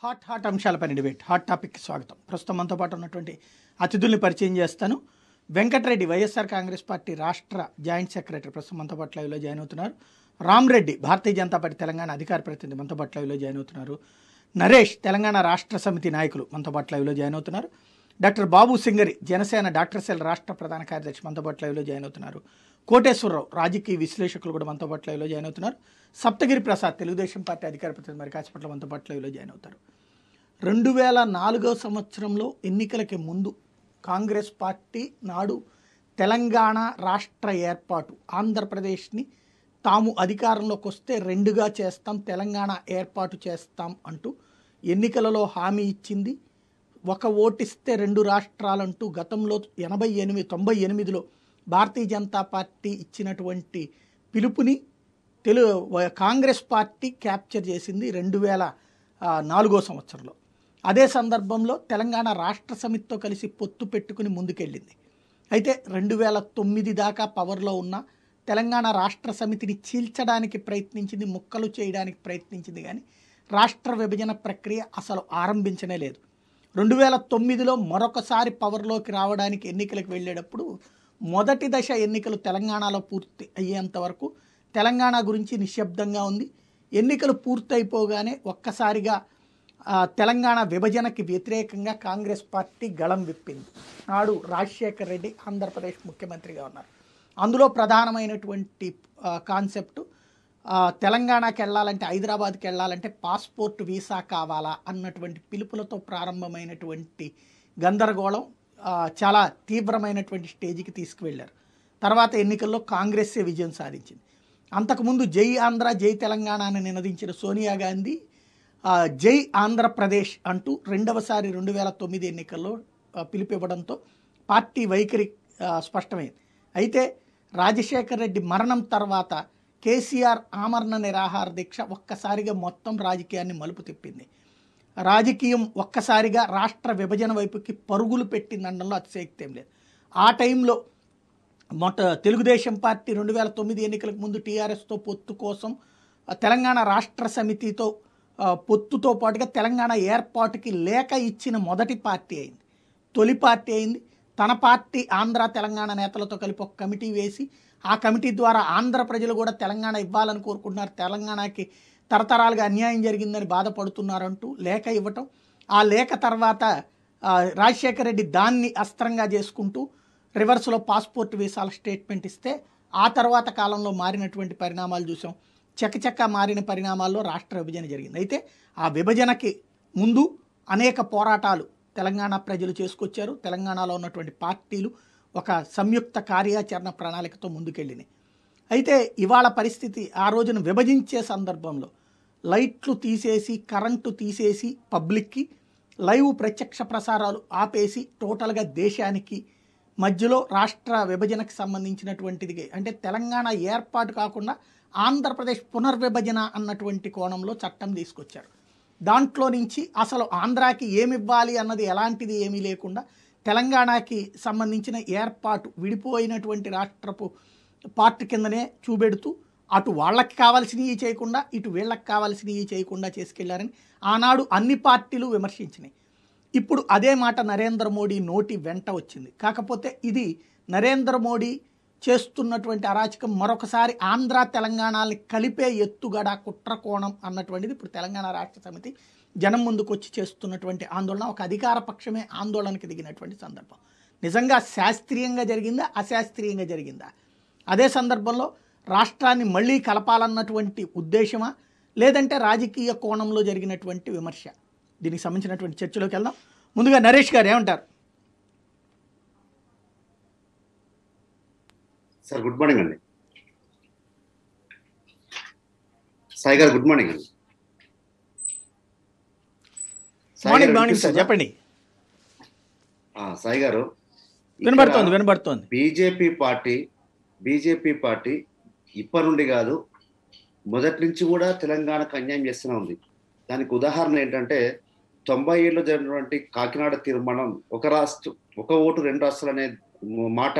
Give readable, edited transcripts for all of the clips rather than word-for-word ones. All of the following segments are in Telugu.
హాట్ అంశాలపైన డిబేట్ హాట్ టాపిక్ స్వాగతం. ప్రస్తుతం మనతో పాటు ఉన్నటువంటి అతిథుల్ని పరిచయం చేస్తాను. వెంకటరెడ్డి వైఎస్ఆర్ కాంగ్రెస్ పార్టీ రాష్ట్ర జాయింట్ సెక్రటరీ ప్రస్తుతం మనతో పాటు లైవ్లో జాయిన్ అవుతున్నారు. రామ్రెడ్డి భారతీయ జనతా పార్టీ తెలంగాణ అధికార ప్రతినిధి మనతో పాటు లైవ్లో జాయిన్ అవుతున్నారు. నరేష్ తెలంగాణ రాష్ట్ర సమితి నాయకులు మనతో పాటు లైవ్లో జాయిన్ అవుతున్నారు. Doctor Babu Singari Janasena doctor cell రాష్ట్ర ప్రధాన కార్యదర్శి మనతో పాటు లైవ్లో జాయిన్ అవుతున్నారు. కోటేశ్వరరావు రాజకీయ విశ్లేషకులు కూడా మనతో పాటు లైవ్లో జాయిన్ అవుతున్నారు. సప్తగిరి ప్రసాద్ తెలుగుదేశం పార్టీ అధికార ప్రతినిధి మరి కాసేపట్లో మనతో పాటు లైవ్లో జాయిన్ అవుతారు. 2004 సంవత్సరంలో ఎన్నికలకి ముందు కాంగ్రెస్ పార్టీ నాడు తెలంగాణ రాష్ట్ర ఏర్పాటు, ఆంధ్రప్రదేశ్ని తాము అధికారంలోకి వస్తే రెండుగా చేస్తాం, తెలంగాణ ఏర్పాటు చేస్తాం అంటూ ఎన్నికలలో హామీ ఇచ్చింది. ఒక ఓటిస్తే రెండు రాష్ట్రాలంటూ గతంలో 98-98లో భారతీయ జనతా పార్టీ ఇచ్చినటువంటి పిలుపుని కాంగ్రెస్ పార్టీ క్యాప్చర్ చేసింది 2004 సంవత్సరంలో. అదే సందర్భంలో తెలంగాణ రాష్ట్ర సమితితో కలిసి పొత్తు పెట్టుకుని ముందుకెళ్ళింది. అయితే 2009 దాకా పవర్లో ఉన్న తెలంగాణ రాష్ట్ర సమితిని చీల్చడానికి ప్రయత్నించింది, ముక్కలు చేయడానికి ప్రయత్నించింది, కానీ రాష్ట్ర విభజన ప్రక్రియ అసలు ఆరంభించనే లేదు. 2009లో మరొకసారి పవర్లోకి రావడానికి ఎన్నికలకు వెళ్ళేటప్పుడు మొదటి దశ ఎన్నికలు తెలంగాణలో పూర్తి అయ్యేంత వరకు తెలంగాణ గురించి నిశ్శబ్దంగా ఉంది. ఎన్నికలు పూర్తయిపోగానే ఒక్కసారిగా తెలంగాణ విభజనకి వ్యతిరేకంగా కాంగ్రెస్ పార్టీ గళం విప్పింది. నాడు రాజశేఖర్ రెడ్డి ఆంధ్రప్రదేశ్ ముఖ్యమంత్రిగా ఉన్నారు. అందులో ప్రధానమైనటువంటి కాన్సెప్టు తెలంగాణకి వెళ్ళాలంటే, హైదరాబాద్కి వెళ్ళాలంటే పాస్పోర్ట్ వీసా కావాలా అన్నటువంటి పిలుపులతో ప్రారంభమైనటువంటి గందరగోళం చాలా తీవ్రమైనటువంటి స్టేజ్కి తీసుకువెళ్ళారు. తర్వాత ఎన్నికల్లో కాంగ్రెస్సే విజయం సాధించింది. అంతకుముందు జై ఆంధ్ర జై తెలంగాణ అని నినదించిన సోనియా గాంధీ జై ఆంధ్రప్రదేశ్ అంటూ రెండవసారి 2009 ఎన్నికల్లో పిలుపివ్వడంతో పార్టీ వైఖరి స్పష్టమైంది. అయితే రాజశేఖర్ రెడ్డి మరణం తర్వాత కేసీఆర్ ఆమరణ నిరాహార దీక్ష ఒక్కసారిగా మొత్తం రాజకీయాన్ని మలుపు తిప్పింది. రాజకీయం ఒక్కసారిగా రాష్ట్ర విభజన వైపుకి పరుగులు పెట్టిందనడంలో అతిశయోక్తి ఏం లేదు. ఆ టైంలో తెలుగుదేశం పార్టీ 2009 ఎన్నికలకు ముందు టీఆర్ఎస్తో పొత్తు కోసం తెలంగాణ రాష్ట్ర సమితితో పొత్తుతో పాటుగా తెలంగాణ ఏర్పాటుకి లేఖ ఇచ్చిన మొదటి పార్టీ అయింది, తొలి పార్టీ అయింది. తన పార్టీ ఆంధ్ర తెలంగాణ నేతలతో కలిపి ఒక కమిటీ వేసి ఆ కమిటీ ద్వారా ఆంధ్ర ప్రజలు కూడా తెలంగాణ ఇవ్వాలని కోరుకుంటున్నారు, తెలంగాణకి తరతరాలుగా అన్యాయం జరిగిందని బాధపడుతున్నారంటూ లేఖ ఇవ్వటం. ఆ లేఖ తర్వాత రాజశేఖర రెడ్డి దాన్ని అస్త్రంగా చేసుకుంటూ రివర్స్లో పాస్పోర్ట్ వీసాల స్టేట్మెంట్ ఇస్తే ఆ తర్వాత కాలంలో మారినటువంటి పరిణామాలు చూసాం. చకచక మారిన పరిణామాల్లో రాష్ట్ర విభజన జరిగింది. అయితే ఆ విభజనకి ముందు అనేక పోరాటాలు తెలంగాణ ప్రజలు చేసుకొచ్చారు. తెలంగాణలో ఉన్నటువంటి పార్టీలు ఒక సంయుక్త కార్యాచరణ ప్రణాళికతో ముందుకెళ్ళినాయి. అయితే ఇవాళ పరిస్థితి, ఆ రోజున విభజించే సందర్భంలో లైట్లు తీసేసి కరెంటు తీసేసి పబ్లిక్కి లైవ్ ప్రత్యక్ష ప్రసారాలు ఆపేసి టోటల్గా దేశానికి మధ్యలో రాష్ట్ర విభజనకు సంబంధించినటువంటిది, అంటే తెలంగాణ ఏర్పాటు కాకుండా ఆంధ్రప్రదేశ్ పునర్విభజన అన్నటువంటి కోణంలో చట్టం తీసుకొచ్చారు. దాంట్లో నుంచి అసలు ఆంధ్రాకి ఏమివ్వాలి అన్నది ఎలాంటిది ఏమీ లేకుండా తెలంగాణకి సంబంధించిన ఏర్పాటు విడిపోయినటువంటి రాష్ట్రపు పార్ట్ కిందనే చూపెడుతూ అటు వాళ్ళకి కావాల్సినవి చేయకుండా ఇటు వీళ్ళకి కావాల్సినవి చేయకుండా చేసుకెళ్లారని ఆనాడు అన్ని పార్టీలు విమర్శించినాయి. ఇప్పుడు అదే మాట నరేంద్ర మోడీ నోటి వెంట వచ్చింది. కాకపోతే ఇది నరేంద్ర మోడీ చేస్తున్నటువంటి అరాచకం మరొకసారి ఆంధ్ర తెలంగాణని కలిపే ఎత్తుగడ కుట్రకోణం అన్నటువంటిది ఇప్పుడు తెలంగాణ రాష్ట్ర సమితి జనం ముందుకు వచ్చి చేస్తున్నటువంటి ఆందోళన. ఒక అధికార పక్షమే ఆందోళనకి దిగినటువంటి సందర్భం. నిజంగా శాస్త్రీయంగా జరిగిందా, అశాస్త్రీయంగా జరిగిందా? అదే సందర్భంలో రాష్ట్రాన్ని మళ్ళీ కలపాలన్నటువంటి ఉద్దేశమా, లేదంటే రాజకీయ కోణంలో జరిగినటువంటి విమర్శ? దీనికి సంబంధించినటువంటి చర్చలోకి వెళ్దాం. ముందుగా నరేష్ గారు ఏమంటారు? సార్ గుడ్ మార్నింగ్ అండి. సాయి గారు గుడ్ మార్నింగ్ అండి. మార్నింగ్ సార్, చెప్పండి. సాయి గారు, వినబడుతోంది. బీజేపీ పార్టీ ఇప్పటి నుండి కాదు, మొదటి నుంచి కూడా తెలంగాణకు అన్యాయం చేస్తూనే ఉంది. దానికి ఉదాహరణ ఏంటంటే 97లో జరిగినటువంటి కాకినాడ తీర్మానం, ఒక ఓటు రెండు రాష్ట్రాలు అనే మాట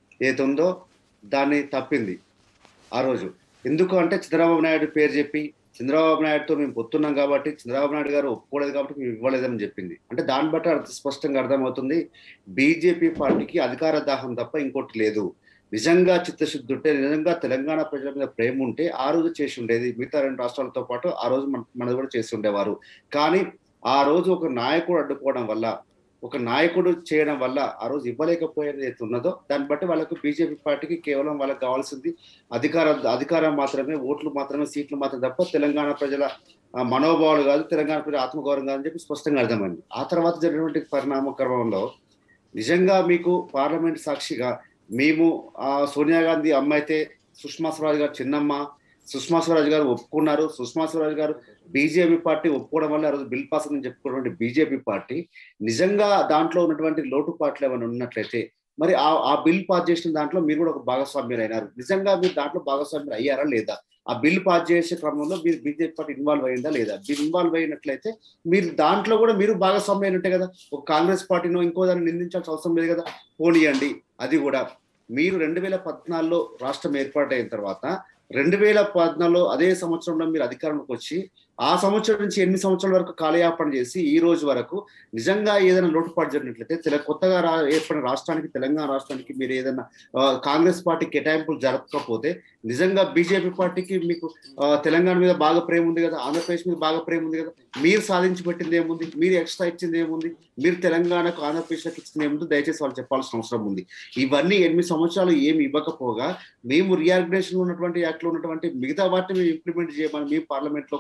ఏదైతుందో దాన్ని తప్పింది ఆ రోజు. ఎందుకు అంటే చంద్రబాబు నాయుడు పేరు చెప్పి చంద్రబాబు నాయుడుతో మేము పొత్తున్నాం కాబట్టి చంద్రబాబు నాయుడు గారు ఒప్పుకోలేదు కాబట్టి మేము ఇవ్వలేదని చెప్పింది. అంటే దాన్ని బట్టి స్పష్టంగా అర్థమవుతుంది బీజేపీ పార్టీకి అధికార దాహం తప్ప ఇంకోటి లేదు. నిజంగా చిత్తశుద్ధి ఉంటే, నిజంగా తెలంగాణ ప్రజల మీద ప్రేమ ఉంటే ఆ రోజు చేసి ఉండేది. మిగతా 2 రాష్ట్రాలతో పాటు ఆ రోజు మనది కూడా చేసి ఉండేవారు. కానీ ఆ రోజు ఒక నాయకుడు అడ్డుకోవడం వల్ల, ఒక నాయకుడు చేయడం వల్ల ఆ రోజు ఇవ్వలేకపోయేది ఏది ఉన్నదో దాన్ని బట్టి వాళ్ళకు బీజేపీ పార్టీకి కేవలం వాళ్ళకి కావాల్సింది అధికారం మాత్రమే, ఓట్లు మాత్రమే, సీట్లు మాత్రమే తప్ప తెలంగాణ ప్రజల మనోభావాలు కాదు, తెలంగాణ ప్రజల ఆత్మగౌరవం కాదని చెప్పి స్పష్టంగా అర్థమైంది. ఆ తర్వాత జరిగినటువంటి పరిణామ క్రమంలో నిజంగా మీకు పార్లమెంట్ సాక్షిగా మేము సోనియా గాంధీ అమ్మ అయితే సుష్మా స్వరాజ్ గారు చిన్నమ్మ, సుష్మా స్వరాజ్ గారు ఒప్పుకున్నారు. సుష్మా స్వరాజ్ గారు బీజేపీ పార్టీ ఒప్పుకోవడం వల్ల ఆ రోజు బిల్ పాస్ అని చెప్పుకున్నటువంటి బీజేపీ పార్టీ నిజంగా దాంట్లో ఉన్నటువంటి లోటుపాట్లు ఏమైనా ఉన్నట్లయితే మరి ఆ బిల్ పాస్ చేసిన దాంట్లో మీరు కూడా ఒక భాగస్వామ్యులు అయినారు. నిజంగా మీరు దాంట్లో భాగస్వామ్యులు అయ్యారా లేదా? ఆ బిల్ పాస్ చేసే క్రమంలో మీరు బీజేపీ పార్టీ ఇన్వాల్వ్ అయ్యిందా లేదా? మీరు ఇన్వాల్వ్ అయినట్లయితే మీరు దాంట్లో కూడా మీరు భాగస్వామ్యం అయినట్టే కదా. ఒక కాంగ్రెస్ పార్టీనో ఇంకో దాన్ని నిందించాల్సిన అవసరం లేదు కదా. పోనీయండి. అది కూడా మీరు 2014లో రాష్ట్రం ఏర్పాటైన తర్వాత 2014లో అదే సంవత్సరంలో మీరు అధికారంలోకి వచ్చి ఆ సంవత్సరం నుంచి 8 సంవత్సరాల వరకు కాలయాపన చేసి ఈ రోజు వరకు నిజంగా ఏదైనా లోటుపాటు జరిగినట్లయితే కొత్తగా ఏర్పడిన రాష్ట్రానికి, తెలంగాణ రాష్ట్రానికి మీరు ఏదైనా కాంగ్రెస్ పార్టీ కేటాయింపులు జరపకపోతే నిజంగా బీజేపీ పార్టీకి మీకు తెలంగాణ మీద బాగా ప్రేమ ఉంది కదా, ఆంధ్రప్రదేశ్ మీద బాగా ప్రేమ ఉంది కదా. మీరు సాధించి పెట్టింది ఏముంది? మీరు ఎక్స్ట్రా ఇచ్చింది ఏముంది? మీరు తెలంగాణకు, ఆంధ్రప్రదేశ్కి ఇచ్చింది ఏముంది? దయచేసి వాళ్ళు చెప్పాల్సిన అవసరం ఉంది. ఇవన్నీ 8 సంవత్సరాలు ఏమి ఇవ్వకపోగా మేము రీఆర్గనైజేషన్ ఉన్నటువంటి యాక్ట్లో ఉన్నటువంటి మిగతా వాటిని మేము ఇంప్లిమెంట్ చేయమని మేము పార్లమెంట్లో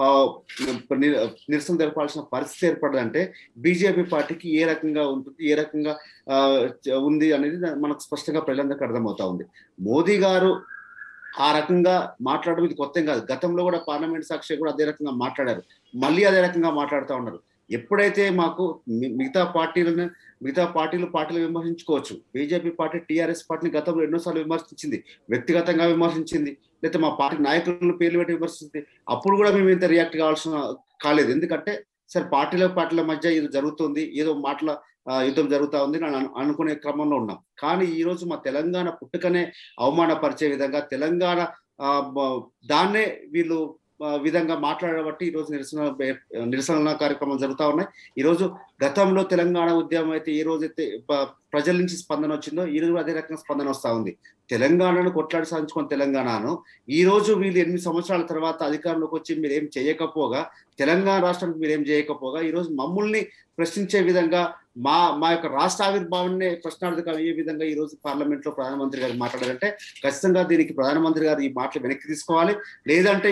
నిరసన తెలపాల్సిన పరిస్థితి ఏర్పడదంటే బీజేపీ పార్టీకి ఏ రకంగా ఉంటుంది, ఏ రకంగా ఉంది అనేది మనకు స్పష్టంగా ప్రజలందరికీ అర్థమవుతా ఉంది. మోదీ గారు ఆ రకంగా మాట్లాడడం ఇది కొత్త కాదు. గతంలో కూడా పార్లమెంట్ సాక్షి కూడా అదే రకంగా మాట్లాడారు, మళ్ళీ అదే రకంగా మాట్లాడుతూ ఉన్నారు. ఎప్పుడైతే మాకు మిగతా పార్టీలు విమర్శించుకోవచ్చు. బీజేపీ పార్టీ టీఆర్ఎస్ పార్టీని గతంలో ఎన్నోసార్లు విమర్శించింది, వ్యక్తిగతంగా విమర్శించింది, లేకపోతే మా పార్టీ నాయకులను పేర్లు పెట్టి విమర్శించింది. అప్పుడు కూడా మేము ఇంత రియాక్ట్ కాలేదు. ఎందుకంటే సరే పార్టీల మధ్య ఇది జరుగుతుంది, ఏదో మాటల యుద్ధం జరుగుతూ ఉంది అనుకునే క్రమంలో ఉన్నాం. కానీ ఈ రోజు మా తెలంగాణ పుట్టుకనే అవమానపరిచే విధంగా తెలంగాణ దాన్నే వీళ్ళు విధంగా మాట్లాడబట్టి ఈరోజు నిరసన కార్యక్రమాలు జరుగుతూ ఉన్నాయి. ఈరోజు గతంలో తెలంగాణ ఉద్యమం అయితే ఏ రోజైతే ప్రజల నుంచి స్పందన వచ్చిందో ఈ రోజు అదే రకంగా స్పందన వస్తూ ఉంది. తెలంగాణను కొట్లాడి సాధించుకున్న తెలంగాణను ఈ రోజు వీళ్ళు 8 సంవత్సరాల తర్వాత అధికారంలోకి వచ్చి మీరేం చేయకపోగా, తెలంగాణ రాష్ట్రానికి మీరేం చేయకపోగా ఈరోజు మమ్మల్ని ప్రశ్నించే విధంగా మా యొక్క రాష్ట్ర ఆవిర్భావాన్ని ప్రశ్నార్థకం అయ్యే విధంగా ఈ రోజు పార్లమెంట్ లో ప్రధానమంత్రి గారు మాట్లాడారంటే ఖచ్చితంగా దీనికి ప్రధానమంత్రి గారు ఈ మాటలు వెనక్కి తీసుకోవాలి. లేదంటే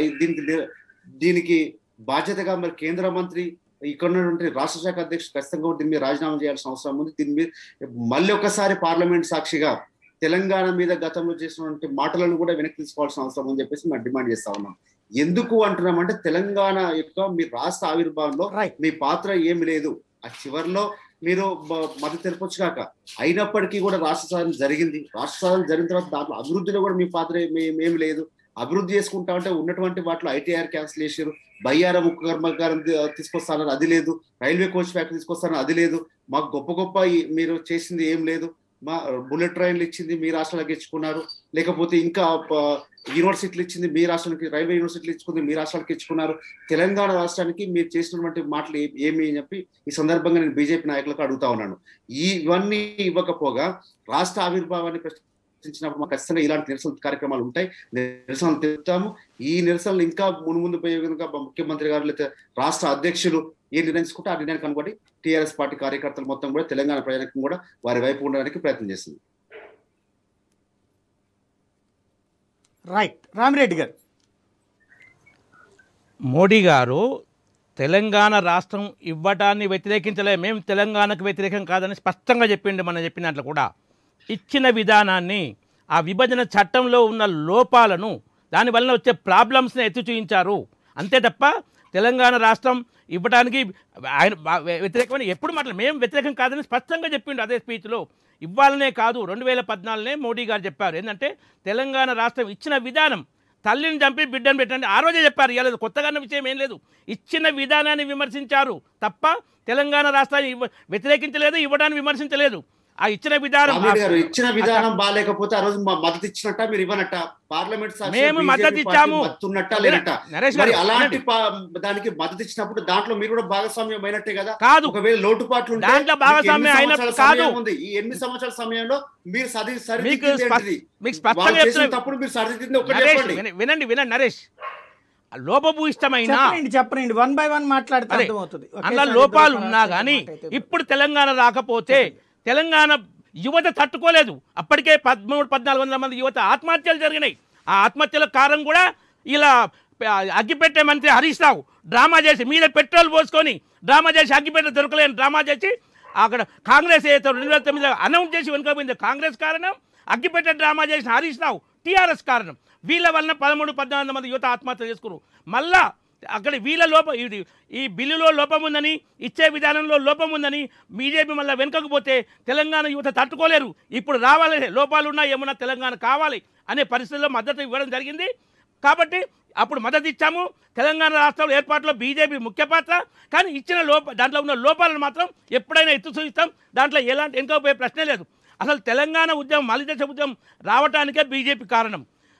దీనికి బాధ్యతగా మరి కేంద్ర మంత్రి, ఇక్కడ ఉన్నటువంటి రాష్ట్ర శాఖ అధ్యక్షుడు ఖచ్చితంగా దీని మీద రాజీనామా చేయాల్సిన అవసరం ఉంది. దీని మీద మళ్ళీ ఒకసారి పార్లమెంట్ సాక్షిగా తెలంగాణ మీద గతంలో చేసినటువంటి మాటలను కూడా వెనక్కి తీసుకోవాల్సిన అవసరం అని చెప్పేసి మేము డిమాండ్ చేస్తా ఉన్నాం. ఎందుకు అంటున్నామంటే తెలంగాణ యొక్క మీ రాష్ట్ర ఆవిర్భావంలో మీ పాత్ర ఏమి లేదు. ఆ చివరిలో మీరు మద్దతు తెలపొచ్చు కాక, అయినప్పటికీ కూడా రాష్ట్ర సాధన జరిగింది. రాష్ట్ర సాధన జరిగిన తర్వాత దాంట్లో అభివృద్ధిలో కూడా మీ పాత్ర ఏమి లేదు. అభివృద్ధి చేసుకుంటా ఉంటే ఉన్నటువంటి వాటిలో ఐటీఆర్ క్యాన్సిల్ చేశారు, బయ్యారం ఉక్కు కర్మాగారం తీసుకొస్తానని అది లేదు, రైల్వే కోచ్ ఫ్యాక్టరీ తీసుకొస్తానని అది లేదు. మాకు గొప్ప మీరు చేసింది ఏం లేదు. మా బుల్లెట్ ట్రైన్లు ఇచ్చింది మీ రాష్ట్రాలకు ఇచ్చుకున్నారు, లేకపోతే ఇంకా యూనివర్సిటీలు ఇచ్చింది మీ రాష్ట్రానికి, రైల్వే యూనివర్సిటీలు ఇచ్చుకుంది మీ రాష్ట్రాలకు ఇచ్చుకున్నారు. తెలంగాణ రాష్ట్రానికి మీరు చేసినటువంటి మాటలు ఏమి అని చెప్పి ఈ సందర్భంగా నేను బీజేపీ నాయకులకు అడుగుతా ఉన్నాను. ఇవన్నీ ఇవ్వకపోగా రాష్ట్ర ఆవిర్భావాన్ని ప్రశ్నించినప్పుడు మాకు ఖచ్చితంగా ఇలాంటి నిరసన కార్యక్రమాలు ఉంటాయి, నిరసనలు తెలుపుతాము. ఈ నిరసనలు ఇంకా ముందు పోయే విధంగా ముఖ్యమంత్రి గారు లేదా రాష్ట్ర అధ్యక్షులు ఏ నిర్ణయించుకుంటే ఆ నిర్ణయానికి అనుకోండి టీఆర్ఎస్ పార్టీ కార్యకర్తలు మొత్తం కూడా తెలంగాణ ప్రజలకు కూడా వారి వైపు ఉండడానికి ప్రయత్నం చేస్తుంది. రైట్. రామిరెడ్డి గారు, మోడీ గారు తెలంగాణ రాష్ట్రం ఇవ్వటాన్ని వ్యతిరేకించలే, మేము తెలంగాణకు వ్యతిరేకం కాదని స్పష్టంగా చెప్పిండు. మనం చెప్పిన దాంట్లో కూడా ఇచ్చిన విధానాన్ని, ఆ విభజన చట్టంలో ఉన్న లోపాలను, దానివల్ల వచ్చే ప్రాబ్లమ్స్ని ఎత్తి చూపించారు. అంతే తప్ప తెలంగాణ రాష్ట్రం ఇవ్వడానికి ఆయన వ్యతిరేకమని ఎప్పుడు మాట్లాడు, మేము వ్యతిరేకం కాదని స్పష్టంగా చెప్పిండు అదే స్పీచ్లో. ఇవ్వాలనే కాదు, 2014 మోడీ గారు చెప్పారు ఏంటంటే తెలంగాణ రాష్ట్రం ఇచ్చిన విధానం, తల్లిని చంపి బిడ్డను పెట్టండి, ఆ రోజే చెప్పారు. ఇవ్వలేదు, కొత్తగా విషయం ఏం లేదు. ఇచ్చిన విధానాన్ని విమర్శించారు తప్ప తెలంగాణ రాష్ట్రాన్ని వ్యతిరేకించలేదు, ఇవ్వడాన్ని విమర్శించలేదు. ఆ ఇచ్చిన విధానం రామిరెడ్డి గారు ఇచ్చిన విధానం బాగాలేకపోతే ఆ రోజు మద్దతు ఇచ్చినట్ట మీరు ఇవ్వనట్ట పార్లమెంట్ మేము మద్దతు ఇచ్చాము లేనట్ట నరేష్ మరి గారు అలాంటి దానికి మద్దతు ఇచ్చినప్పుడు దాంట్లో మీరు కూడా భాగస్వామ్యం అయినట్టే కదా కాదు ఒకవేళ లోటుపాట్లు ఉంటే దాంట్లో భాగస్వామ్యం అయినట్టు కాదు ఉంది ఈ 8 సంవత్సరాల సమయంలో మీరు మీకు స్పష్టంగా చెప్తున్నా తప్పుడు మీరు సరిదిద్దింది ఒకటి నరేష్ చెప్పండి వినండి నరేష్ లోపభూయిష్టమైన చెప్పండి 1 by 1 మాట్లాడితే అర్థమవుతుంది. అందులో లోపాలు ఉన్నా కానీ ఇప్పుడు తెలంగాణ రాకపోతే తెలంగాణ యువత తట్టుకోలేదు. అప్పటికే 1300-1400 మంది యువత ఆత్మహత్యలు జరిగినాయి. ఆ ఆత్మహత్యల కారణం కూడా ఇలా అగ్గిపెట్టే మంత్రి హరీష్ రావు డ్రామా చేసి మీద పెట్రోల్ పోసుకొని డ్రామా చేసి అగ్గిపెట్ట దొరకలేని డ్రామా చేసి అక్కడ కాంగ్రెస్ 2009 అనౌన్స్ చేసి వెనుకపోయింది. కాంగ్రెస్ కారణం, అగ్గిపెట్టే డ్రామా చేసిన హరీష్ రావు టీఆర్ఎస్ కారణం. వీళ్ళ వలన 1300-1400 మంది యువత ఆత్మహత్య చేసుకున్నారు. మళ్ళా అక్కడ వీళ్ళ లోపం, ఇది ఈ బిల్లులో లోపం ఉందని, ఇచ్చే విధానంలో లోపం ఉందని బీజేపీ మళ్ళీ వెనుకకపోతే తెలంగాణ యువత తట్టుకోలేరు. ఇప్పుడు రావాలి, లోపాలు ఉన్నా ఏమన్నా తెలంగాణ కావాలి అనే పరిస్థితుల్లో మద్దతు ఇవ్వడం జరిగింది. కాబట్టి అప్పుడు మద్దతు ఇచ్చాము. తెలంగాణ రాష్ట్రంలో ఏర్పాటులో బీజేపీ ముఖ్య పాత్ర. కానీ ఇచ్చిన దాంట్లో ఉన్న లోపాలను మాత్రం ఎప్పుడైనా ఎత్తు చూపిస్తాం. దాంట్లో ఎలాంటి వెనుకపోయే ప్రశ్నే లేదు. అసలు తెలంగాణ ఉద్యమం, మలిదశ ఉద్యమం రావటానికే బీజేపీ కారణం.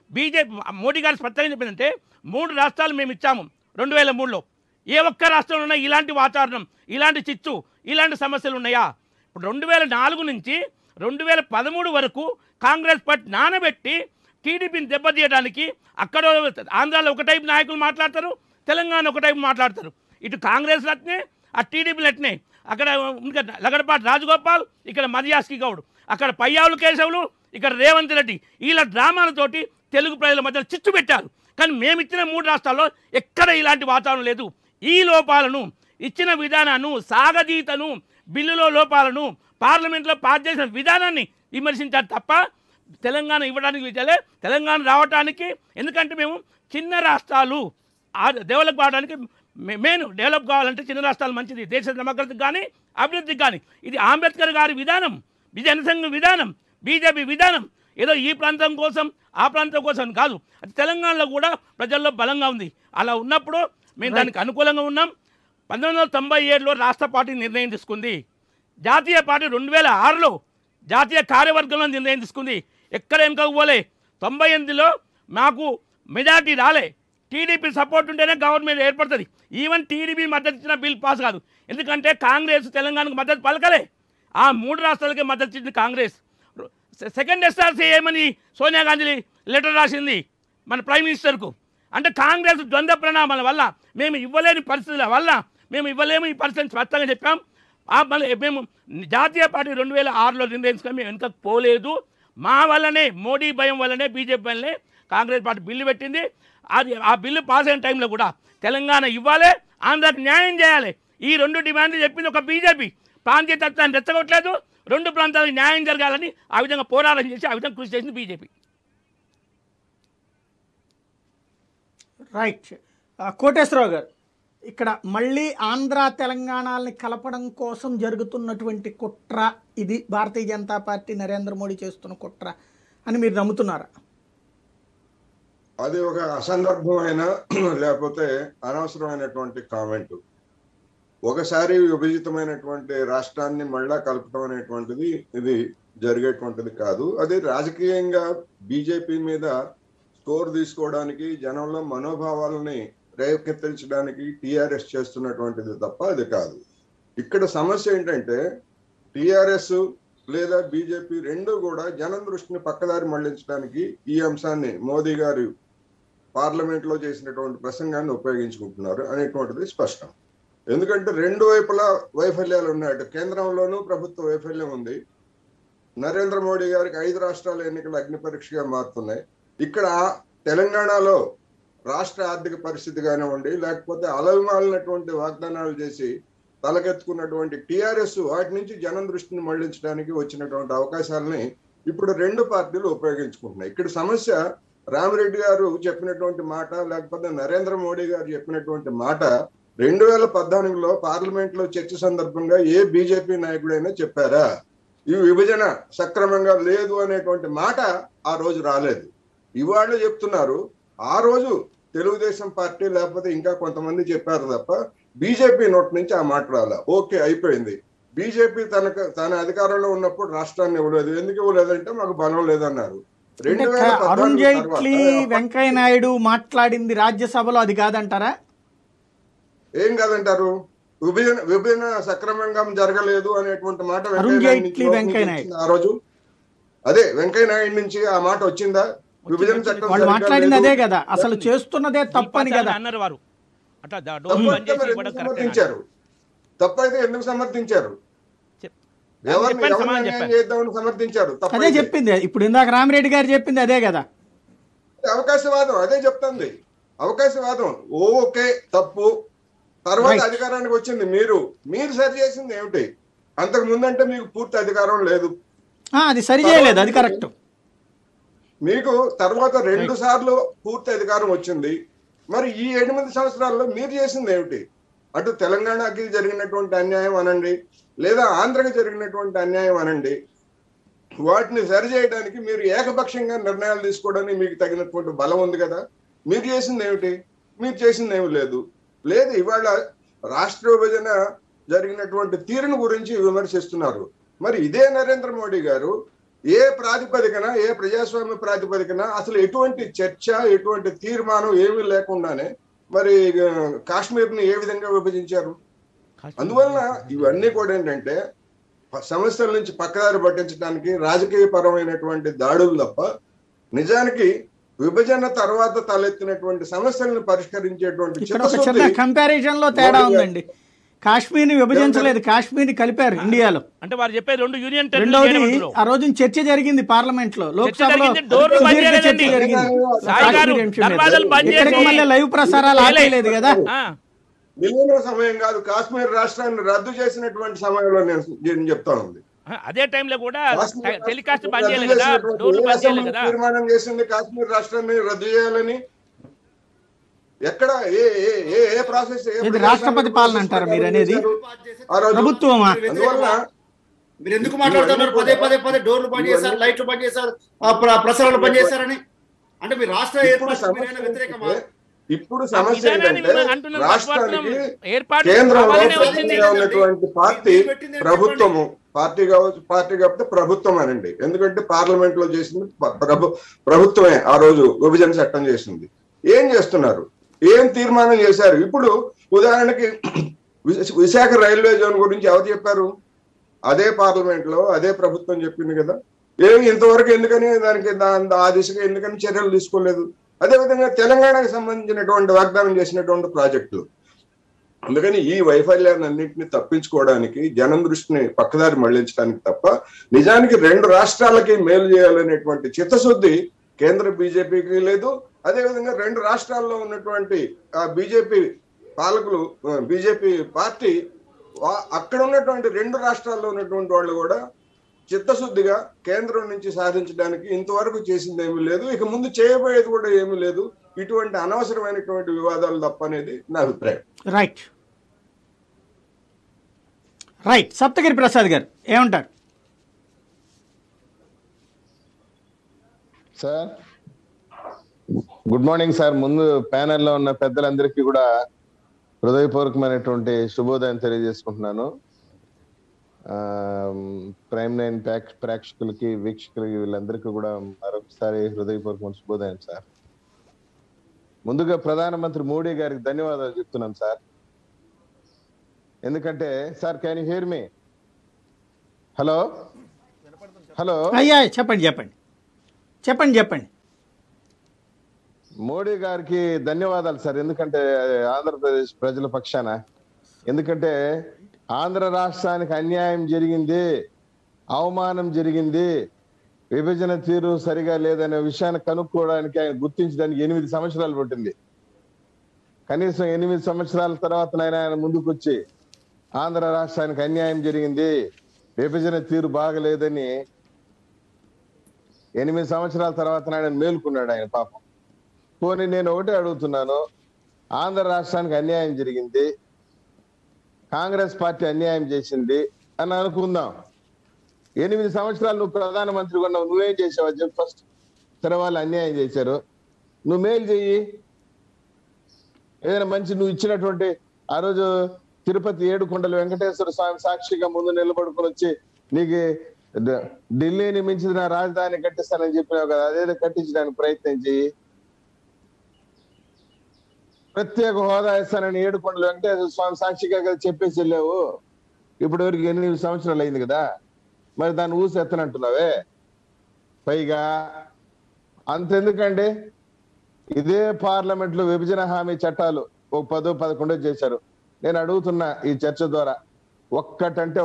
మోడీ గారు స్పష్టంగా చెప్పిందంటే 3 రాష్ట్రాలు మేము ఇచ్చాము 2003లో. ఏ ఒక్క రాష్ట్రంలో ఇలాంటి వాతావరణం, ఇలాంటి చిచ్చు, ఇలాంటి సమస్యలు ఉన్నాయా? ఇప్పుడు 2004 నుంచి 2013 వరకు కాంగ్రెస్ పార్టీ నానబెట్టి టీడీపీని దెబ్బతీయడానికి అక్కడ ఆంధ్రాలో ఒక టైపు నాయకులు మాట్లాడతారు, తెలంగాణ ఒక టైపు మాట్లాడతారు. ఇటు కాంగ్రెస్ అట్నే, ఆ టీడీపీలు అట్నే. అక్కడ ఇంకా లగడపాటి రాజగోపాల్, ఇక్కడ మర్యాస్కి గౌడ్, అక్కడ పయ్యావులు కేశవులు, ఇక్కడ రేవంత్ రెడ్డి. వీళ్ళ డ్రామాలతోటి తెలుగు ప్రజల మధ్యలో చిచ్చు పెట్టారు. కానీ మేమిచ్చిన 3 రాష్ట్రాల్లో ఎక్కడ ఇలాంటి వాతావరణం లేదు. ఈ లోపాలను, ఇచ్చిన విధానాన్ని, సాగదీతను, బిల్లులో లోపాలను, పార్లమెంట్లో పాస్ చేసిన విధానాన్ని విమర్శించారు తప్ప తెలంగాణ ఇవ్వడానికి విచాలే. తెలంగాణ రావడానికి, ఎందుకంటే మేము చిన్న రాష్ట్రాలు డెవలప్ కావడానికి, డెవలప్ కావాలంటే చిన్న రాష్ట్రాలు మంచిది, దేశ సమగ్రతకు కానీ అభివృద్ధికి కానీ. ఇది అంబేద్కర్ గారి విధానం, జనసంఘ విధానం, బీజేపీ విధానం. ఏదో ఈ ప్రాంతం కోసం, ఆ ప్రాంతం కోసం కాదు. అది తెలంగాణలో కూడా ప్రజల్లో బలంగా ఉంది. అలా ఉన్నప్పుడు మేము దానికి అనుకూలంగా ఉన్నాం. 1997లో రాష్ట్ర పార్టీ నిర్ణయం తీసుకుంది. జాతీయ పార్టీ 2006లో జాతీయ కార్యవర్గంలో నిర్ణయం తీసుకుంది. ఎక్కడ వెనుకపోలే. 98లో మాకు మెజార్టీ రాలే. టీడీపీ సపోర్ట్ ఉంటేనే గవర్నమెంట్ ఏర్పడుతుంది. ఈవెన్ టీడీపీ మద్దతు ఇచ్చిన బిల్ పాస్ కాదు. ఎందుకంటే కాంగ్రెస్ తెలంగాణకు మద్దతు పలకలే. ఆ 3 రాష్ట్రాలకే మద్దతు ఇచ్చింది కాంగ్రెస్. సెకండ్ ఎస్ఆర్సీ ఏమని సోనియా గాంధీ లెటర్ రాసింది మన ప్రైమ్ మినిస్టర్కు. అంటే కాంగ్రెస్ ద్వంద్వ ప్రణామాల వల్ల, మేము ఇవ్వలేని పరిస్థితుల వల్ల మేము ఇవ్వలేము ఈ పరిస్థితిని స్పష్టంగా చెప్పాం. మళ్ళీ మేము జాతీయ పార్టీ 2006లో నిర్ణయించుకొని మేము వెనుకకు పోలేదు. మా వల్లనే, మోడీ భయం వల్లనే, బీజేపీ వల్లనే కాంగ్రెస్ పార్టీ బిల్లు పెట్టింది. అది ఆ బిల్లు పాస్ అయిన టైంలో కూడా తెలంగాణ ఇవ్వాలి, ఆంధ్రాకి న్యాయం చేయాలి. ఈ 2 డిమాండ్లు చెప్పింది ఒక బీజేపీ. ప్రాంతీయ తత్వాన్ని రెచ్చగొట్టలేదు. 2 ప్రాంతాలకు న్యాయం జరగాలని ఆ విధంగా పోరాటం చేసి ఆ విధంగా కృషి చేసింది బీజేపీ. రైట్. కోటేశ్వరరావు గారు, ఇక్కడ మళ్ళీ ఆంధ్ర తెలంగాణల్ని కలపడం కోసం జరుగుతున్నటువంటి కుట్ర ఇది భారతీయ జనతా పార్టీ నరేంద్ర మోడీ చేస్తున్న కుట్ర అని మీరు నమ్ముతున్నారా? అది ఒక అసందర్భమైన లేకపోతే అనవసరమైనటువంటి కామెంట్. ఒకసారి విభజితమైనటువంటి రాష్ట్రాన్ని మళ్ళా కలపడం అనేటువంటిది ఇది జరిగేటువంటిది కాదు. అది రాజకీయంగా బీజేపీ మీద స్కోర్ తీసుకోవడానికి, జనంలో మనోభావాలని రేకెత్తించడానికి టీఆర్ఎస్ చేస్తున్నటువంటిది తప్ప అది కాదు. ఇక్కడ సమస్య ఏంటంటే టీఆర్ఎస్ లేదా బీజేపీ రెండు కూడా జనం దృష్టిని పక్కదారి మళ్లించడానికి ఈ అంశాన్ని మోదీ గారు పార్లమెంట్ లో చేసినటువంటి ప్రసంగాన్ని ఉపయోగించుకుంటున్నారు అనేటువంటిది స్పష్టం. ఎందుకంటే 2 వైపులా వైఫల్యాలు ఉన్నాయి. కేంద్రంలోనూ ప్రభుత్వ వైఫల్యం ఉంది. నరేంద్ర మోడీ గారికి 5 రాష్ట్రాల ఎన్నికలు అగ్ని పరీక్షగా మారుతున్నాయి. ఇక్కడ తెలంగాణలో రాష్ట్ర ఆర్థిక పరిస్థితి కానివ్వండి, లేకపోతే అలవిమాలినటువంటి వాగ్దానాలు చేసి తలకెత్తుకున్నటువంటి టీఆర్ఎస్ వాటి నుంచి జనం దృష్టిని మళ్లించడానికి వచ్చినటువంటి అవకాశాలని ఇప్పుడు 2 పార్టీలు ఉపయోగించుకుంటున్నాయి. ఇక్కడ సమస్య రామిరెడ్డి గారు చెప్పినటువంటి మాట, లేకపోతే నరేంద్ర మోడీ గారు చెప్పినటువంటి మాట 2014లో పార్లమెంట్ లో చర్చ సందర్భంగా ఏ బీజేపీ నాయకుడైనా చెప్పారా? ఈ విభజన సక్రమంగా లేదు అనేటువంటి మాట ఆ రోజు రాలేదు. ఇవాళ చెప్తున్నారు. ఆ రోజు తెలుగుదేశం పార్టీ లేకపోతే ఇంకా కొంతమంది చెప్పారు తప్ప బీజేపీ నోటి నుంచి ఆ మాట రాలే. ఓకే, అయిపోయింది. బీజేపీ తన అధికారంలో ఉన్నప్పుడు రాష్ట్రాన్ని ఇవ్వలేదు. ఎందుకు ఇవ్వలేదంటే మాకు బలం లేదన్నారు. అరుణ్ జైట్లీ వెంకయ్య నాయుడు మాట్లాడింది రాజ్యసభలో అది కాదంటారా? ఏం కాదంటారు? విభజన సక్రమంగా జరగలేదు అనేటువంటి మాట అరుణ్ జైట్లీ వెంకయ్య నాయుడు ఆ రోజు అదే వెంకయ్య నాయుడు నుంచి ఆ మాట వచ్చిందా? విభజన చట్టం వాళ్ళు మాట్లాడింది అదే కదా, అసలు చేస్తున్నదే తప్పని కదా అన్నారు వారు. సమర్థించారు. తప్పైతే ఎందుకు సమర్థించారు? ఎవరిని చేద్దామని సమర్థించారు? అదే చెప్పింది ఇప్పుడు ఇందాక రామిరెడ్డి గారు చెప్పింది అదే కదా. అవకాశవాదం అదే చెప్తుంది. అవకాశవాదం ఓకే తప్పు. తర్వాత అధికారానికి వచ్చింది మీరు సరి చేసింది ఏమిటి? అంతకు ముందంటే మీకు పూర్తి అధికారం లేదు. అది సరి చేయలేదు, అది కరెక్ట్. మీకు తర్వాత 2 సార్లు పూర్తి అధికారం వచ్చింది. మరి ఈ 8 సంవత్సరాల్లో మీరు చేసింది ఏమిటి? అటు తెలంగాణకి జరిగినటువంటి అన్యాయం అనండి, లేదా ఆంధ్రకి జరిగినటువంటి అన్యాయం అనండి, వాటిని సరి చేయడానికి మీరు ఏకపక్షంగా నిర్ణయాలు తీసుకోవడానికి మీకు తగినటువంటి బలం ఉంది కదా. మీరు చేసింది ఏమిటి? మీరు చేసింది ఏమి లేదు. ఇవాళ రాష్ట్ర విభజన జరిగినటువంటి తీరును గురించి విమర్శిస్తున్నారు. మరి ఇదే నరేంద్ర మోడీ గారు ఏ ప్రాతిపదికన, ఏ ప్రజాస్వామ్య ప్రాతిపదికన అసలు ఎటువంటి చర్చ, ఎటువంటి తీర్మానం ఏమీ లేకుండానే మరి కాశ్మీర్ని ఏ విధంగా విభజించారు? అందువలన ఇవన్నీ కూడా ఏంటంటే సమస్యల నుంచి పక్కదారి పట్టించడానికి రాజకీయ పరమైనటువంటి దాడులు తప్ప నిజానికి విభజన తర్వాత తలెత్తినటువంటి సమస్యలను పరిష్కరించేటువంటి కంపారిజన్ లో తేడా ఉందండి. కాశ్మీర్ ని విభజించలేదు, కాశ్మీర్ ని కలిపారు ఇండియాలో. అంటే వారు చెప్పేది 2 యూనియన్. రెండోది ఆ రోజు చర్చ జరిగింది పార్లమెంట్ లో, లోక్సభలో చర్చ జరిగింది. మళ్ళీ లైవ్ ప్రసారాలు ఆపలేదు కదా. విలీన సమయం కాదు, కాశ్మీర్ రాష్ట్రాన్ని రద్దు చేసినటువంటి సమయంలో నేను చెప్తా ఉంది. అదే టైంలో కూడా టెలికాస్ట్ బంద్ చేయలేదు కదా, డోర్లు బంద్ చేయలేదు కదా. తీర్మానం చేసింది కాశ్మీర్ రాష్ట్రాన్ని రద్దు చేయాలని. ఎక్కడ ఏ ప్రాసెస్? రాష్ట్రపతి పాలన అంటారు మీరు అనేది? ప్రభుత్వమా? అందువల్ల మీరు ఎందుకు మాట్లాడుతున్నారు? పదే డోర్లు బంద్ చేశారు, లైట్లు బంద్ చేశారు, ప్రసారాలు బంద్ చేశారని. అంటే మీ రాష్ట్ర వ్యతిరేకమా? ఇప్పుడు సమస్య ఏంటంటే రాష్ట్రానికి కేంద్రంలో ఉన్నటువంటి ప్రభుత్వము, పార్టీ కాకపోతే ప్రభుత్వం అనండి. ఎందుకంటే పార్లమెంట్ లో చేసింది ప్రభుత్వమే. ఆ రోజు విభజన చట్టం చేసింది. ఏం చేస్తున్నారు? ఏం తీర్మానం చేశారు? ఇప్పుడు ఉదాహరణకి విశాఖ రైల్వే జోన్ గురించి ఎవరు చెప్పారు? అదే పార్లమెంట్ లో అదే ప్రభుత్వం చెప్పింది కదా. ఇంతవరకు ఎందుకని దానికి ఆ దిశగా ఎందుకని చర్యలు తీసుకోలేదు? అదేవిధంగా తెలంగాణకు సంబంధించినటువంటి వాగ్దానం చేసినటువంటి ప్రాజెక్టులు. అందుకని ఈ వైఫల్యాన్ని అన్నింటినీ తప్పించుకోవడానికి, జనం దృష్టిని పక్కదారి మళ్లించడానికి తప్ప నిజానికి 2 రాష్ట్రాలకి మేలు చేయాలనేటువంటి చిత్తశుద్ధి కేంద్ర బీజేపీకి లేదు. అదేవిధంగా 2 రాష్ట్రాల్లో ఉన్నటువంటి బీజేపీ పాలకులు, బీజేపీ పార్టీ అక్కడ ఉన్నటువంటి 2 రాష్ట్రాల్లో ఉన్నటువంటి వాళ్ళు కూడా చిత్తశుద్ధిగా కేంద్రం నుంచి సాధించడానికి ఇంతవరకు చేసింది ఏమీ లేదు, ఇక ముందు చేయబోయేది కూడా ఏమీ లేదు. ఇటువంటి అనవసరమైనటువంటి వివాదాలు తప్ప అనేది నా అభిప్రాయం. రైట్ సప్తగిరి ప్రసాద్ గారు ఏమంటారు? Sir good morning sir. ముందు ప్యానెల్లో ఉన్న పెద్దలందరికీ కూడా హృదయపూర్వకమైనటువంటి శుభోదయం తెలియజేసుకుంటున్నాను. ప్రైమ్9 ప్రేక్షకులకి, వీక్షకులకి, వీళ్ళందరికీ కూడా మరొకసారి హృదయపూర్వకమైన శుభోదయం సార్. ముందుగా ప్రధానమంత్రి మోడీ గారికి ధన్యవాదాలు చెప్తున్నాను సార్. ఎందుకంటే sir, can you hear me? Hello అయ్యా చెప్పండి. మోడీ గారికి ధన్యవాదాలు సార్. ఎందుకంటే ఆంధ్రప్రదేశ్ ప్రజల పక్షాన, ఎందుకంటే ఆంధ్ర రాష్ట్రానికి అన్యాయం జరిగింది, అవమానం జరిగింది, విభజన తీరు సరిగా లేదనే విషయాన్ని కనుక్కోవడానికి, ఆయన గుర్తించడానికి 8 సంవత్సరాలు పట్టింది. కనీసం 8 సంవత్సరాల తర్వాత ఆయన ముందుకు వచ్చి ఆంధ్ర రాష్ట్రానికి అన్యాయం జరిగింది, విభజన తీరు బాగలేదని 8 సంవత్సరాల తర్వాత ఆయన మేలుకున్నాడు. ఆయన పాపం. పోనీ నేను ఒకటే అడుగుతున్నాను, ఆంధ్ర రాష్ట్రానికి అన్యాయం జరిగింది, కాంగ్రెస్ పార్టీ అన్యాయం చేసింది అని అనుకుందాం. 8 సంవత్సరాలు నువ్వు ప్రధానమంత్రిగా ఉన్నావు, నువ్వేం చేసావు చెప్పు ఫస్ట్. సరే, వాళ్ళు అన్యాయం చేశారు, నువ్వు మేలు చెయ్యి. ఏదైనా మంచి నువ్వు ఇచ్చినటువంటి, ఆ రోజు తిరుపతి ఏడుకొండల వెంకటేశ్వర స్వామి సాక్షిగా ముందు నిలబడుకొని వచ్చి నీకు ఢిల్లీని మించిన రాజధాని కట్టిస్తానని చెప్పినావు కదా, అదేదో కట్టించడానికి ప్రయత్నం చెయ్యి. ప్రత్యేక హోదా ఇస్తానని ఏడుకొండల వెంకటేశ్వర స్వామి సాక్షిగా కదా చెప్పేసి వెళ్ళావు. ఇప్పుడు వరకు 8 సంవత్సరాలు అయింది కదా, మరి దాన్ని ఊసి ఎత్తనంటున్నావే. పైగా అంతెందుకండి, ఇదే పార్లమెంట్ లో విభజన హామీ చట్టాలు ఒక 10, 11 చేశారు. నేను అడుగుతున్నా ఈ చర్చ ద్వారా, ఒక్కటంటే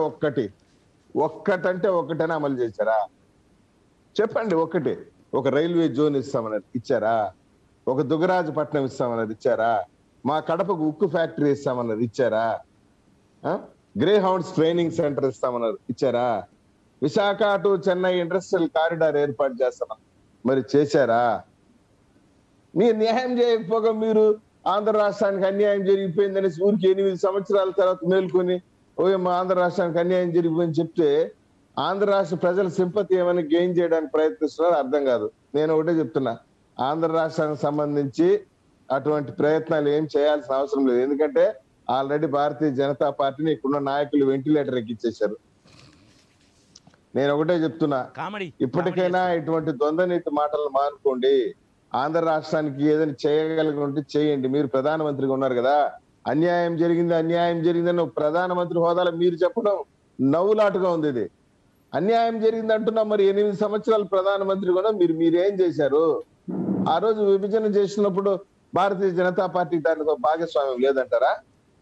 ఒక్కటని అమలు చేశారా? చెప్పండి. ఒక రైల్వే జోన్ ఇస్తామన్నది ఇచ్చారా? ఒక దుగ్గరాజపట్నం ఇస్తామన్నది ఇచ్చారా? మా కడపకు ఉక్కు ఫ్యాక్టరీ ఇస్తామన్నది ఇచ్చారా? గ్రే హౌండ్స్ ట్రైనింగ్ సెంటర్ ఇస్తామన్నారు ఇచ్చారా? Visakha to Chennai industrial corridor ఏర్పాటు చేస్తామన్నారు, మరి చేశారా? మీరు న్యాయం చేయకపోగా మీరు ఆంధ్ర రాష్ట్రానికి అన్యాయం జరిగిపోయిందని ఊరికి 8 సంవత్సరాల తర్వాత మేల్కొని మా ఆంధ్ర రాష్ట్రానికి అన్యాయం జరిగిపోయింది చెప్తే ఆంధ్ర రాష్ట్ర ప్రజల సింపతి ఏమైనా గెయిన్ చేయడానికి ప్రయత్నిస్తున్నారో అర్థం కాదు. నేను ఒకటే చెప్తున్నా, ఆంధ్ర రాష్ట్రానికి సంబంధించి అటువంటి ప్రయత్నాలు ఏం చేయాల్సిన అవసరం లేదు. ఎందుకంటే ఆల్రెడీ భారతీయ జనతా పార్టీని ఇక్కడున్న నాయకులు వెంటిలేటర్ ఎక్కించేశారు. నేను ఒకటే చెప్తున్నా, ఇప్పటికైనా ఇటువంటి ద్వంద్వనీతి మాటలను మానుకోండి. ఆంధ్ర రాష్ట్రానికి ఏదైనా చేయగలిగి చేయండి. మీరు ప్రధానమంత్రిగా ఉన్నారు కదా, అన్యాయం జరిగిందని ప్రధానమంత్రి హోదాలో మీరు చెప్పడం నవ్వులాటుగా ఉంది. ఇది అన్యాయం జరిగింది అంటున్నా, మరి 8 సంవత్సరాలు ప్రధానమంత్రి కూడా మీరేం చేశారు? ఆ రోజు విభజన చేసినప్పుడు భారతీయ జనతా పార్టీ దానితో భాగస్వామ్యం లేదంటారా?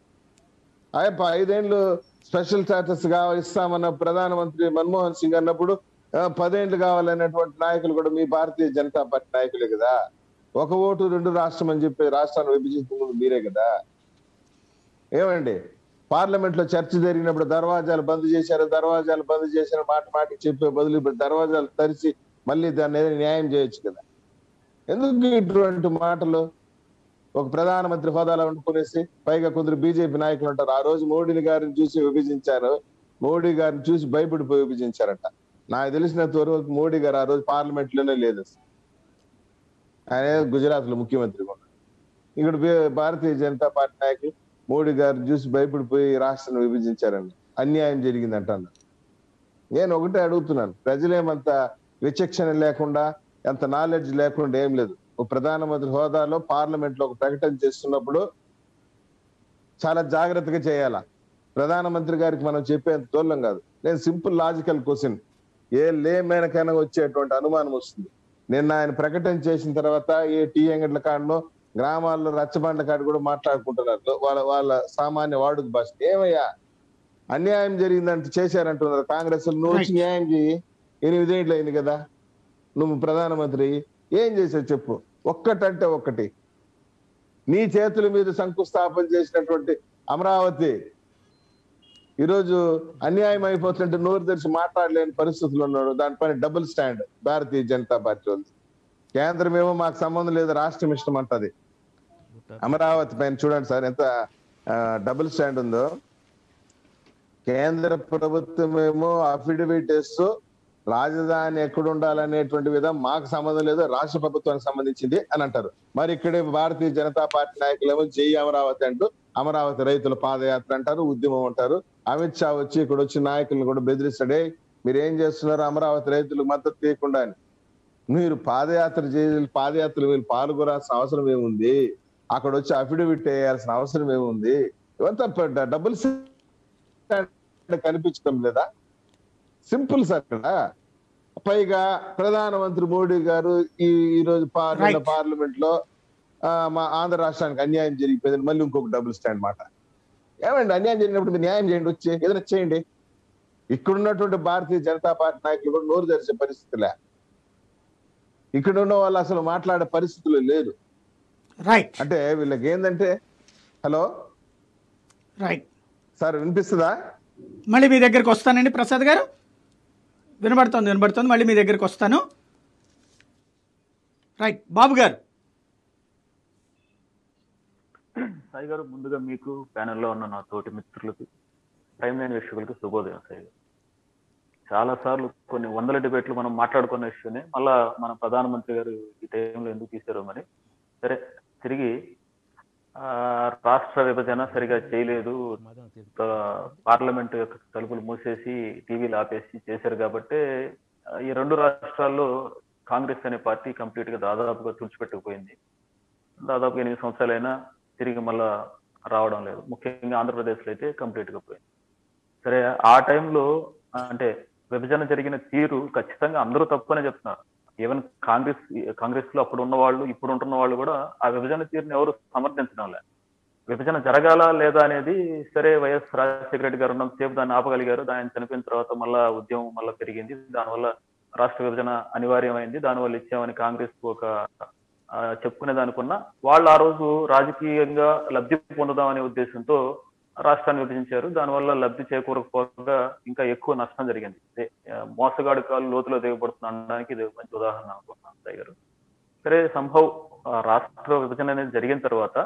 5 ఏళ్ళు స్పెషల్ స్టేటస్ ఇస్తామన్న ప్రధానమంత్రి మన్మోహన్ సింగ్ అన్నప్పుడు 10 ఏళ్ళు కావాలనేటువంటి నాయకులు కూడా మీ భారతీయ జనతా పార్టీ నాయకులే కదా. 1 ఓటు 2 రాష్ట్రం అని చెప్పి రాష్ట్రాన్ని విభజించుకున్నది మీరే కదా. ఏమండి, పార్లమెంట్ లో చర్చ జరిగినప్పుడు దర్వాజాలు బంద్ చేశారు మాటికి చెప్పే బదులు ఇప్పుడు దర్వాజాలు తెరిచి మళ్ళీ దాన్ని ఏదైనా న్యాయం చేయొచ్చు కదా. ఎందుకు ఇటువంటి మాటలు? ఒక ప్రధానమంత్రి హోదాలో వండుకునేసి పైగా కొందరు బీజేపీ నాయకులు ఉంటారు, ఆ రోజు మోడీ గారిని చూసి విభజించారు, మోడీ గారిని చూసి భయపడిపోయి విభజించారట. నాకు తెలిసినంత వరకు మోడీ గారు ఆ రోజు పార్లమెంట్ లోనే లేదు. ఆయన గుజరాత్ లో ముఖ్యమంత్రిగా ఉన్నారు. ఇక్కడ భారతీయ జనతా పార్టీ నాయకులు మోడీ గారిని చూసి భయపడిపోయి రాష్ట్రాన్ని విభజించారని, అన్యాయం జరిగిందంట అన్నారు. నేను ఒకటే అడుగుతున్నాను, ప్రజలేమంత విచక్షణ లేకుండా, ఎంత నాలెడ్జ్ లేకుండా ఏం లేదు. ఒక ప్రధానమంత్రి హోదాలో పార్లమెంట్ లో ఒక ప్రకటన చేస్తున్నప్పుడు చాలా జాగ్రత్తగా చేయాలా. ప్రధానమంత్రి గారికి మనం చెప్పేంత దూరం కాదు. నేను సింపుల్ లాజికల్ క్వశ్చన్, ఏ లేమేనకైనా వచ్చేటువంటి అనుమానం వస్తుంది. నిన్న ఆయన ప్రకటన చేసిన తర్వాత ఏ టీ అంగడ్ల కాడనో గ్రామాల్లో రచ్చబండ్ల కాడ కూడా మాట్లాడుకుంటున్నారు వాళ్ళ సామాన్య వాడుక భాష. ఏమయ్యా, అన్యాయం జరిగిందంటే చేశారంటున్నారు కాంగ్రెస్. నువ్వు వచ్చి న్యాయం చేయి. 8 ఏళ్ళు అయింది కదా నువ్వు ప్రధానమంత్రి, ఏం చేసావు చెప్పు. ఒక్కటంటే ఒక్కటి, నీ చేతుల మీద శంకుస్థాపన చేసినటువంటి అమరావతి ఈరోజు అన్యాయం అయిపోతుంటే నోరు తెరిచి మాట్లాడలేని పరిస్థితులు ఉన్నాడు. దానిపైన double stand Bharatiya Janata party ఉంది. కేంద్రం ఏమో మాకు సంబంధం లేదు, రాష్ట్రం ఇష్టం అంటది. అమరావతి పైన చూడండి సార్ ఎంత డబుల్ స్టాండ్ ఉందో. కేంద్ర ప్రభుత్వం ఏమో అఫిడవిట్ వేస్తూ రాజధాని ఎక్కడ ఉండాలనేటువంటి విధం మాకు సంబంధం లేదు, రాష్ట్ర ప్రభుత్వానికి సంబంధించింది అని అంటారు. మరి ఇక్కడే భారతీయ జనతా పార్టీ నాయకులేమో జై అమరావతి అంటూ అమరావతి రైతుల పాదయాత్ర అంటారు, ఉద్యమం అంటారు. అమిత్ షా వచ్చి ఇక్కడ వచ్చి నాయకులను కూడా బెదిరిస్తాడే, మీరు ఏం చేస్తున్నారు అమరావతి రైతులకు మద్దతు తీయకుండా అని. మీరు పాదయాత్రలు మీరు పాల్గొనాల్సిన అవసరం ఏముంది? అక్కడ వచ్చి అఫిడవిట్ వేయాల్సిన అవసరం ఏముంది? ఇవంతా డబుల్ కనిపించడం లేదా? Simple sir. అక్కడ పైగా ప్రధానమంత్రి మోడీ గారు ఈ రోజు పార్లమెంట్ లో మా ఆంధ్ర రాష్ట్రానికి అన్యాయం జరిగిపోయింది, మళ్ళీ ఇంకొక డబుల్ స్టాండ్ మాట. ఏమండి, అన్యాయం జరిగినప్పుడు మీరు న్యాయం చేయండి, వచ్చి ఏదైనా చేయండి. ఇక్కడ ఉన్నటువంటి భారతీయ జనతా పార్టీ నాయకులు కూడా నోరు తెరిచే పరిస్థితులే. ఇక్కడ ఉన్న వాళ్ళు అసలు మాట్లాడే పరిస్థితులు లేరు. రైట్, అంటే వీళ్ళకి ఏంటంటే, హలో రైట్ సార్ వినిపిస్తుందా? మళ్ళీ మీ దగ్గరికి వస్తానండి ప్రసాద్ గారు. వినబడుతుంది. మళ్ళీ మీ దగ్గరికి వస్తాను. రైట్, బాబు గారు. సాయి గారు, ముందుగా మీకు ప్యానెల్లో ఉన్న నా తోటి మిత్రులకి, టైం లైన్ వీక్షకులకి శుభోదయం. సాయి గారు, చాలా సార్లు కొన్ని వందల డిబేట్లు మనం మాట్లాడుకున్న ఇష్యూనే మళ్ళా మన ప్రధానమంత్రి గారు ఈ టైంలో ఎందుకు తీశారో మరి. సరే, తిరిగి రాష్ట్ర విభజన సరిగా చేయలేదు, పార్లమెంట్ యొక్క తలుపులు మూసేసి టీవీలు ఆపేసి చేశారు కాబట్టి ఈ రెండు రాష్ట్రాల్లో కాంగ్రెస్ అనే పార్టీ కంప్లీట్ గా దాదాపుగా తుడిచిపెట్టుకుపోయింది. దాదాపు 8 సంవత్సరాలైనా తిరిగి మళ్ళా రావడం లేదు. ముఖ్యంగా ఆంధ్రప్రదేశ్లో అయితే కంప్లీట్ గా పోయింది. సరే, ఆ టైంలో అంటే విభజన జరిగిన తీరు ఖచ్చితంగా అందరూ తప్పనే చెప్తున్నారు. ఈవెన్ కాంగ్రెస్ లో అప్పుడు ఉన్న వాళ్ళు, ఇప్పుడు ఉంటున్న వాళ్ళు కూడా ఆ విభజన తీరుని ఎవరు సమర్థించడం లేదు. విభజన జరగాల లేదా అనేది సరే, వైఎస్ రాజశేఖర రెడ్డి గారు ఉన్నంతసేపు దాన్ని ఆపగలిగారు. ఆయన చనిపోయిన తర్వాత మళ్ళా ఉద్యమం మళ్ళా పెరిగింది. దానివల్ల రాష్ట్ర విభజన అనివార్యమైంది. దానివల్ల ఇచ్చామని కాంగ్రెస్ ఒక చెప్పుకునేదానుకున్నా, వాళ్ళు ఆ రోజు రాజకీయంగా లబ్ధి పొందుదామనే ఉద్దేశంతో రాష్ట్రాన్ని విభజించారు. దానివల్ల లబ్ధి చేకూరకపోగా ఇంకా ఎక్కువ నష్టం జరిగింది. మోసగాడు కాలు లోతులో దిగబడుతున్నా అనడానికి ఇది మంచి ఉదాహరణ అనుకుంటున్నాను సాయి గారు. సరే, సంభవ్ రాష్ట్ర విభజన అనేది జరిగిన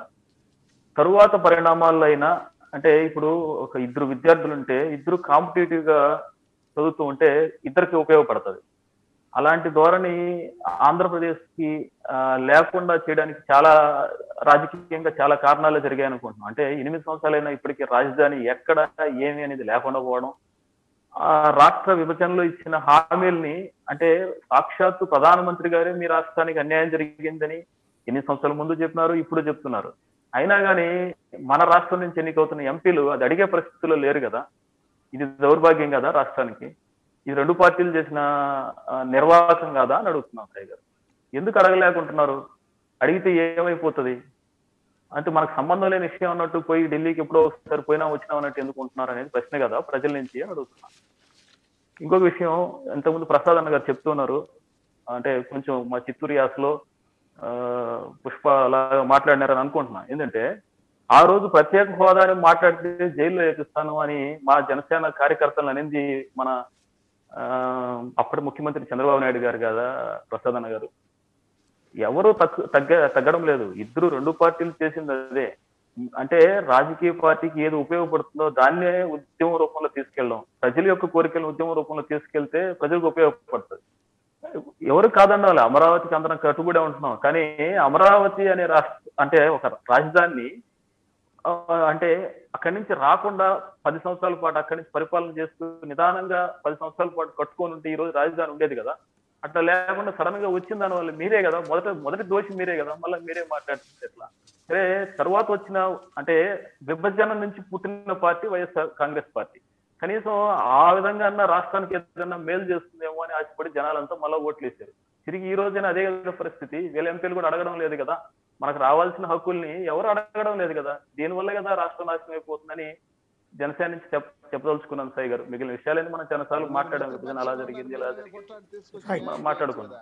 తరువాత పరిణామాల్లో అయినా, అంటే ఇప్పుడు ఒక 2 విద్యార్థులు ఉంటే 2 కాంపిటేటివ్ గా చదువుతూ ఉంటే ఇద్దరికి ఉపయోగపడుతుంది. అలాంటి ధోరణి ఆంధ్రప్రదేశ్ కి లేకుండా చేయడానికి చాలా రాజకీయంగా చాలా కారణాలు జరిగాయి అనుకుంటున్నాం. అంటే 8 సంవత్సరాలైనా ఇప్పటికీ రాజధాని ఎక్కడ ఏమి అనేది లేకుండా పోవడం, ఆ రాష్ట్ర విభజనలో ఇచ్చిన హామీల్ని, అంటే సాక్షాత్తు ప్రధానమంత్రి గారే మీ రాష్ట్రానికి అన్యాయం జరిగిందని 8 సంవత్సరాల ముందు చెప్పినారు, ఇప్పుడు చెప్తున్నారు. అయినా కానీ మన రాష్ట్రం నుంచి ఎన్నికవుతున్న ఎంపీలు అది అడిగే పరిస్థితుల్లో లేరు కదా. ఇది దౌర్భాగ్యం కదా రాష్ట్రానికి. ఈ 2 పార్టీలు చేసిన నిర్వాహకం కాదా అని అడుగుతున్నాం సాయి గారు. ఎందుకు అడగలేకుంటున్నారు? అడిగితే ఏమైపోతుంది? అంటే మనకు సంబంధం లేని విషయం అన్నట్టు పోయి ఢిల్లీకి ఎప్పుడో ఒకసారి వచ్చినాం అన్నట్టు ఎందుకు ఉంటున్నారు అనేది ప్రశ్న కదా ప్రజల నుంచి అని అడుగుతున్నాను. ఇంకొక విషయం, ఇంతకుముందు ప్రసాద్ అన్న గారు చెప్తున్నారు, అంటే కొంచెం మా చిత్తూరు యాసలో పుష్ప అలా మాట్లాడినారని అనుకుంటున్నా. ఏంటంటే ఆ రోజు ప్రత్యేక హోదాని మాట్లాడితే జైల్లో వేపిస్తాను అని మా జనసేన కార్యకర్తలు అనేది మన అప్పటి ముఖ్యమంత్రి చంద్రబాబు నాయుడు గారు కదా ప్రసాద్ అన్న గారు. ఎవరు తగ్గడం లేదు. 2 పార్టీలు చేసింది అదే. అంటే రాజకీయ పార్టీకి ఏది ఉపయోగపడుతుందో దాన్నే ఉద్యమ రూపంలో తీసుకెళ్ళడం, ప్రజల యొక్క కోరికలను ఉద్యమ రూపంలో తీసుకెళ్తే ప్రజలకు ఉపయోగపడుతుంది. ఎవరు కాదన్నాలి, అమరావతికి అందరం కట్టుబడి ఉంటున్నాం. కానీ అమరావతి అనే అంటే ఒక రాజధానిని అంటే అక్కడి నుంచి రాకుండా 10 సంవత్సరాల పాటు అక్కడి నుంచి పరిపాలన చేస్తూ నిదానంగా 10 సంవత్సరాల పాటు కట్టుకొని ఉంటే ఈ రోజు రాజధాని ఉండేది కదా. అట్లా లేకుండా సడన్ గా వచ్చిన దాని వల్ల మీరే కదా మొదటి దోషి మీరే కదా. మళ్ళీ మీరే మాట్లాడుతుంది ఎట్లా? సరే, తర్వాత వచ్చిన అంటే విభజన నుంచి పుట్టిన పార్టీ వైఎస్ఆర్ కాంగ్రెస్ పార్టీ. కనీసం ఆ విధంగా అన్న రాష్ట్రానికి ఏదైనా మేలు చేస్తుందేమో అని ఆశపడి జనాలంతా మళ్ళీ ఓట్లు వేశారు. తిరిగి ఈ రోజైనా అదే పరిస్థితి. వీళ్ళ ఎంపీలు కూడా అడగడం లేదు కదా, మనకు రావాల్సిన హక్కుల్ని ఎవరు అడగడం లేదు కదా. దీనివల్ల కదా రాష్ట్రం నాశనం అయిపోతుందని జనసేన నుంచి చెప్పదలుచుకున్నాను సాయి గారు. మిగిలిన విషయాలని మనం చాలాసార్లు మాట్లాడాం. విభజన అలా జరిగింది ఇలా జరిగింది మాట్లాడుకున్నాం.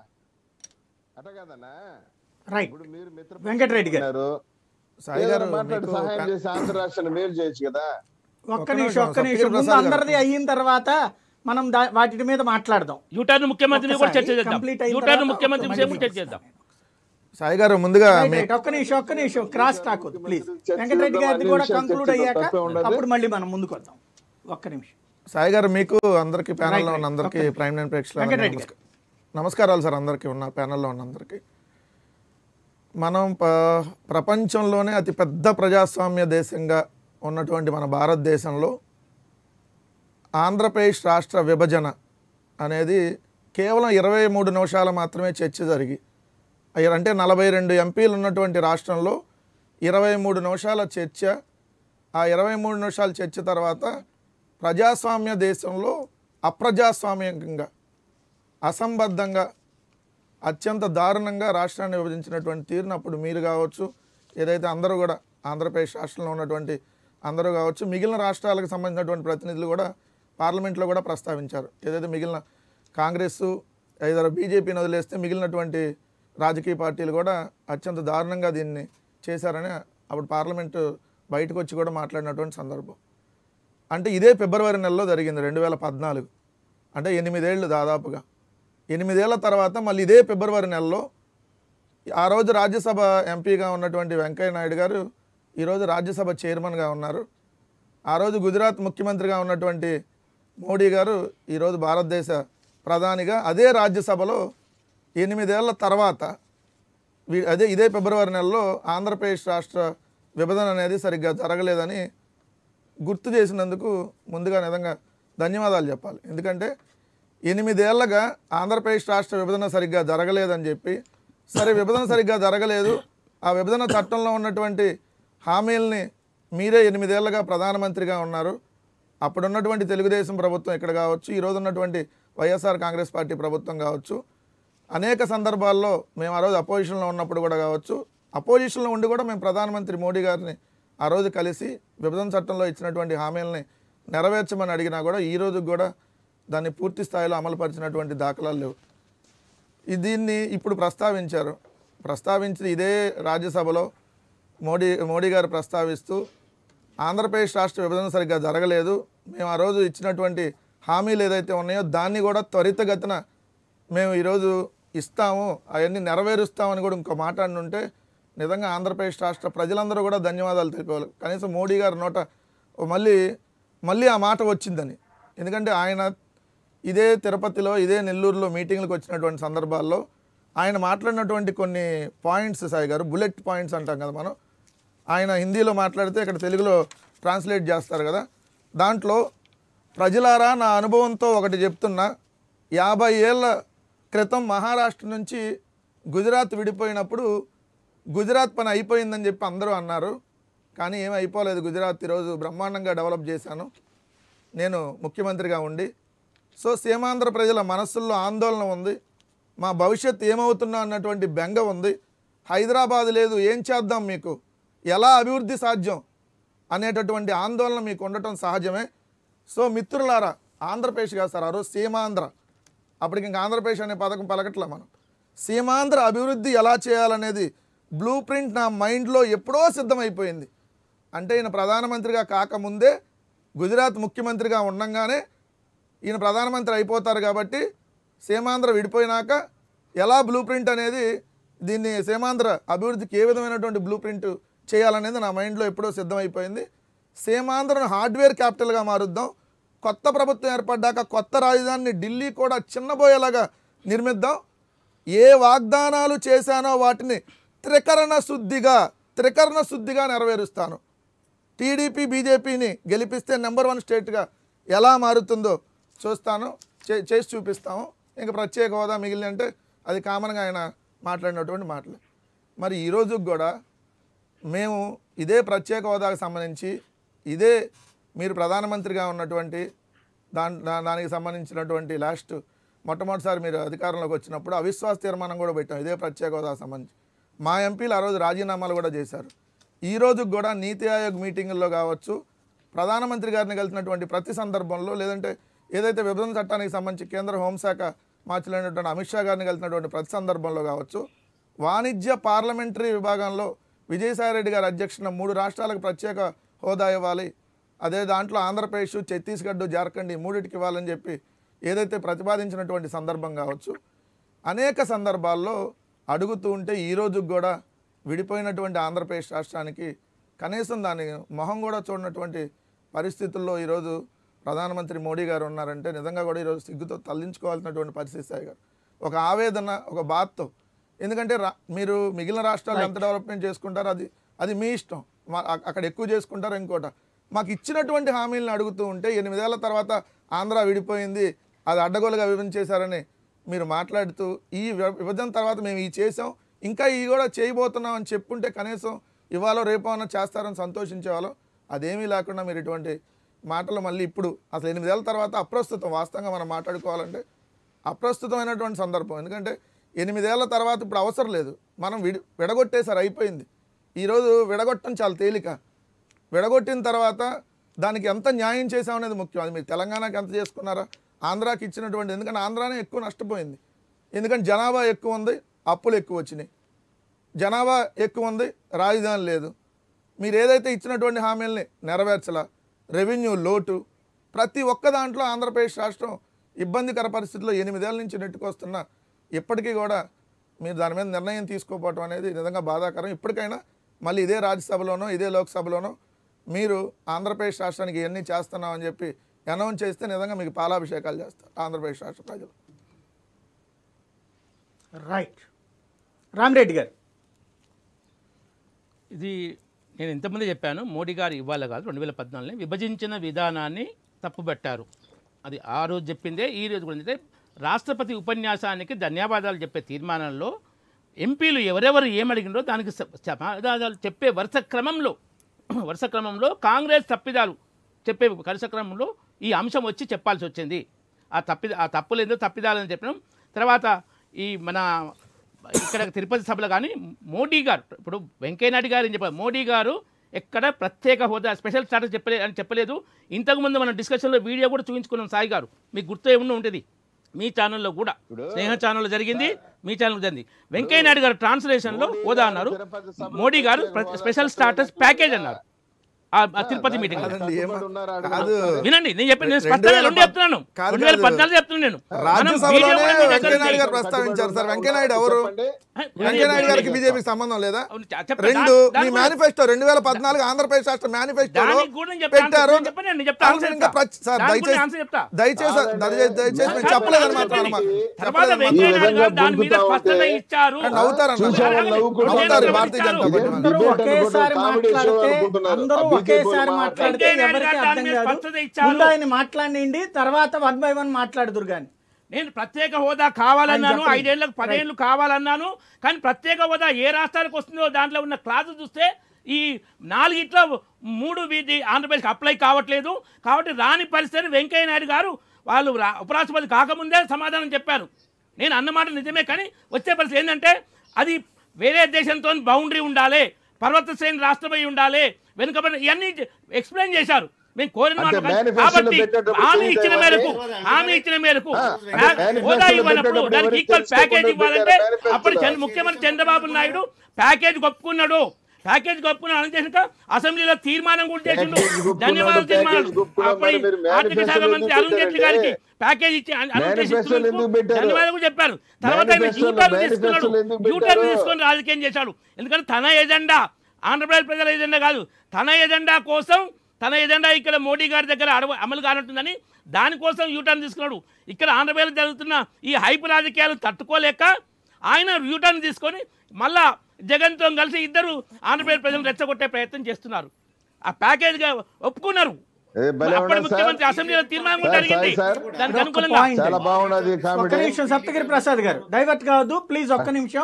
వెంకటరెడ్డి గారు సహాయం చేసి ఆంధ్ర రాష్ట్రాన్ని మేలు చేయొచ్చు కదా. ఒక్క నిమిషం ముందు అందరిది అయిన తర్వాత మనం వాటి మీద మాట్లాడదాం. యూటర్న్ ముఖ్యమంత్రి కూడా చర్చ చేద్దాం. యూటర్న్ ముఖ్యమంత్రి విషయం కూడా చర్చ చేద్దాం. సాయి గారు ముందుగా ఒక్క నిమిషం క్రాస్ టాక్ ప్లీజ్. వెంకటరెడ్డి గారిది కూడా కంక్లూడ్ అయ్యాక అప్పుడు మళ్ళీ మనం ముందుకు వద్దాం. ఒక్క నిమిషం. సాయి గారు, మీకు అందరికీ ప్యానెల్లో ఉన్న అందరికీ ప్రైమ్ నైన్ ప్రేక్షకులు నమస్కారాలు సార్. అందరికీ ఉన్న ప్యానెల్లో ఉన్న అందరికీ. మనం ప్రపంచంలోనే అతిపెద్ద ప్రజాస్వామ్య దేశంగా ఉన్నటువంటి మన భారతదేశంలో ఆంధ్రప్రదేశ్ రాష్ట్ర విభజన అనేది కేవలం 23 నిమిషాలు మాత్రమే చర్చ జరిగి, అంటే 42 ఎంపీలు ఉన్నటువంటి రాష్ట్రంలో 23 నిమిషాల చర్చ. ఆ 23 నిమిషాల చర్చ తర్వాత ప్రజాస్వామ్య దేశంలో అప్రజాస్వామ్యంగా, అసంబద్ధంగా, అత్యంత దారుణంగా రాష్ట్రాన్ని విభజించినటువంటి తీరును అప్పుడు మీరు కావచ్చు, ఏదైతే అందరూ కూడా ఆంధ్రప్రదేశ్ రాష్ట్రంలో ఉన్నటువంటి అందరూ కావచ్చు, మిగిలిన రాష్ట్రాలకు సంబంధించినటువంటి ప్రతినిధులు కూడా పార్లమెంట్లో కూడా ప్రస్తావించారు. ఏదైతే మిగిలిన కాంగ్రెస్ ఏదో బీజేపీని వదిలేస్తే మిగిలినటువంటి రాజకీయ పార్టీలు కూడా అత్యంత దారుణంగా దీన్ని చేశారని అప్పుడు పార్లమెంటు బయటకు వచ్చి కూడా మాట్లాడినటువంటి సందర్భం. అంటే ఇదే ఫిబ్రవరి నెలలో జరిగింది 2014. అంటే 8 ఏళ్ళు దాదాపుగా. 8 ఏళ్ల తర్వాత మళ్ళీ ఇదే ఫిబ్రవరి నెలలో ఆ రోజు రాజ్యసభ ఎంపీగా ఉన్నటువంటి వెంకయ్య నాయుడు గారు ఈరోజు రాజ్యసభ చైర్మన్గా ఉన్నారు. ఆ రోజు గుజరాత్ ముఖ్యమంత్రిగా ఉన్నటువంటి మోడీ గారు ఈరోజు భారతదేశ ప్రధానిగా అదే రాజ్యసభలో 8 ఏళ్ల తర్వాత ఇదే ఫిబ్రవరి నెలలో ఆంధ్రప్రదేశ్ రాష్ట్ర విభజన అనేది సరిగ్గా జరగలేదని గుర్తు చేసినందుకు ముందుగా నిజంగా ధన్యవాదాలు చెప్పాలి. ఎందుకంటే 8 ఏళ్లుగా ఆంధ్రప్రదేశ్ రాష్ట్ర విభజన సరిగ్గా జరగలేదని చెప్పి, సరే విభజన సరిగ్గా జరగలేదు, ఆ విభజన చట్టంలో ఉన్నటువంటి హామీల్ని మీరే 8 ఏళ్లుగా ప్రధానమంత్రిగా ఉన్నారు, అప్పుడున్నటువంటి తెలుగుదేశం ప్రభుత్వం ఇక్కడ కావచ్చు, ఈరోజు ఉన్నటువంటి వైఎస్ఆర్ కాంగ్రెస్ పార్టీ ప్రభుత్వం కావచ్చు, అనేక సందర్భాల్లో మేము ఆ రోజు అపోజిషన్లో ఉన్నప్పుడు కూడా కావచ్చు, అపోజిషన్లో ఉండి కూడా మేము ప్రధానమంత్రి మోడీ గారిని ఆ రోజు కలిసి విభజన చట్టంలో ఇచ్చినటువంటి హామీలని నెరవేర్చమని అడిగినా కూడా ఈ రోజుకి కూడా దాన్ని పూర్తి స్థాయిలో అమలుపరిచినటువంటి దాఖలాలు లేవు. దీన్ని ఇప్పుడు ప్రస్తావించి ఇదే రాజ్యసభలో మోడీ గారు ప్రస్తావిస్తూ ఆంధ్రప్రదేశ్ రాష్ట్ర విభజన సరిగ్గా జరగలేదు, మేము ఆ రోజు ఇచ్చినటువంటి హామీలు ఏదైతే ఉన్నాయో దాన్ని కూడా త్వరితగతిన మేము ఈరోజు ఇస్తాము, అవన్నీ నెరవేరుస్తామని కూడా ఇంకో మాట్లాడుంటే నిజంగా ఆంధ్రప్రదేశ్ రాష్ట్ర ప్రజలందరూ కూడా ధన్యవాదాలు తెలుపుకోవాలి. కనీసం మోడీ గారి నోట మళ్ళీ ఆ మాట వచ్చిందని. ఎందుకంటే ఆయన ఇదే తిరుపతిలో ఇదే నెల్లూరులో మీటింగ్లకు వచ్చినటువంటి సందర్భాల్లో ఆయన మాట్లాడినటువంటి కొన్ని పాయింట్స్, సాయి గారు బుల్లెట్ పాయింట్స్ అంటాం కదా మనం, ఆయన హిందీలో మాట్లాడితే ఇక్కడ తెలుగులో ట్రాన్స్లేట్ చేస్తారు కదా, దాంట్లో ప్రజలారా నా అనుభవంతో ఒకటి చెప్తున్నా, 50 ఏళ్ల క్రితం మహారాష్ట్ర నుంచి గుజరాత్ విడిపోయినప్పుడు గుజరాత్ పని అయిపోయిందని చెప్పి అందరూ అన్నారు, కానీ ఏమీ అయిపోలేదు. గుజరాత్ ఈరోజు బ్రహ్మాండంగా డెవలప్ చేశాను నేను ముఖ్యమంత్రిగా ఉండి. సో సీమాంధ్ర ప్రజల మనస్సుల్లో ఆందోళన ఉంది, మా భవిష్యత్తు ఏమవుతున్నా అన్నటువంటి బెంగ ఉంది, హైదరాబాద్ లేదు, ఏం చేద్దాం, మీకు ఎలా అభివృద్ధి సాధ్యం అనేటటువంటి ఆందోళన మీకు ఉండటం సహజమే. సో మిత్రులారా, ఆంధ్రప్రదేశ్ కాదు సార్, ఆ రోజు సీమాంధ్ర, అప్పటికి ఇంకా ఆంధ్రప్రదేశ్ అనే పథకం పలకట్లే మనం, సీమాంధ్ర అభివృద్ధి ఎలా చేయాలనేది బ్లూ ప్రింట్ నా మైండ్లో ఎప్పుడో సిద్ధమైపోయింది. అంటే ఈయన ప్రధానమంత్రిగా కాకముందే గుజరాత్ ముఖ్యమంత్రిగా ఉండంగానే ఈయన ప్రధానమంత్రి అయిపోతారు కాబట్టి సీమాంధ్ర విడిపోయినాక ఎలా బ్లూ ప్రింట్ అనేది, దీన్ని సీమాంధ్ర అభివృద్ధికి ఏ విధమైనటువంటి బ్లూ ప్రింట్ చేయాలనేది నా మైండ్లో ఎప్పుడో సిద్ధమైపోయింది. సీమాంధ్రను హార్డ్వేర్ క్యాపిటల్గా మారుద్దాం, కొత్త ప్రభుత్వం ఏర్పడ్డాక కొత్త రాజధానిని ఢిల్లీ కూడా చిన్నబోయేలాగా నిర్మిద్దాం, ఏ వాగ్దానాలు చేశానో వాటిని త్రికరణ శుద్ధిగా నెరవేరుస్తాను, టీడీపీ బీజేపీని గెలిపిస్తే నెంబర్ 1 స్టేట్గా ఎలా మారుతుందో చూస్తాను, చేసి చూపిస్తాము. ఇంకా ప్రత్యేక హోదా మిగిలిన అంటే అది కామన్గా ఆయన మాట్లాడినటువంటి మాటలు. మరి ఈరోజు కూడా మేము ఇదే ప్రత్యేక హోదాకు సంబంధించి ఇదే మీరు ప్రధానమంత్రిగా ఉన్నటువంటి దానికి సంబంధించినటువంటి మొట్టమొదటిసారి మీరు అధికారంలోకి వచ్చినప్పుడు అవిశ్వాస తీర్మానం కూడా పెట్టాం ఇదే ప్రత్యేక హోదాకు సంబంధించి. మా ఎంపీలు ఆ రోజు రాజీనామాలు కూడా చేశారు. ఈ రోజుకి కూడా నీతి ఆయోగ్ మీటింగుల్లో కావచ్చు, ప్రధానమంత్రి గారిని కలిసినటువంటి ప్రతి సందర్భంలో, లేదంటే ఏదైతే విభజన చట్టానికి సంబంధించి కేంద్ర హోంశాఖ మార్చలేనటువంటి అమిత్ షా గారిని కలిసినటువంటి ప్రతి సందర్భంలో కావచ్చు, వాణిజ్య పార్లమెంటరీ విభాగంలో విజయసాయిరెడ్డి గారి అధ్యక్షున 3 రాష్ట్రాలకు ప్రత్యేక హోదా ఇవ్వాలి, అదే దాంట్లో ఆంధ్రప్రదేశ్, ఛత్తీస్గఢ్, జార్ఖండ్ ఈ 3టికి ఇవ్వాలని చెప్పి ఏదైతే ప్రతిపాదించినటువంటి సందర్భం కావచ్చు, అనేక సందర్భాల్లో అడుగుతూ ఉంటే ఈ రోజుకి కూడా విడిపోయినటువంటి ఆంధ్రప్రదేశ్ రాష్ట్రానికి కనీసం దాని మొహం కూడా చూడనటువంటి పరిస్థితుల్లో ఈరోజు ప్రధానమంత్రి మోడీ గారు ఉన్నారంటే నిజంగా కూడా ఈరోజు సిగ్గుతో తల్లించుకోవాల్సినటువంటి పరిస్థితి సాయి గారు. ఒక ఆవేదన, ఒక బాధతో. ఎందుకంటే మీరు మిగిలిన రాష్ట్రాలు ఎంత డెవలప్మెంట్ చేసుకుంటారో అది మీ ఇష్టం, అక్కడ ఎక్కువ చేసుకుంటారో ఇంకోట. మాకు ఇచ్చినటువంటి హామీలను అడుగుతూ ఉంటే 8 ఏళ్ల తర్వాత ఆంధ్ర విడిపోయింది, అది అడ్డగోలుగా విభజన చేశారని మీరు మాట్లాడుతూ, ఈ విభజన తర్వాత మేము ఈ చేసాం, ఇంకా ఈ కూడా చేయబోతున్నాం అని చెప్పుంటే కనీసం ఇవాళ రేపో అన్న చేస్తారని సంతోషించేవాళ్ళం. అదేమీ లేకుండా మీరు ఇటువంటి మాటలు మళ్ళీ ఇప్పుడు అసలు 8 ఏళ్ల తర్వాత అప్రస్తుతం, వాస్తవంగా మనం మాట్లాడుకోవాలంటే అప్రస్తుతమైనటువంటి సందర్భం. ఎందుకంటే 8 ఏళ్ల తర్వాత ఇప్పుడు అవసరం లేదు, మనం విడగొట్టేసారి అయిపోయింది. ఈరోజు విడగొట్టడం చాలా తేలిక, విడగొట్టిన తర్వాత దానికి ఎంత న్యాయం చేసామనేది ముఖ్యం. అది మీరు తెలంగాణకి ఎంత చేసుకున్నారా, ఆంధ్రాకి ఇచ్చినటువంటి, ఎందుకంటే ఆంధ్రానే ఎక్కువ నష్టపోయింది. ఎందుకంటే జనాభా ఎక్కువ ఉంది, అప్పులు ఎక్కువ వచ్చినాయి, జనాభా ఎక్కువ ఉంది, రాజధాని లేదు, మీరు ఏదైతే ఇచ్చినటువంటి హామీల్ని నెరవేర్చలా, రెవెన్యూ లోటు, ప్రతి ఒక్క దాంట్లో ఆంధ్రప్రదేశ్ రాష్ట్రం ఇబ్బందికర పరిస్థితుల్లో 8 ఏళ్ల నుంచి నెట్టుకొస్తున్నా ఇప్పటికీ కూడా మీరు దాని మీద నిర్ణయం తీసుకోకపోవటం అనేది నిజంగా బాధాకరం. ఇప్పటికైనా మళ్ళీ ఇదే రాజ్యసభలోనో ఇదే లోక్సభలోనో మీరు ఆంధ్రప్రదేశ్ రాష్ట్రానికి ఇవన్నీ చేస్తున్నామని చెప్పి అనౌన్స్ చేస్తే నిజంగా మీకు పాలాభిషేకాలు చేస్తారు ఆంధ్రప్రదేశ్ రాష్ట్ర ప్రజలు. రైట్. రామిరెడ్డి గారు, ఇది నేను ఇంతకుముందే చెప్పాను, మోడీ గారు ఇవ్వాలి కాదు 2014 విభజించిన విధానాన్ని తప్పుబట్టారు. అది ఆ రోజు చెప్పిందే ఈ రోజు కూడా. అంటే రాష్ట్రపతి ఉపన్యాసానికి ధన్యవాదాలు చెప్పే తీర్మానంలో ఎంపీలు ఎవరెవరు ఏమడిగినో దానికి సమాధానాలు చెప్పే వరుస క్రమంలో కాంగ్రెస్ తప్పిదాలు చెప్పే వరుస క్రమంలో ఈ అంశం వచ్చి చెప్పాల్సి వచ్చింది. ఆ తప్పులేదో తప్పిదాలని చెప్పడం. తర్వాత ఈ మన ఇక్కడ తిరుపతి సభలో కానీ మోడీ గారు, ఇప్పుడు వెంకయ్యనాయుడు గారు ఏం చెప్పారు, మోడీ గారు ఎక్కడ ప్రత్యేక హోదా స్పెషల్ స్టాటస్ చెప్పలేదు. ఇంతకుముందు మనం డిస్కషన్లో వీడియో కూడా చూపించుకున్నాం సాయి గారు, మీకు గుర్తు ఏమన్నా ఉంటుంది, మీ ఛానల్లో కూడా, స్నేహ ఛానల్లో జరిగింది, మీ ఛానల్ జరిగింది. వెంకయ్యనాయుడు గారు ట్రాన్స్లేషన్లో హోదా అన్నారు, మోడీ గారు స్పెషల్ స్టాటస్ ప్యాకేజ్ అన్నారు ఆ తిరుపతి మీటింగ్. వినండి, నేను చెప్పాను, నేను స్పష్టంగా రెండు చెప్తున్నాను, 2014 చెప్తున్నాను నేను. ప్రస్తావించారు సార్. వెంకయ్యనాయుడు ఎవరు? వెంకయ్యనాయుడు గారికి బీజేపీ సంబంధం లేదా? రెండు మీ మేనిఫెస్టో 2014 ఆంధ్రప్రదేశ్ రాష్ట్ర మేనిఫెస్టోలో పెట్టారు. దయచేసి మేము చెప్పలేదని మాత్రం నవ్వుతారు భారతీయ జనతా పార్టీ. మాట్లాడండి, తర్వాత 1 by 1 మాట్లాడుదురు. కానీ నేను ప్రత్యేక హోదా కావాలన్నాను, 5 ఏళ్లకు 10 ఏళ్ళు కావాలన్నాను. కానీ ప్రత్యేక హోదా ఏ రాష్ట్రానికి వస్తుందో దాంట్లో ఉన్న క్లాజు చూస్తే ఈ 4 3 ఆంధ్రప్రదేశ్కి అప్లై కావట్లేదు. కాబట్టి రాని పరిస్థితి వెంకయ్యనాయుడు గారు వాళ్ళు ఉపరాష్ట్రపతి కాకముందే సమాధానం చెప్పారు. నేను అన్నమాట నిజమే, కానీ వచ్చే పరిస్థితి ఏంటంటే అది వేరే దేశంతో బౌండరీ ఉండాలి, పర్వత శ్రేణి రాష్ట్రపతి ఉండాలి, వెనుకబడి ఇవన్నీ ఎక్స్ప్లెయిన్ చేశారు. మేము కోరిన మాట కాబట్టి హామీ ఇచ్చిన మేరకు హోదా ఇవ్వనప్పుడు దానికి ఈక్వల్ ప్యాకేజ్ ఇవ్వాలంటే అప్పుడు ముఖ్యమంత్రి చంద్రబాబు నాయుడు ప్యాకేజ్ ఒప్పుకున్నాడు. చేసినాక అసెంబ్లీలో తీర్మానం కూడా చేసిండు. ధన్యవాదాలు తీర్మానాలు. అప్పుడు ఆర్థిక శాఖ మంత్రి అరుణ్ జైట్లీ గారికి ప్యాకేజ్ ఇచ్చి ధన్యవాదాలు కూడా చెప్పారు. తర్వాత యూటర్న్ తీసుకొని రాజకీయం చేశాడు. ఎందుకంటే తన ఎజెండా ఆంధ్రప్రదేశ్ ప్రజల ఎజెండా కాదు, తన ఎజెండా కోసం, తన ఎజెండా ఇక్కడ మోడీ గారి దగ్గర అమలు కానుంటుందని దానికోసం యూటర్న్ తీసుకున్నాడు. ఇక్కడ ఆంధ్రప్రదేశ్ జరుగుతున్న ఈ హైప్ రాజకీయాలు తట్టుకోలేక ఆయన యూటర్న్ తీసుకొని మళ్ళా జగన్తో కలిసి ఇద్దరు ఆంధ్రప్రదేశ్ ప్రజలను రెచ్చగొట్టే ప్రయత్నం చేస్తున్నారు. ఆ ప్యాకేజ్గా ఒప్పుకున్నారు. ముఖ్యమంత్రి అసెంబ్లీలో తీర్మానం జరిగింది దానికి అనుకూలంగా. సప్తగిరి ప్రసాద్ గారు డైవర్ట్ కావద్దు ప్లీజ్, ఒక్క నిమిషం.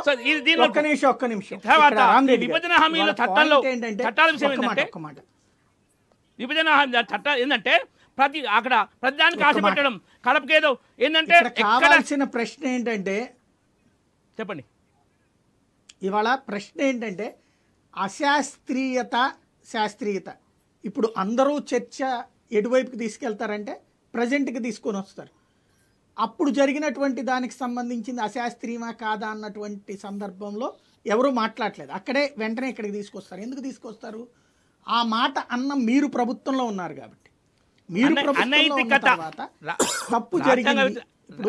విభజన హామీల చట్టాల్లో చట్టాల విషయం ఏంటంటే, విభజన చట్టం ఏంటంటే అక్కడ ప్రతిదానికి ఆశ పెట్టడం, కడపకేదో ఏంటంటే కావాల్సిన ప్రశ్న ఏంటంటే, చెప్పండి ఇవాళ ప్రశ్న ఏంటంటే అశాస్త్రీయత శాస్త్రీయత. ఇప్పుడు అందరూ చర్చ ఎటువైపుకి తీసుకెళ్తారంటే ప్రజెంట్కి తీసుకొని వస్తారు. అప్పుడు జరిగినటువంటి దానికి సంబంధించింది అశాస్త్రీయమా కాదా అన్నటువంటి సందర్భంలో ఎవరూ మాట్లాడలేదు. అక్కడే వెంటనే ఇక్కడికి తీసుకొస్తారు. ఎందుకు తీసుకొస్తారు? ఆ మాట అన్న మీరు ప్రభుత్వంలో ఉన్నారు కాబట్టి. మీరు ప్రభుత్వంలో ఉన్న తర్వాత తప్పు జరిగింది.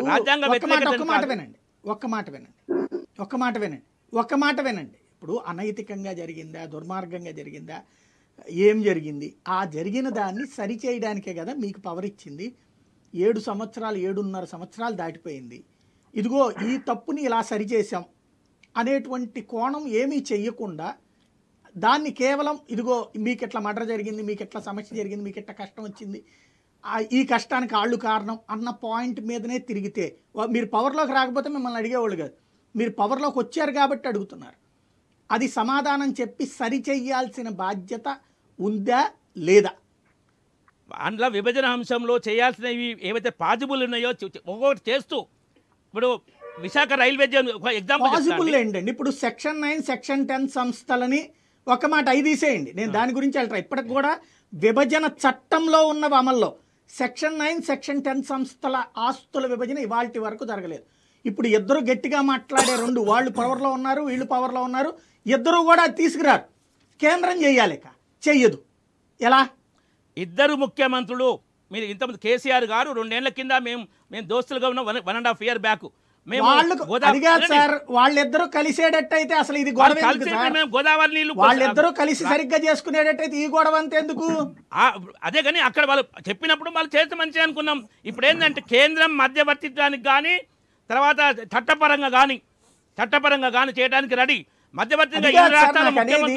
ఒక్క మాట వినండి. ఇప్పుడు అనైతికంగా జరిగిందా, దుర్మార్గంగా జరిగిందా, ఏం జరిగింది? ఆ జరిగిన దాన్ని సరిచేయడానికే కదా మీకు పవర్ ఇచ్చింది. 7.5 సంవత్సరాలు దాటిపోయింది. ఇదిగో ఈ తప్పుని ఇలా సరిచేసాం అనేటువంటి కోణం ఏమీ చెయ్యకుండా దాన్ని కేవలం ఇదిగో మీకు ఎట్లా మర్డర్ జరిగింది, మీకు ఎట్లా సమస్య జరిగింది, మీకు ఎట్లా కష్టం వచ్చింది, ఈ కష్టానికి ఆళ్ళు కారణం అన్న పాయింట్ మీదనే తిరిగితే, మీరు పవర్లోకి రాకపోతే మిమ్మల్ని అడిగేవాళ్ళు కాదు, మీరు పవర్లోకి వచ్చారు కాబట్టి అడుగుతున్నారు. అది సమాధానం చెప్పి సరిచెయ్యాల్సిన బాధ్యత ఉందా లేదా? అందులో విభజన అంశంలో చేయాల్సినవి ఏవైతే పాజిబుల్ ఉన్నాయో ఒక్కొక్కటి చేస్తూ, ఇప్పుడు విశాఖ రైల్వే ఎగ్జాంపుల్ పాజిబుల్ ఏంటండి? ఇప్పుడు సెక్షన్ 9, సెక్షన్ 10 సంస్థలని ఒక మాట అవి తీసేయండి, నేను దాని గురించి వెళ్తా. ఇప్పటికి కూడా విభజన చట్టంలో ఉన్న అమల్లో సెక్షన్ 9, సెక్షన్ 10 సంస్థల ఆస్తుల విభజన ఇవాల్టి వరకు జరగలేదు. ఇప్పుడు ఇద్దరు గట్టిగా మాట్లాడే రెండు, వాళ్ళు పవర్లో ఉన్నారు, వీళ్ళు పవర్లో ఉన్నారు, ఇద్దరు కూడా తీసుకురారు. కేంద్రం చేయాలి, చెయ్యదు. ఎలా? ఇద్దరు ముఖ్యమంత్రులు, మీరు ఇంతకుముందు కేసీఆర్ గారు 2 ఏళ్ల కింద మేము దోస్తులుగా ఉన్న 1.5 year బ్యాక్ వాళ్ళిద్దరూ కలిసేటట్టయితే అసలు ఇది గొడవ. గోదావరి నీళ్లు వాళ్ళిద్దరూ కలిసి సరిగ్గా చేసుకునేటట్టయితే ఈ గొడవ అంత ఎందుకు? అదే కానీ అక్కడ వాళ్ళు చెప్పినప్పుడు వాళ్ళు చేస్తే మంచిగా అనుకున్నాం. ఇప్పుడు ఏంటంటే కేంద్రం మధ్యవర్తిత్వానికి కానీ తర్వాత చట్టపరంగా కానీ చేయడానికి రెడీ. మధ్యవర్తిగా ఈ రాష్ట్రాల ముఖ్యమంత్రులు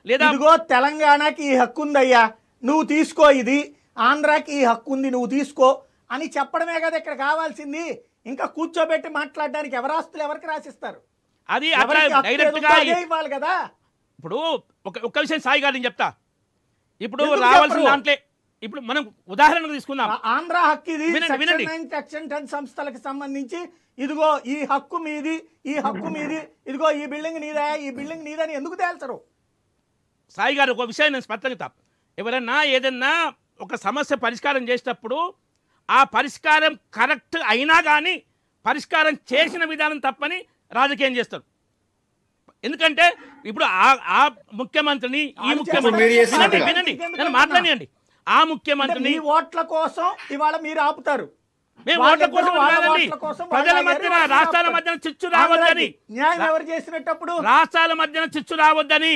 లేదా ఇదిగో తెలంగాణకి ఈ హక్కు ఉందయ్యా, నువ్వు తీసుకో, ఇది ఆంధ్రాకి ఈ హక్కు ఉంది, నువ్వు తీసుకో అని చెప్పడమే కదా ఇక్కడ కావాల్సింది. ఇంకా కూర్చోబెట్టి మాట్లాడడానికి ఎవరి ఆస్తులు ఎవరికి రాసిస్తారు? అది అట్లా ఎవరికి హక్కు డైరెక్ట్ ఏదో గా అదే ఇవ్వాలి కదా. ఇప్పుడు ఒక విషయం సాయి గారు నేను చెప్తా. ఇప్పుడు ఎందుకు రావాల్సిన చెప్పరు? దాంట్లో ఇప్పుడు మనం ఉదాహరణకు తీసుకుందాం. ఆంధ్ర హక్కు ఇది, వినండి, సెక్షన్ వినండి. 9 సెక్షన్ 10 సంస్థలకు సంబంధించి ఇదిగో ఈ హక్కు మీది, ఈ హక్కు మీది, ఇదిగో ఈ బిల్డింగ్ నీదా, ఈ బిల్డింగ్ నీదని ఎందుకు తేల్చరు? సాయి గారు ఒక విషయం నేను స్పష్టంగా ఎవరైనా ఏదన్నా ఒక సమస్య పరిష్కారం చేసేటప్పుడు ఆ పరిష్కారం కరెక్ట్ అయినా కానీ పరిష్కారం చేసిన విధానం తప్పని రాజకీయం చేస్తారు. ఎందుకంటే ఇప్పుడు ఆ ముఖ్యమంత్రిని ఈ ముఖ్యమంత్రి వినండి, నేను మాట్లాడియండి. ఆ ముఖ్యమంత్రిని మీ ఓట్ల కోసం ఇవాళ మీరు ఆపుతారు. మేము ఓట్ల కోసం కాదండి, ప్రజల మధ్యన రాష్ట్రాల మధ్యన చిచ్చు రావద్దని, న్యాయం ఎవరు చేసినప్పుడు రాష్ట్రాల మధ్యన చిచ్చు రావద్దని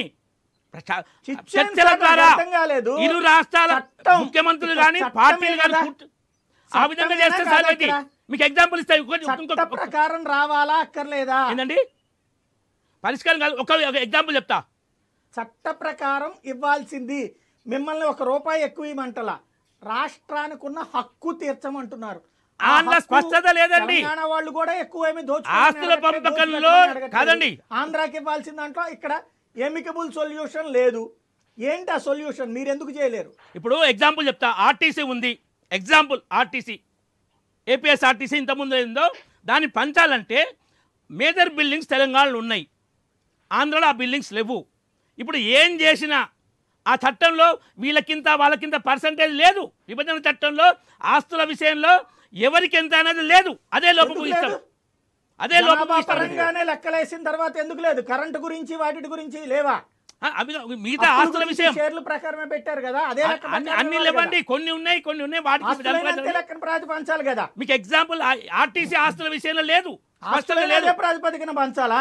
చిచ్చు చర్చల ద్వారా అర్థం కాలేదు. ఇరు రాష్ట్రాల చట్టం. ముఖ్యమంత్రులు కానీ చట్టమే పార్టీలు కానీ కదా. ఆ విధంగా చేస్తే చట్టమేనా సార్ కాదా? మీకు ఎగ్జాంపుల్ ఇస్తాయి. చట్ట ప్రకారం రావాలా అక్కర్లేదా? ఏంటండి పరిష్కారం కాదు, ఒక ఎగ్జాంపుల్ చెప్తా. చట్ట ప్రకారం ఇవ్వాల్సింది. మిమ్మల్ని ₹1 ఎక్కువ ఇవ్వమంటలా, రాష్ట్రానికి ఉన్న హక్కు తీర్చమంటున్నారు. ఆ ఆంధ్ర హక్కు స్పష్టత లేదండి. తెలంగాణ వాళ్ళు కూడా ఎక్కువ ఏమి ఆస్తుల పంపకంలో కాదండి. ఆంధ్రాకి ఇవ్వాల్సిన దాంట్లో ఇక్కడ ఎమికబుల్ సొల్యూషన్ లేదు. ఏంటి ఆ సొల్యూషన్? మీరు ఎందుకు చేయలేరు? ఇప్పుడు ఎగ్జాంపుల్ చెప్తా. ఆర్టీసీ ఉంది, ఎగ్జాంపుల్ ఆర్టీసీ, ఏపీఎస్ ఆర్టీసీ ఇంతకుముందు ఏందో దాన్ని పంచాలంటే మేజర్ బిల్డింగ్స్ తెలంగాణలో ఉన్నాయి, ఆంధ్రలో ఆ బిల్డింగ్స్ లేవు. ఇప్పుడు ఏం చేసినా ఆ చట్టంలో వీళ్ళకింత వాళ్ళకింత పర్సంటేజ్ లేదు. విభజన చట్టంలో ఆస్తుల విషయంలో ఎవరికి ఎంత అనేది లేదు. అదే లోపం ఇస్తారు, అదే లోపం పరంగానే లెక్కలేసిన తర్వాత ఎందుకు లేదు? కరెంటు గురించి వాటి గురించి లేవా? మిగతా ఆస్తుల విషయం షేర్ల ప్రకారమే పెట్టారు కదా, అదే అన్ని లేవండి. కొన్ని ఉన్నాయి, కొన్ని ఉన్నాయి, వాటికి లెక్కన ప్రాతిపంచాలి కదా. మీకు ఎగ్జాంపుల్ ఆర్టీసీ ఆస్తుల విషయంలో లేదు, అదే ప్రాతిపదికన పంచాలా?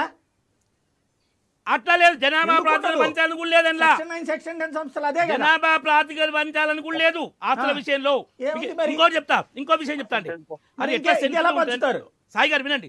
అట్లా లేదు. జనాభా ప్రాతిపదికన పంచాలని కూడా లేదన్నా. సెక్షన్ 10 సంస్థలు అదే కదా. జనాభా ప్రాతిపదికన పంచాలని కూడా లేదు ఆస్తుల విషయంలో. ఇంకోటి చెప్తా, ఇంకో విషయం చెప్తా అండి. అది ఎట్లా పంచుతారు సాయి గారు వినండి.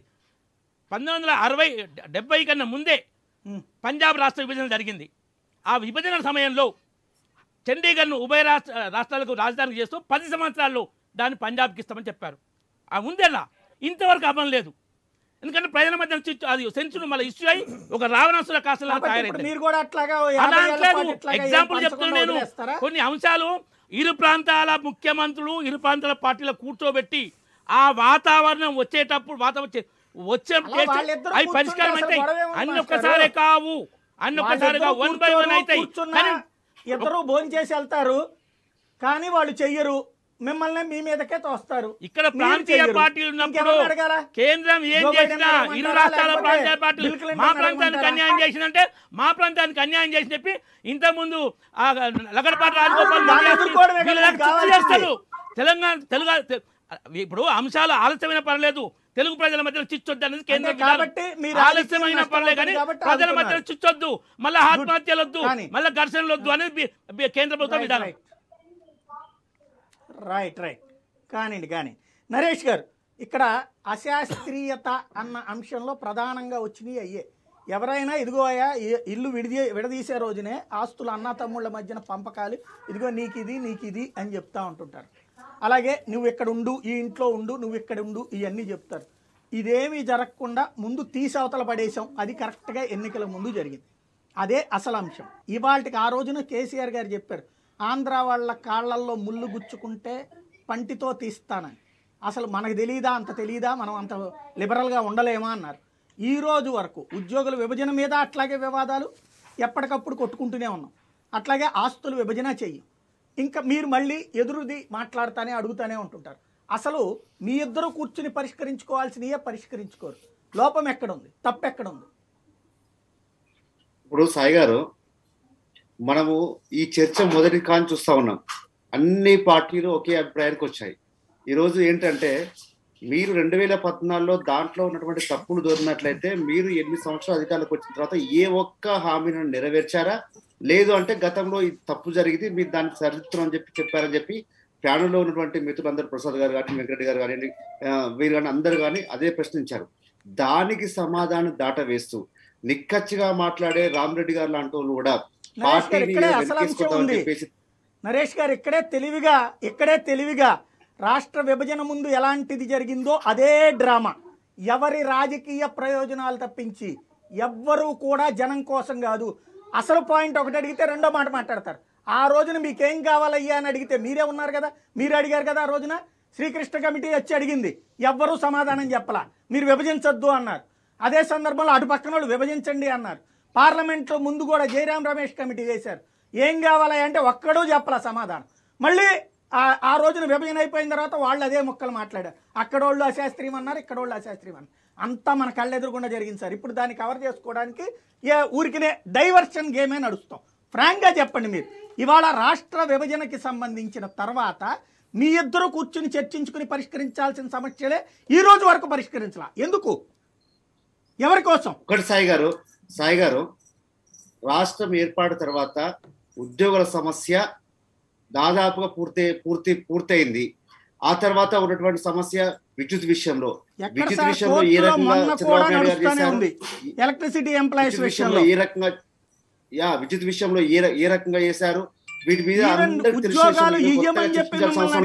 1960-70 కన్నా ముందే పంజాబ్ రాష్ట్ర విభజన జరిగింది. ఆ విభజన సమయంలో చండీగఢ్ను ఉభయ రాష్ట్రాలకు రాజధాని చేస్తూ 10 సంవత్సరాల్లో దాన్ని పంజాబ్కి ఇస్తామని చెప్పారు. ఆ ముందేలా ఇంతవరకు అమలు లేదు. ఎందుకంటే ప్రజల మధ్య అది సెన్సులు మళ్ళీ ఇష్యూ అయ్యి ఒక రావణాసుర కాసలా తయారైంది. ఎగ్జాంపుల్ చెప్తున్నా నేను. కొన్ని అంశాలు ఇరు ప్రాంతాల ముఖ్యమంత్రులు ఇరు ప్రాంతాల పార్టీల కూర్చోబెట్టి ఆ వాతావరణం వచ్చేటప్పుడు వచ్చే అవి పరిష్కారం అయితే అన్ని ఒక్కసారే కావు, అన్ని ఒక్కసారిగా 1 by 1 అవుతాయి. ఇద్దరు భోజనం చేసి వెళ్తారు కానీ వాళ్ళు చెయ్యరు, మిమ్మల్ని మీ మీదకే తోస్తారు. ఇక్కడ ప్రాంతీయ పార్టీలు ఉన్నప్పుడు కేంద్రం ఏం చేసినా ఇరు రాష్ట్రాల ప్రాంతీయ పార్టీలు మా ప్రాంతానికి అన్యాయం చేసిందంటే మా ప్రాంతానికి అన్యాయం చేసి చెప్పి ఇంతకుముందు లగడపాటి రాజగోపాల్ చేస్తారు. తెలంగాణ ఇప్పుడు అంశాలు ఆలస్యమైన పర్లేదు, తెలుగు ప్రజల మధ్యలో చిచ్చొద్దు అనేది కేంద్ర ఆలస్యమైన పర్లేదు కానీ ప్రజల మధ్యలో చిచ్చొద్దు, మళ్ళీ ఆత్మహత్యలు వద్దు, మళ్ళీ ఘర్షణలు వద్దు అనేది కేంద్ర ప్రభుత్వం విధానం. రైట్ కానీ నరేష్ గారు, ఇక్కడ అశాస్త్రీయత అన్న అంశంలో ప్రధానంగా వచ్చినాయి అయ్యే. ఎవరైనా ఇదిగో అయ్యా ఇల్లు విడదీసే రోజునే ఆస్తులు అన్నా తమ్ముళ్ళ మధ్యన పంపకాలు, ఇదిగో నీకు ఇది అని చెప్తా ఉంటుంటారు. అలాగే నువ్వు ఇక్కడ ఉండు, ఈ ఇంట్లో ఉండు, నువ్వు ఇక్కడ ఉండు, ఇవన్నీ చెప్తారు. ఇదేమీ జరగకుండా ముందు తీసవతల పడేసాం. అది కరెక్ట్గా ఎన్నికల ముందు జరిగింది. అదే అసలు అంశం. ఇవాళకి ఆ రోజున కేసీఆర్ గారు చెప్పారు, ఆంధ్ర వాళ్ళ కాళ్ళల్లో ముళ్ళు గుచ్చుకుంటే పంటితో తీస్తానని. అసలు మనకు తెలీదా, అంత తెలీదా, మనం అంత లిబరల్గా ఉండలేమా అన్నారు. ఈ రోజు వరకు ఉద్యోగుల విభజన మీద అట్లాగే వివాదాలు ఎప్పటికప్పుడు కొట్టుకుంటూనే ఉన్నాం. అట్లాగే ఆస్తుల విభజన చెయ్యి. ఇంకా మీరు మళ్ళీ ఎదురుది మాట్లాడుతూనే అడుగుతూనే ఉంటుంటారు. అసలు మీ ఇద్దరు కూర్చుని పరిష్కరించుకోవాల్సినయే పరిష్కరించుకోరు. లోపం ఎక్కడుంది, తప్పు ఎక్కడుంది? ఇప్పుడు సాయి గారు, మనము ఈ చర్చ మొదటి కాని చూస్తా ఉన్నాం. అన్ని పార్టీలు ఒకే అభిప్రాయానికి వచ్చాయి. ఈరోజు ఏంటంటే మీరు 2014లో దాంట్లో ఉన్నటువంటి తప్పులు దొరికినట్లయితే మీరు 8 సంవత్సరాలు అధికారులకు వచ్చిన తర్వాత ఏ ఒక్క హామీని నెరవేర్చారా? లేదు అంటే గతంలో ఈ తప్పు జరిగింది, మీరు దాన్ని సరిదిద్దుతామని చెప్పారని చెప్పి ప్యానెల్లో ఉన్నటువంటి మిత్రులందరూ, ప్రసాద్ గారు కానీ, వెంకటరెడ్డి గారు కానీ, వీరు కానీ అందరు కానీ అదే ప్రశ్నించారు. దానికి సమాధానం దాట వేస్తూ నిక్కచ్చిగా మాట్లాడే రామరెడ్డి గారు లాంటి వాళ్ళు కూడా నరేష్ గారు పార్టీని ఇక్కడే అసలు అంశం వెనకేసుకుంటామని ఉంది. చెప్పేసి నరేష్ గారు ఇక్కడే తెలివిగా రాష్ట్ర విభజన ముందు ఎలాంటిది జరిగిందో అదే డ్రామా, ఎవరి రాజకీయ ప్రయోజనాలు తప్పించి ఎవ్వరూ కూడా జనం కోసం కాదు. అసలు పాయింట్ ఒకటి అడిగితే రెండో మాట మాట్లాడతారు. ఆ రోజున మీకేం కావాలయ్యా అని అడిగితే మీరే ఉన్నారు కదా, మీరు అడిగారు కదా. ఆ రోజున శ్రీకృష్ణ కమిటీ వచ్చి అడిగింది, ఎవ్వరూ సమాధానం చెప్పలా, మీరు విభజించొద్దు అన్నారు. అదే సందర్భంలో అటు పక్కన వాళ్ళు విభజించండి అన్నారు. పార్లమెంట్లో ముందు కూడా జయరాం రమేష్ కమిటీ వేశారు, ఏం కావాలి అంటే ఒక్కడూ చెప్పలా సమాధానం. మళ్ళీ ఆ రోజున విభజన అయిపోయిన తర్వాత వాళ్ళు అదే ముక్కలు మాట్లాడారు. అక్కడోళ్ళు అశాస్త్రీయం అన్నారు, ఇక్కడోళ్ళు అశాస్త్రీయం అన్నారు. అంతా మన కళ్ళు ఎదురుకుండా జరిగింది సార్. ఇప్పుడు దాన్ని కవర్ చేసుకోవడానికి ఊరికినే డైవర్షన్ గేమే నడుస్తాం. ఫ్రాంక్గా చెప్పండి, మీరు ఇవాళ రాష్ట్ర విభజనకి సంబంధించిన తర్వాత మీ ఇద్దరు కూర్చుని చర్చించుకుని పరిష్కరించాల్సిన సమస్యలే ఈ రోజు వరకు పరిష్కరించాల. ఎందుకు, ఎవరి కోసం? ఒకటి సాయి గారు రాష్ట్రం ఏర్పాటు తర్వాత ఉద్యోగుల సమస్య దాదాపుగా పూర్తయింది. ఆ తర్వాత ఉన్నటువంటి సమస్య విద్యుత్ విషయంలో ఏ రకంగా చంద్రబాబు నాయుడు గారు చేశారు, ఎలక్ట్రిసిటీ ఎంప్లాయీస్ విషయంలో విద్యుత్ విషయంలో ఏ రకంగా చేశారు, వీటి మీద ఉద్యోగాలు ఇయ్యమని చెప్పి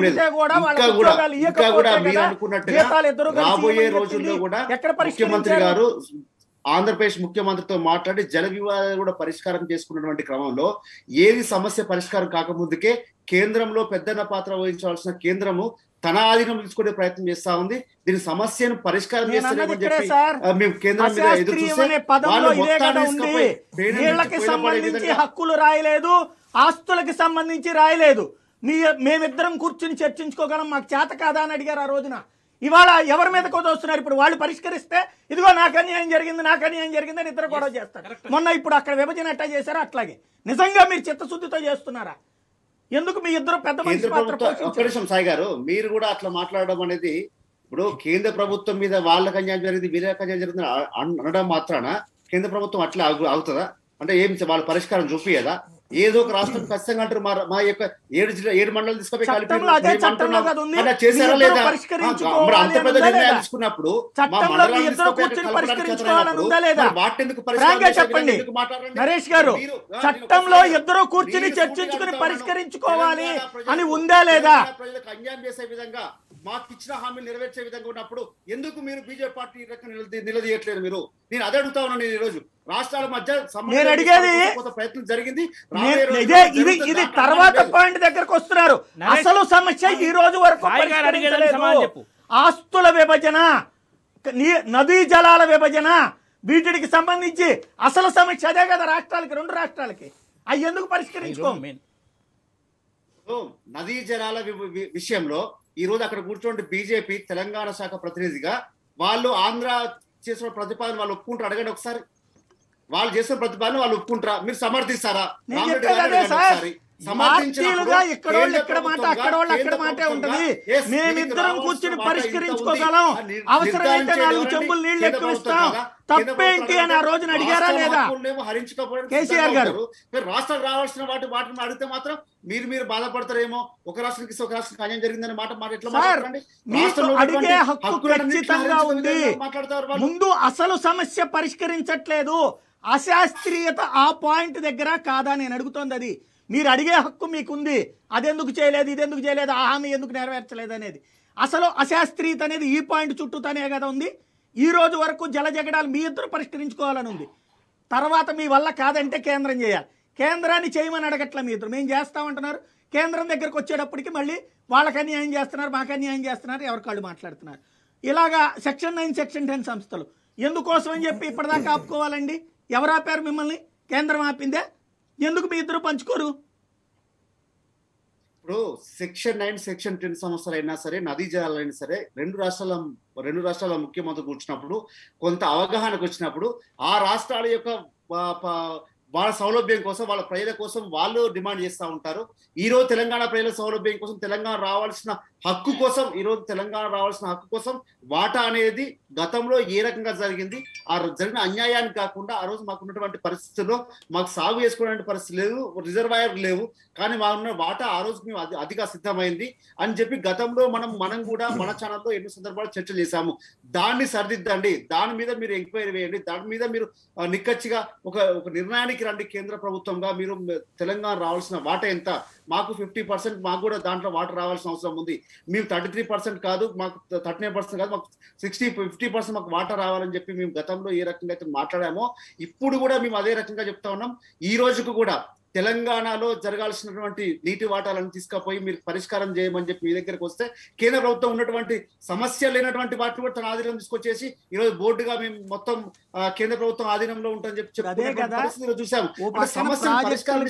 ఇంకా కూడా మీరు అనుకున్నట్టుగా రాబోయే రోజుల్లో కూడా ముఖ్యమంత్రి గారు ఆంధ్రప్రదేశ్ ముఖ్యమంత్రితో మాట్లాడి జల వివాదాలు కూడా పరిష్కారం చేసుకున్నటువంటి క్రమంలో ఏది సమస్య పరిష్కారం కాకముందుకే కేంద్రంలో పెద్దన్న పాత్ర వహించాల్సిన కేంద్రము తన ఆధీనం తీసుకునే ప్రయత్నం చేస్తా ఉంది. దీని సమస్యను పరిష్కారం చేస్తామని చెప్పి మేము కేంద్రం మీద ఎదురు చూస్తే హక్కులు రాయలేదు, ఆస్తులకి సంబంధించి రాయలేదు. మేమిద్దరం కూర్చుని చర్చించుకోగలం, మాకు చేత కాదా అని అడిగారు ఆ రోజున. ఇవాళ ఎవరి మీద కోదొస్తున్నారు? ఇప్పుడు వాళ్ళు పరిష్కరిస్తే ఇదిగో నాకు అన్యాయం జరిగింది అని ఇద్దరు గొడవ చేస్తారు. మొన్న ఇప్పుడు అక్కడ విభజన ఎట్టా చేశారో అట్లాగే. నిజంగా మీరు చిత్తశుద్ధితో చేస్తున్నారా? ఎందుకు మీ ఇద్దరు పెద్ద మనిషి పాత్ర పోషించారు? ఒక్క నిమిషం సాయి గారు, మీరు కూడా అట్లా మాట్లాడడం అనేది, ఇప్పుడు కేంద్ర ప్రభుత్వం మీద వాళ్ళకి అన్యాయం జరిగింది వీళ్ళకి అన్యాయం జరిగింది అనడం మాత్రాన కేంద్ర ప్రభుత్వం అట్లా అవుతుందా? అంటే ఏం వాళ్ళ పరిష్కారం చూపియదా? ఏదో ఒక రాష్ట్రం ఖచ్చితంగా అంటారు మా యొక్క 7 మండలాలు తీసుకుపోయి చేశారా లేదా? అంత పెద్ద నిర్ణయాలు తీసుకున్నప్పుడు నరేష్ గారు, చట్టంలో ఇద్దరు కూర్చుని చర్చించుకుని పరిష్కరించుకోవాలి అని ఉందా లేదా? ప్రజలకు అన్యాయం చేసే విధంగా మాకు ఇచ్చిన హామీలు నెరవేర్చే విధంగా ఉన్నప్పుడు ఎందుకు మీరు బీజేపీ పార్టీ నిలదీయట్లేదు? మీరు నేను అదే అడుగుతా ఉన్నాను. ఈ రోజు రాష్ట్రాల మధ్య ప్రయత్నం జరిగింది. ఇది తర్వాత పాయింట్ దగ్గరకు వస్తున్నారు. అసలు సమస్య ఈ రోజు వరకు ఆస్తుల విభజన, నదీ జలాల విభజన, వీటికి సంబంధించి అసలు సమస్య అదే కదా రాష్ట్రాలకి, 2 రాష్ట్రాలకి. అవి ఎందుకు పరిష్కరించుకో? నదీ జలాల విషయంలో ఈ రోజు అక్కడ కూర్చోండి బీజేపీ తెలంగాణ శాఖ ప్రతినిధిగా వాళ్ళు ఆంధ్ర చేసిన ప్రతిపాదన వాళ్ళు ఒప్పుకుంటారు? అడగండి ఒకసారి. వాళ్ళు చేసిన ప్రతిపాదన వాళ్ళు ఒప్పుకుంటారా? మీరు సమర్థిస్తారా? మేమిద్దరం కూర్చుని పరిష్కరించుకోగలం, అవసరమైతే 4 చెంబులు నీళ్లు ఎక్కువ ఇస్తాం, తప్పేంటి అని ఆ రోజున అడిగారా లేదా కేసీఆర్ గారు? రాష్ట్రాలు రావాల్సిన వాటిని అడిగితే మాత్రం మీరు బాధపడతారేమో, ఒక రాష్ట్రానికి ఒక రాష్ట్రానికి అన్యాయం జరిగిందని మాట ఎట్లా మాట్లాడండి? అడిగే హక్కు ఖచ్చితంగా ఉంది. ముందు అసలు సమస్య పరిష్కరించట్లేదు, అశాస్త్రీయత ఆ పాయింట్ దగ్గర కాదా నేను అడుగుతోంది. అది మీరు అడిగే హక్కు మీకుంది. అదెందుకు చేయలేదు, ఇదెందుకు చేయలేదు, ఆ హామీ ఎందుకు నెరవేర్చలేదు అనేది. అసలు అశాస్త్రీయత అనేది ఈ పాయింట్ చుట్టూతానే కదా ఉంది. ఈ రోజు వరకు జల జగడాలు మీ ఇద్దరు పరిష్కరించుకోవాలని ఉంది. తర్వాత మీ వల్ల కాదంటే కేంద్రం చేయాలి. కేంద్రాన్ని చేయమని అడగట్ల మీ ఇద్దరు, మేము చేస్తామంటున్నారు. కేంద్రం దగ్గరకు వచ్చేటప్పటికి మళ్ళీ వాళ్ళకి అన్యాయం చేస్తున్నారు, మాకు అన్యాయం చేస్తున్నారు, ఎవరికాళ్ళు మాట్లాడుతున్నారు. ఇలాగా సెక్షన్ 9, సెక్షన్ 10 సంస్థలు ఎందుకోసం అని చెప్పి ఇప్పటిదాకా ఆపుకోవాలండి? ఎవరు ఆపారు మిమ్మల్ని? కేంద్రం ఆపిందే. ఎందుకు మీ ఇద్దరు పంచుకోరు? ఇప్పుడు సెక్షన్ 9, సెక్షన్ 10 సంస్థలు అయినా సరే, నదీ జలాలైనా సరే, రెండు రాష్ట్రాల ముఖ్యమంత్రి కూర్చున్నప్పుడు కొంత అవగాహనకు వచ్చినప్పుడు ఆ రాష్ట్రాల యొక్క వాళ్ళ సౌలభ్యం కోసం, వాళ్ళ ప్రజల కోసం వాళ్ళు డిమాండ్ చేస్తూ ఉంటారు. ఈ రోజు తెలంగాణ ప్రజల సౌలభ్యం కోసం, తెలంగాణ రావాల్సిన హక్కు కోసం వాటా అనేది గతంలో ఏ రకంగా జరిగింది, ఆ జరిగిన అన్యాయానికి కాకుండా ఆ రోజు మాకు ఉన్నటువంటి పరిస్థితుల్లో మాకు సాగు చేసుకోవడానికి పరిస్థితి లేదు, రిజర్వాయర్ లేవు, కానీ మా ఉన్న వాటా ఆ రోజు మేము అధిక సిద్ధమైంది అని చెప్పి గతంలో మనం కూడా మన ఛానల్లో ఎన్నో సందర్భాలు చర్చలు చేశాము. దాన్ని సరిదిద్దండి, దాని మీద మీరు ఎంక్వైరీ వేయండి, దాని మీద మీరు నిక్కచ్చిగా ఒక నిర్ణయానికి రండి. కేంద్ర ప్రభుత్వంగా మీరు తెలంగాణ రావాల్సిన వాటా ఎంత, మాకు 50%, మాకు కూడా దాంట్లో వాటా రావాల్సిన అవసరం ఉంది. మేము 33% కాదు, మాకు 39% కాదు, మాకు 50% మాకు వాటా రావాలని చెప్పి మేము గతంలో ఏ రకంగా అయితే మాట్లాడామో ఇప్పుడు కూడా మేము అదే రకంగా చెప్తా ఉన్నాం. ఈ రోజుకు కూడా తెలంగాణలో జరగాల్సినటువంటి నీటి వాటాలను తీసుకుపోయి మీరు పరిష్కారం చేయమని చెప్పి మీ దగ్గరకు వస్తే కేంద్ర ప్రభుత్వం ఉన్నటువంటి సమస్య లేనటువంటి వాటిని కూడా తన ఆధీనం తీసుకొచ్చేసి ఈరోజు బోర్డుగా మేము మొత్తం కేంద్ర ప్రభుత్వం ఆధీనంలో ఉంటుందని చెప్పి పరిస్థితిలో చూసాం. సమస్యను పరిష్కారం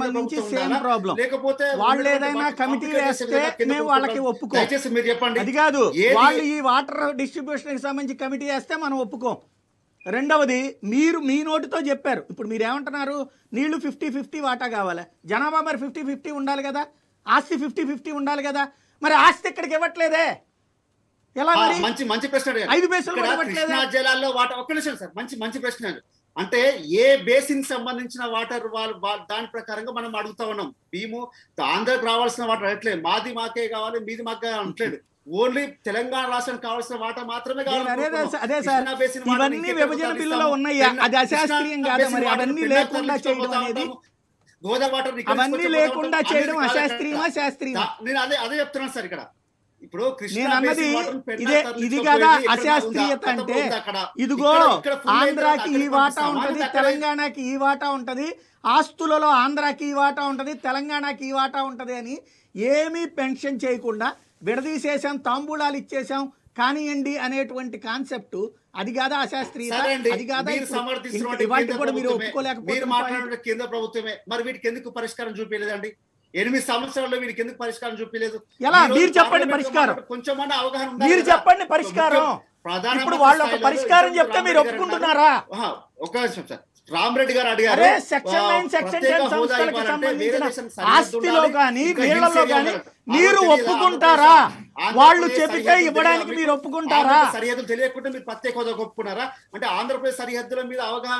లేకపోతే వాళ్ళు ఏదైనా కమిటీ వేస్తే మేము వాళ్ళకి ఒప్పుకోం. దయచేసి మీరు చెప్పండి. అది కాదు, వాళ్ళు ఈ వాటర్ డిస్ట్రిబ్యూషన్ కి సంబంధించి కమిటీ వేస్తే మనం ఒప్పుకోం. రెండవది, మీరు మీ నోటితో చెప్పారు, ఇప్పుడు మీరు ఏమంటున్నారు, నీళ్లు 50-50 వాటా కావాలి, జనాభా మరి 50-50 ఉండాలి కదా, ఆస్తి 50-50 ఉండాలి కదా, మరి ఆస్తి ఇక్కడికి ఇవ్వట్లేదే ఎలా? మరి మంచి ప్రశ్న అడిగారు. 5 బేసిన్లు కృష్ణా జలాల్లో వాటర్, ఒక్క నిమిషం సార్, మంచి ప్రశ్న. అంటే ఏ బేసిన్ సంబంధించిన వాటర్ దాని ప్రకారంగా మనం అడుగుతా ఉన్నాం. మేము ఆంధ్రకు రావాల్సిన వాటర్ అట్లేదు, మాది మాకే కావాలి, మీది మాకే అనట్లేదు. ఓన్లీ తెలంగాణ రాష్ట్రానికి కావాల్సిన వాటా మాత్రమే కావాలి. అదే సార్, ఇవన్నీ విభజన బిల్లులో ఉన్నాయా? అది అశాస్త్రీయం కాదా? మరి అవన్నీ లేకుండా చేయడం అనేది, గోదావరి వాటర్ అవన్నీ లేకుండా చేయడం అశాస్త్రీయమా శాస్త్రీయమా? నేను అదే చెప్తున్నాను సార్. ఇక్కడ ఇప్పుడు నేను అన్నది ఇది కదా అశాస్త్రీయత అంటే. ఇదిగో ఆంధ్రాకి ఈ వాటా ఉంటది, తెలంగాణకి ఈ వాటా ఉంటది, ఆస్తులలో ఆంధ్రాకి ఈ వాటా ఉంటది, తెలంగాణకి ఈ వాటా ఉంటది అని ఏమీ పెన్షన్ చేయకుండా విడదీసేసాం, తాంబూలాలు ఇచ్చేసాం కానియండి అనేటువంటి కాన్సెప్ట్, అది కాదా అశాస్త్రీయత? అది కాదా కూడా మీరు ఒప్పుకోలేకపోతే కేంద్ర ప్రభుత్వమే మరి వీటికి ఎందుకు పరిష్కారం చూపించలేదండి? 8 సంవత్సరాల్లో వీరికి ఎందుకు పరిష్కారం చూపించలేదు? ఎలా? మీరు చెప్పండి పరిష్కారం, కొంచెమన్నా అవగాహన, మీరు చెప్పండి పరిష్కారం. ఇప్పుడు వాళ్ళు ఒక పరిష్కారం చెప్తే మీరు ఒప్పుకుంటున్నారా? ఒక నిమిషం సార్, రామరెడ్డి గారు అడిగారు, సెక్షన్ 9, సెక్షన్ 10 సంస్థలకు సంబంధించిన ఆస్తిలో కానీ వీళ్ళలో కానీ మీరు ఒప్పుకుంటారా? వాళ్ళు చెప్పితే ఇవ్వడానికి మీరు ఒప్పుకుంటారా? సరిహద్దులు తెలియకుండా మీరు ప్రత్యేక హోదా ఒప్పుకున్నారా? అంటే ఆంధ్రప్రదేశ్ సరిహద్దుల మీద అవగాహన.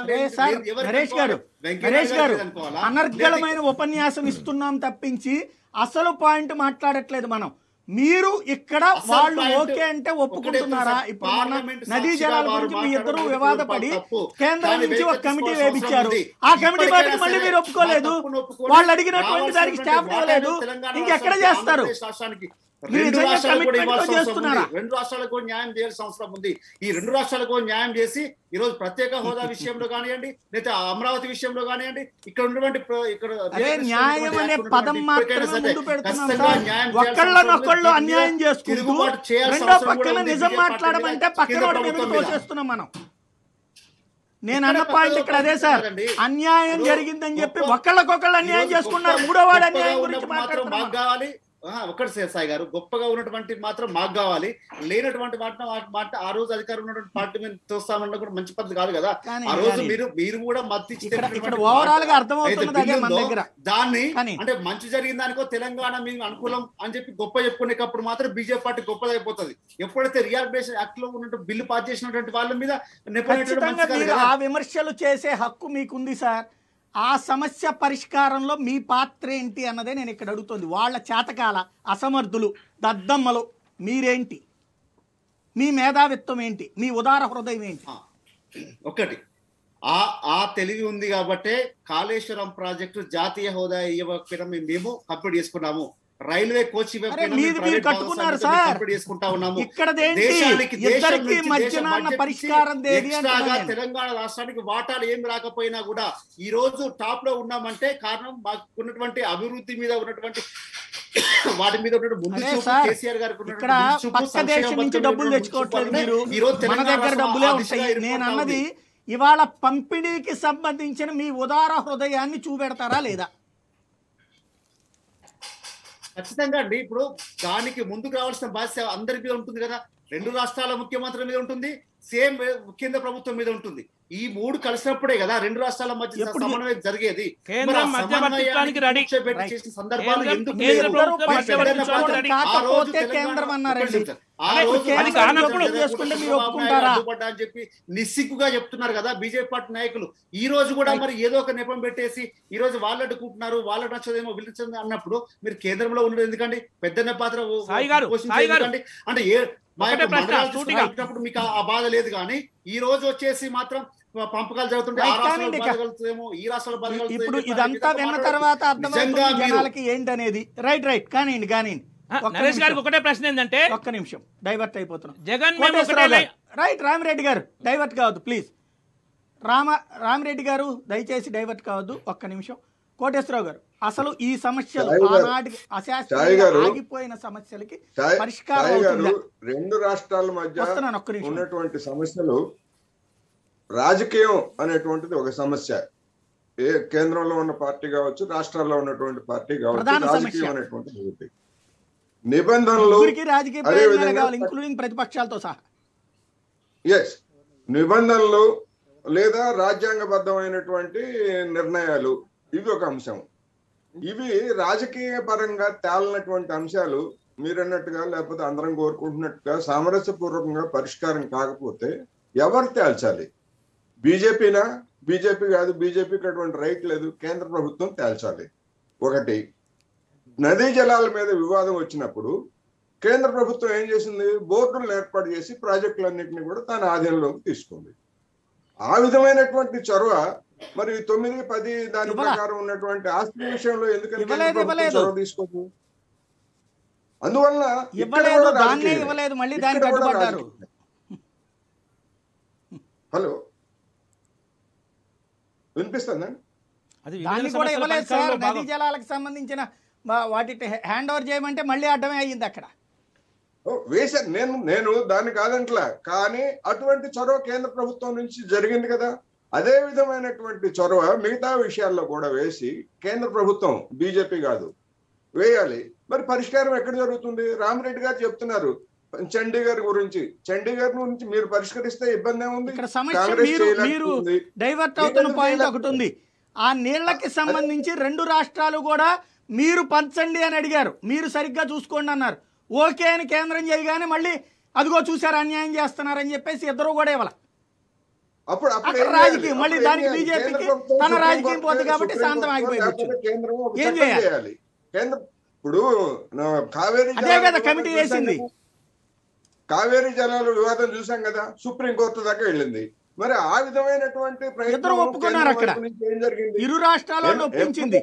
నరేష్ గారు అనర్గళమైన ఉపన్యాసం ఇస్తున్నాం తప్పించి అసలు పాయింట్ మాట్లాడట్లేదు మనం. మీరు ఇక్కడ వాళ్ళు ఓకే అంటే ఒప్పుకుంటున్నారా? ఇప్పుడు నదీ జలాల గురించి మీ ఇద్దరు వివాదపడి కేంద్రం నుంచి ఒక కమిటీ వేపించారు, ఆ కమిటీ వాటికి మళ్ళీ మీరు ఒప్పుకోలేదు, వాళ్ళు అడిగినటువంటి దానికి స్టాఫ్ ఇవ్వలేదు, ఇంకెక్కడ చేస్తారు? రెండు రాష్ట్రాలకు న్యాయం చేయాల్సిన అవసరం ఉంది. ఈ 2 రాష్ట్రాలకు న్యాయం చేసి ఈ రోజు ప్రత్యేక హోదా విషయంలో కానివ్వండి, లేదా అమరావతి విషయంలో కానివ్వండి, ఇక్కడ ఉన్నటువంటి న్యాయం అనే పదం మాత్రమే ముందు పెడుతున్నాం. ఒకళ్ళనొకళ్ళు అన్యాయం చేసుకుంటూ రెండో పక్కన నిజం మాట్లాడమంటే పక్కన మీద తోసేస్తున్నాం మనం. నేను అన్న పాయింట్ ఇక్కడ అదే సార్, అన్యాయం జరిగిందని చెప్పి ఒకళ్ళకొకళ్ళు అన్యాయం చేసుకున్నారు, మూడో వాడు అన్యాయం గురించి మాట్లాడుతున్నారు. ఒక్కటి సాయి గారు, గొప్పగా ఉన్నటువంటి మాత్రం మాకు కావాలి, లేనటువంటి మాట ఆ రోజు అధికారం ఉన్నటువంటి పార్టీ మీద తోస్తామన్న కూడా మంచి పద్ధతి కాదు కదా. ఆ రోజు మీరు కూడా దాన్ని అంటే మంచి జరిగిన దానికో తెలంగాణ మీకు అనుకూలం అని చెప్పి గొప్ప చెప్పుకునేటప్పుడు మాత్రం బీజేపీ పార్టీ గొప్పదైపోతుంది. ఎప్పుడైతే రియాలిటేషన్ యాక్ట్ లో ఉన్నటువంటి బిల్లు పాస్ చేసినటువంటి వాళ్ళ మీద ఆ విమర్శలు చేసే హక్కు మీకుంది సార్. ఆ సమస్య పరిష్కారంలో మీ పాత్ర ఏంటి అన్నదే నేను ఇక్కడ అడుగుతుంది. వాళ్ళ చేతకాల అసమర్థులు దద్దమ్మలు మీరేంటి? మీ మేధావిత్వం ఏంటి? మీ ఉదార హృదయం ఏంటి? ఒకటి ఆ తెలివి ఉంది కాబట్టే కాళేశ్వరం ప్రాజెక్టు జాతీయ హోదా ఇవ్వకపోయినా మేము కంప్లీట్ చేసుకున్నాము. రైల్వే కోచ్ కట్టుకున్నారు సార్. తెలంగాణ రాష్ట్రానికి వాటాలు ఏం రాకపోయినా కూడా ఈ రోజు టాప్ లో ఉన్నామంటే కారణం మాకు ఉన్నటువంటి అభివృద్ధి మీద ఉన్నటువంటి వాటి మీద కేసీఆర్ గారికి డబ్బులు తెచ్చుకోవట్లేదు మీరు, మన దగ్గర డబ్బులే ఉంటాయి. నేను అన్నది ఇవాళ పంపిణీకి సంబంధించిన మీ ఉదార హృదయాన్ని చూపెడతారా లేదా? ఖచ్చితంగా అండి. ఇప్పుడు దానికి ముందుకు రావాల్సిన బాధ్యత అందరి మీద ఉంటుంది కదా. 2 రాష్ట్రాల ముఖ్యమంత్రుల మీద ఉంటుంది, సేమ్ కేంద్ర ప్రభుత్వం మీద ఉంటుంది. ఈ 3 కలిసినప్పుడే కదా 2 రాష్ట్రాల మధ్య సమన్వయం జరిగేది. అని చెప్పి నిస్సిగ్గుగా చెప్తున్నారు కదా బీజేపీ పార్టీ నాయకులు. ఈ రోజు కూడా మరి ఏదో ఒక నెపం పెట్టేసి ఈ రోజు వాళ్ళు అడ్డుకుంటున్నారు, వాళ్ళకి నచ్చదేమో వీళ్ళు అన్నప్పుడు మీరు కేంద్రంలో ఉండదు ఎందుకండి? పెద్దన్న పాత్ర పోషించండి. అంటే మా ఒకటే యొక్క ప్రశ్న, మందిరాలు సూటిగా. తీసుకున్నప్పుడు మీకు ఆ బాధ లేదు. కానీ ఈ రోజు వచ్చేసి మాత్రం పంపకాలు జరుగుతుంటే ఆ రైట్, రాష్ట్రంలో కానివ్వండి. బాధ కలుగుతుందేమో, ఈ రాష్ట్రంలో బాధ కలుగుతుందేమో ఇప్పుడు చెప్పి ఇదంతా అనే విన్న విధంగా తర్వాత నిజంగా అర్థమవుతుంది మీరు జనాలకి ఏంటనేది. రైట్ కానివ్వండి. ఒక్క నరేష్ గారికి నిమిషం. ఒకటే ప్రశ్న ఏంటంటే, ఒక్క నిమిషం డైవర్ట్ అయిపోతున్నాం. జగన్ మేము కోటేశ్వరరావు ఒకటే గారు. రైట్, రామిరెడ్డి గారు డైవర్ట్ కావద్దు ప్లీజ్. రామిరెడ్డి గారు దయచేసి డైవర్ట్ కావద్దు, ఒక్క నిమిషం. కోటేశ్వరరావు గారు, అసలు ఈ సమస్యలు సాయి గారు, ఆనాటికి సాయి అశాస్త్రీయంగా గారు, ఆగిపోయిన సమస్యలకి సాయి పరిష్కారం సాయి గారు, అవుతుందా? రెండు రాష్ట్రాల మధ్య వస్తున్నాను, ఒక్క నిమిషం. ఉన్నటువంటి సమస్యలు, రాజకీయం అనేటువంటిది ఒక సమస్య. ఏ కేంద్రంలో ఉన్న పార్టీ కావచ్చు, రాష్ట్రాల్లో ఉన్నటువంటి పార్టీ కావచ్చు, ప్రధాన సమస్య. రాజకీయం అనేటువంటిది ఒకటి. నిబంధనలు ముగ్గురికి రాజకీయ అదే ప్రయోజనాలు విధంగా కావాలి, ఇంక్లూడింగ్ ప్రతిపక్షాలతో సహా. ఎస్, నిబంధనలు లేదా రాజ్యాంగబద్ధమైనటువంటి నిర్ణయాలు, ఇవి ఒక అంశం. ఇవి రాజకీయ పరంగా తేలినటువంటి అంశాలు మీరన్నట్టుగా, లేకపోతే అందరం కోరుకుంటున్నట్టుగా సామరస్యపూర్వకంగా పరిష్కారం కాకపోతే ఎవరు తేల్చాలి? బీజేపీనా? బీజేపీ కాదు, బీజేపీకి అటువంటి రైట్ లేదు, కేంద్ర ప్రభుత్వం తేల్చాలి. ఒకటి, నదీ జలాల మీద వివాదం వచ్చినప్పుడు కేంద్ర ప్రభుత్వం ఏం చేసింది? బోర్డులను ఏర్పాటు చేసి ప్రాజెక్టులన్నింటినీ కూడా తన ఆధీనంలోకి తీసుకుంది. ఆ విధమైనటువంటి చొరవ మరి 9, 10 దాని ప్రకారం ఉన్నటువంటి ఆస్తి విషయంలో ఎందుకని కేంద్ర ప్రభుత్వం చొరవ తీసుకోదు? అందువల్ల ఇవ్వలేదు, దాన్నే ఇవ్వలేదు, మళ్ళీ దానికి అడ్డుపడ్డారు. హలో, వినిపిస్తుందండి? అది దాన్ని కూడా ఇవ్వలేదు సార్. నదీ జలాలకు సంబంధించిన వాటి హ్యాండ్ ఓవర్ చేయమంటే మళ్ళీ అడ్డమే అయ్యింది అక్కడ. వేశారు, నేను దాన్ని కాదంట్లా, కానీ అటువంటి చొరవ కేంద్ర ప్రభుత్వం నుంచి జరిగింది కదా. అదే విధమైనటువంటి చొరవ మిగతా విషయాల్లో కూడా వేసి కేంద్ర ప్రభుత్వం, బీజేపీ కాదు, వేయాలి. మరి పరిష్కారం ఎక్కడ జరుగుతుంది? రామిరెడ్డి గారు చెప్తున్నారు చండీగఢ్ గురించి. చండీగఢ్ గురించి మీరు పరిష్కరిస్తే ఇబ్బంది ఏముంది? ఇక్కడ సమస్య మీరు డైవర్ట్ అవుతున్న పాయింట్ ఒకటి ఉంది. ఆ నీళ్లకి సంబంధించి రెండు రాష్ట్రాలు కూడా మీరు పంచండి అని అడిగారు, మీరు సరిగ్గా చూసుకోండి అన్నారు. ఓకే అని కేంద్రం చేయగానే మళ్ళీ అదిగో చూసారు అన్యాయం చేస్తున్నారని చెప్పేసి ఇద్దరు కూడా ఇవ్వాలి. అప్పుడు రాజకీయం మళ్ళీ దానికి బీజేపీకి తన రాజకీయం పోతుంది కాబట్టి శాంతం ఆగిపోయింది. ఏం చేయాలి? కేంద్రం ఇప్పుడు కావేరీ, అదే కదా కమిటీ వేసింది. కావేరీ జలాల వివాదం చూసాం కదా, సుప్రీంకోర్టు దాకా వెళ్ళింది. మరి ఆ విధమైనటువంటి ఇద్దరు ఒప్పుకున్నారు. అక్కడ ఏం జరిగింది? ఇరు రాష్ట్రాలను ఒప్పించింది.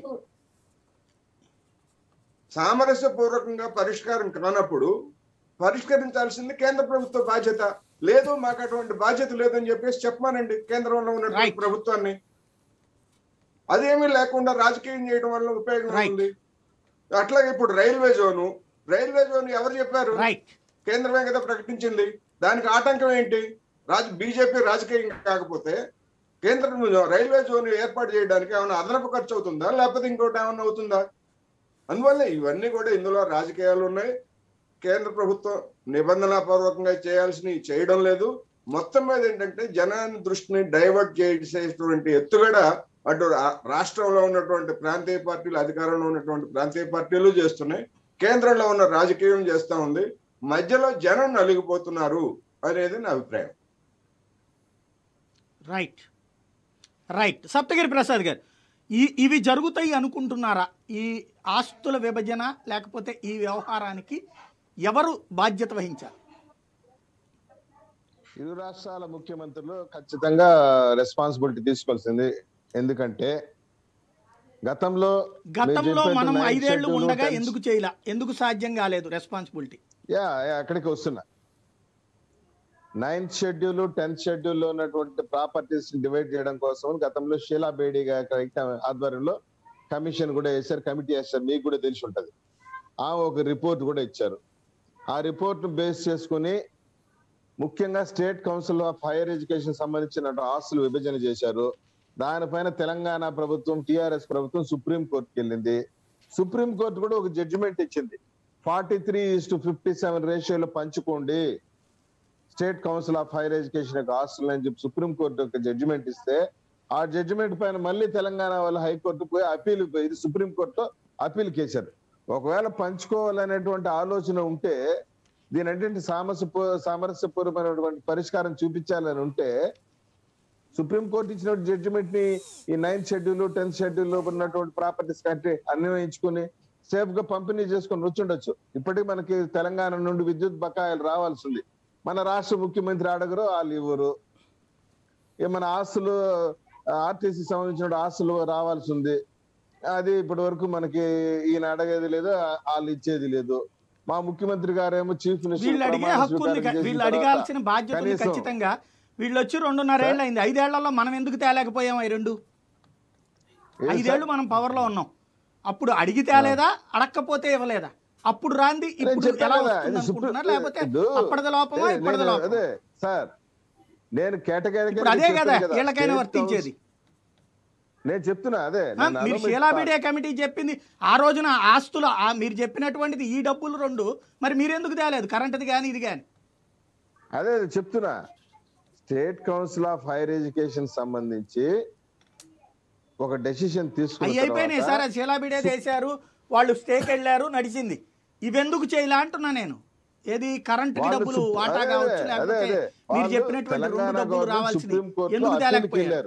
సామరస్యపూర్వకంగా పరిష్కారం కానప్పుడు పరిష్కరించాల్సింది కేంద్ర ప్రభుత్వ బాధ్యత. లేదు, మాకు అటువంటి బాధ్యత లేదని చెప్పేసి చెప్పమానండి కేంద్రంలో ఉన్నటువంటి ప్రభుత్వాన్ని. అదేమీ లేకుండా రాజకీయం చేయడం వల్ల ఉపయోగం ఉంది. అట్లాగే ఇప్పుడు రైల్వే జోన్ ఎవరు చెప్పారు? కేంద్రమే కదా ప్రకటించింది. దానికి ఆటంకం ఏంటి? బీజేపీ రాజకీయం కాకపోతే కేంద్రం రైల్వే జోన్ ఏర్పాటు చేయడానికి ఏమైనా అదనపు ఖర్చు అవుతుందా, లేకపోతే ఇంకోటి ఏమన్నా అవుతుందా? అందువల్ల ఇవన్నీ కూడా ఇందులో రాజకీయాలు ఉన్నాయి. కేంద్ర ప్రభుత్వం నిబంధనాపూర్వకంగా చేయాల్సినవి చేయడం లేదు. మొత్తం మీద ఏంటంటే జనాన్ని దృష్టిని డైవర్ట్ చేసేటువంటి ఎత్తుగడ అటు రాష్ట్రంలో ఉన్నటువంటి ప్రాంతీయ పార్టీలు, అధికారంలో ఉన్నటువంటి ప్రాంతీయ పార్టీలు చేస్తున్నాయి, కేంద్రంలో ఉన్న రాజకీయం చేస్తా ఉంది. మధ్యలో జనం నలిగిపోతున్నారు అనేది నా అభిప్రాయం. రైట్ సప్తగిరి ప్రసాద్ గారు, ఇవి జరుగుతాయి అనుకుంటున్నారా? ఈ ఆస్తుల విభజన లేకపోతే ఈ వ్యవహారానికి ఎవరు బాధ్యత వహించాలి? ఇరు రాష్ట్రాల ముఖ్యమంత్రులు ఖచ్చితంగా రెస్పాన్సిబిలిటీ తీసుకోవాల్సింది. ఎందుకంటే గతంలో మనం 5 ఏళ్లు ఉండగా ఎందుకు చేయలే, ఎందుకు సాధ్యం కాలేదు రెస్పాన్సిబిలిటీ? అక్కడికి వస్తున్నా. 9th షెడ్యూల్ 10th షెడ్యూల్లో ఉన్నటువంటి ప్రాపర్టీస్ డివైడ్ చేయడం కోసం గతంలో షీలా బేడి గారి ఆధ్వర్యంలో కమిషన్ కూడా వేశారు, కమిటీ వేశారు, మీకు కూడా తెలిసి ఉంటది. ఒక రిపోర్ట్ కూడా ఇచ్చారు. ఆ రిపోర్ట్ ను బేస్ చేసుకుని ముఖ్యంగా state council of higher education సంబంధించిన ఆస్తులు విభజన చేశారు. దానిపైన తెలంగాణ ప్రభుత్వం, టిఆర్ఎస్ ప్రభుత్వం సుప్రీం కోర్టుకి వెళ్ళింది. సుప్రీం కోర్టు కూడా ఒక జడ్జిమెంట్ ఇచ్చింది. 43:57 రేషియోలో పంచుకోండి state council of higher education యొక్క ఆస్తులు అని చెప్పి సుప్రీం కోర్టు ఒక జడ్జిమెంట్ ఇస్తే, ఆ జడ్జిమెంట్ పైన మళ్ళీ తెలంగాణ వాళ్ళు హైకోర్టు పోయి అప్పీల్, ఇది సుప్రీం కోర్టులో అప్పీల్ చేశారు. ఒకవేళ పంచుకోవాలనేటువంటి ఆలోచన ఉంటే, దీని అంటే సామరస్యపూర్వమైనటువంటి పరిష్కారం చూపించాలని ఉంటే, సుప్రీం కోర్టు ఇచ్చిన జడ్జిమెంట్ ని ఈ 9th షెడ్యూల్ 10th షెడ్యూల్ లో ఉన్నటువంటి ప్రాపర్టీస్ కంటే అన్వయించుకుని సేఫ్గా పంపిణీ చేసుకొని వచ్చుండొచ్చు. ఇప్పటికి మనకి తెలంగాణ నుండి విద్యుత్ బకాయిలు రావాల్సింది. మన రాష్ట్ర ముఖ్యమంత్రి అడగరు, వాళ్ళు ఇవ్వరు. మన ఆస్తులు ఆర్టీసీ సంబంధించిన ఆస్తులు రావాల్సి ఉంది, అది ఇప్పటి వరకు మనకి ఈయన అడగేది లేదు, వాళ్ళు ఇచ్చేది లేదు. మా ముఖ్యమంత్రి గారేమో చీఫ్ వీళ్ళు అడిగే హక్కు ఉంది, వీళ్ళు అడగాల్సిన బాధ్యత ఉంది ఖచ్చితంగా. వీళ్ళు వచ్చి 2.5 ఏళ్ళు అయింది. 5 ఏళ్లలో మనం ఎందుకు తేలేకపోయాం? ఈ 5 ఏళ్ళు మనం పవర్ లో ఉన్నాం. అప్పుడు అడిగి తేలేదా, అడగకపోతే ఇవ్వలేదా? అప్పుడు రాంది ఇప్పుడు ఎలా వస్తుంది అనుకుంటున్నారు? లేకపోతే అప్పటిది లోపమా ఇప్పటిది లోపమా? అదే సార్, నేను కేటగిరీ అదే కదా వీళ్ళకైనా వర్తించేది. నేను చెప్తున్నా అదే. మీరు షీలా మీడియా కమిటీ చెప్పింది ఆ రోజున ఆస్తులు మీరు చెప్పినటువంటిది ఈ డబ్బులు 2, మరి మీరెందుకు తేలేదు? కరెంటుది కానీ ఇది కానీ. అదే చెప్తున్నా, state council of higher education సంబంధించి ఒక డెసిషన్ తీసుకుని అయిపోయినాయి సార్. అది షీలా మీడియా చేశారు, వాళ్ళు స్టేకి వెళ్ళారు, నడిచింది. ఇవెందుకు చేయాల అంటున్నా నేను. ఏది కరెంట్ డబ్బులు వాటా కావచ్చు, లేకపోతే మీరు చెప్పినటువంటి 2 డబ్బులు రావాల్సింది ఎందుకు తేలేకపోయారు?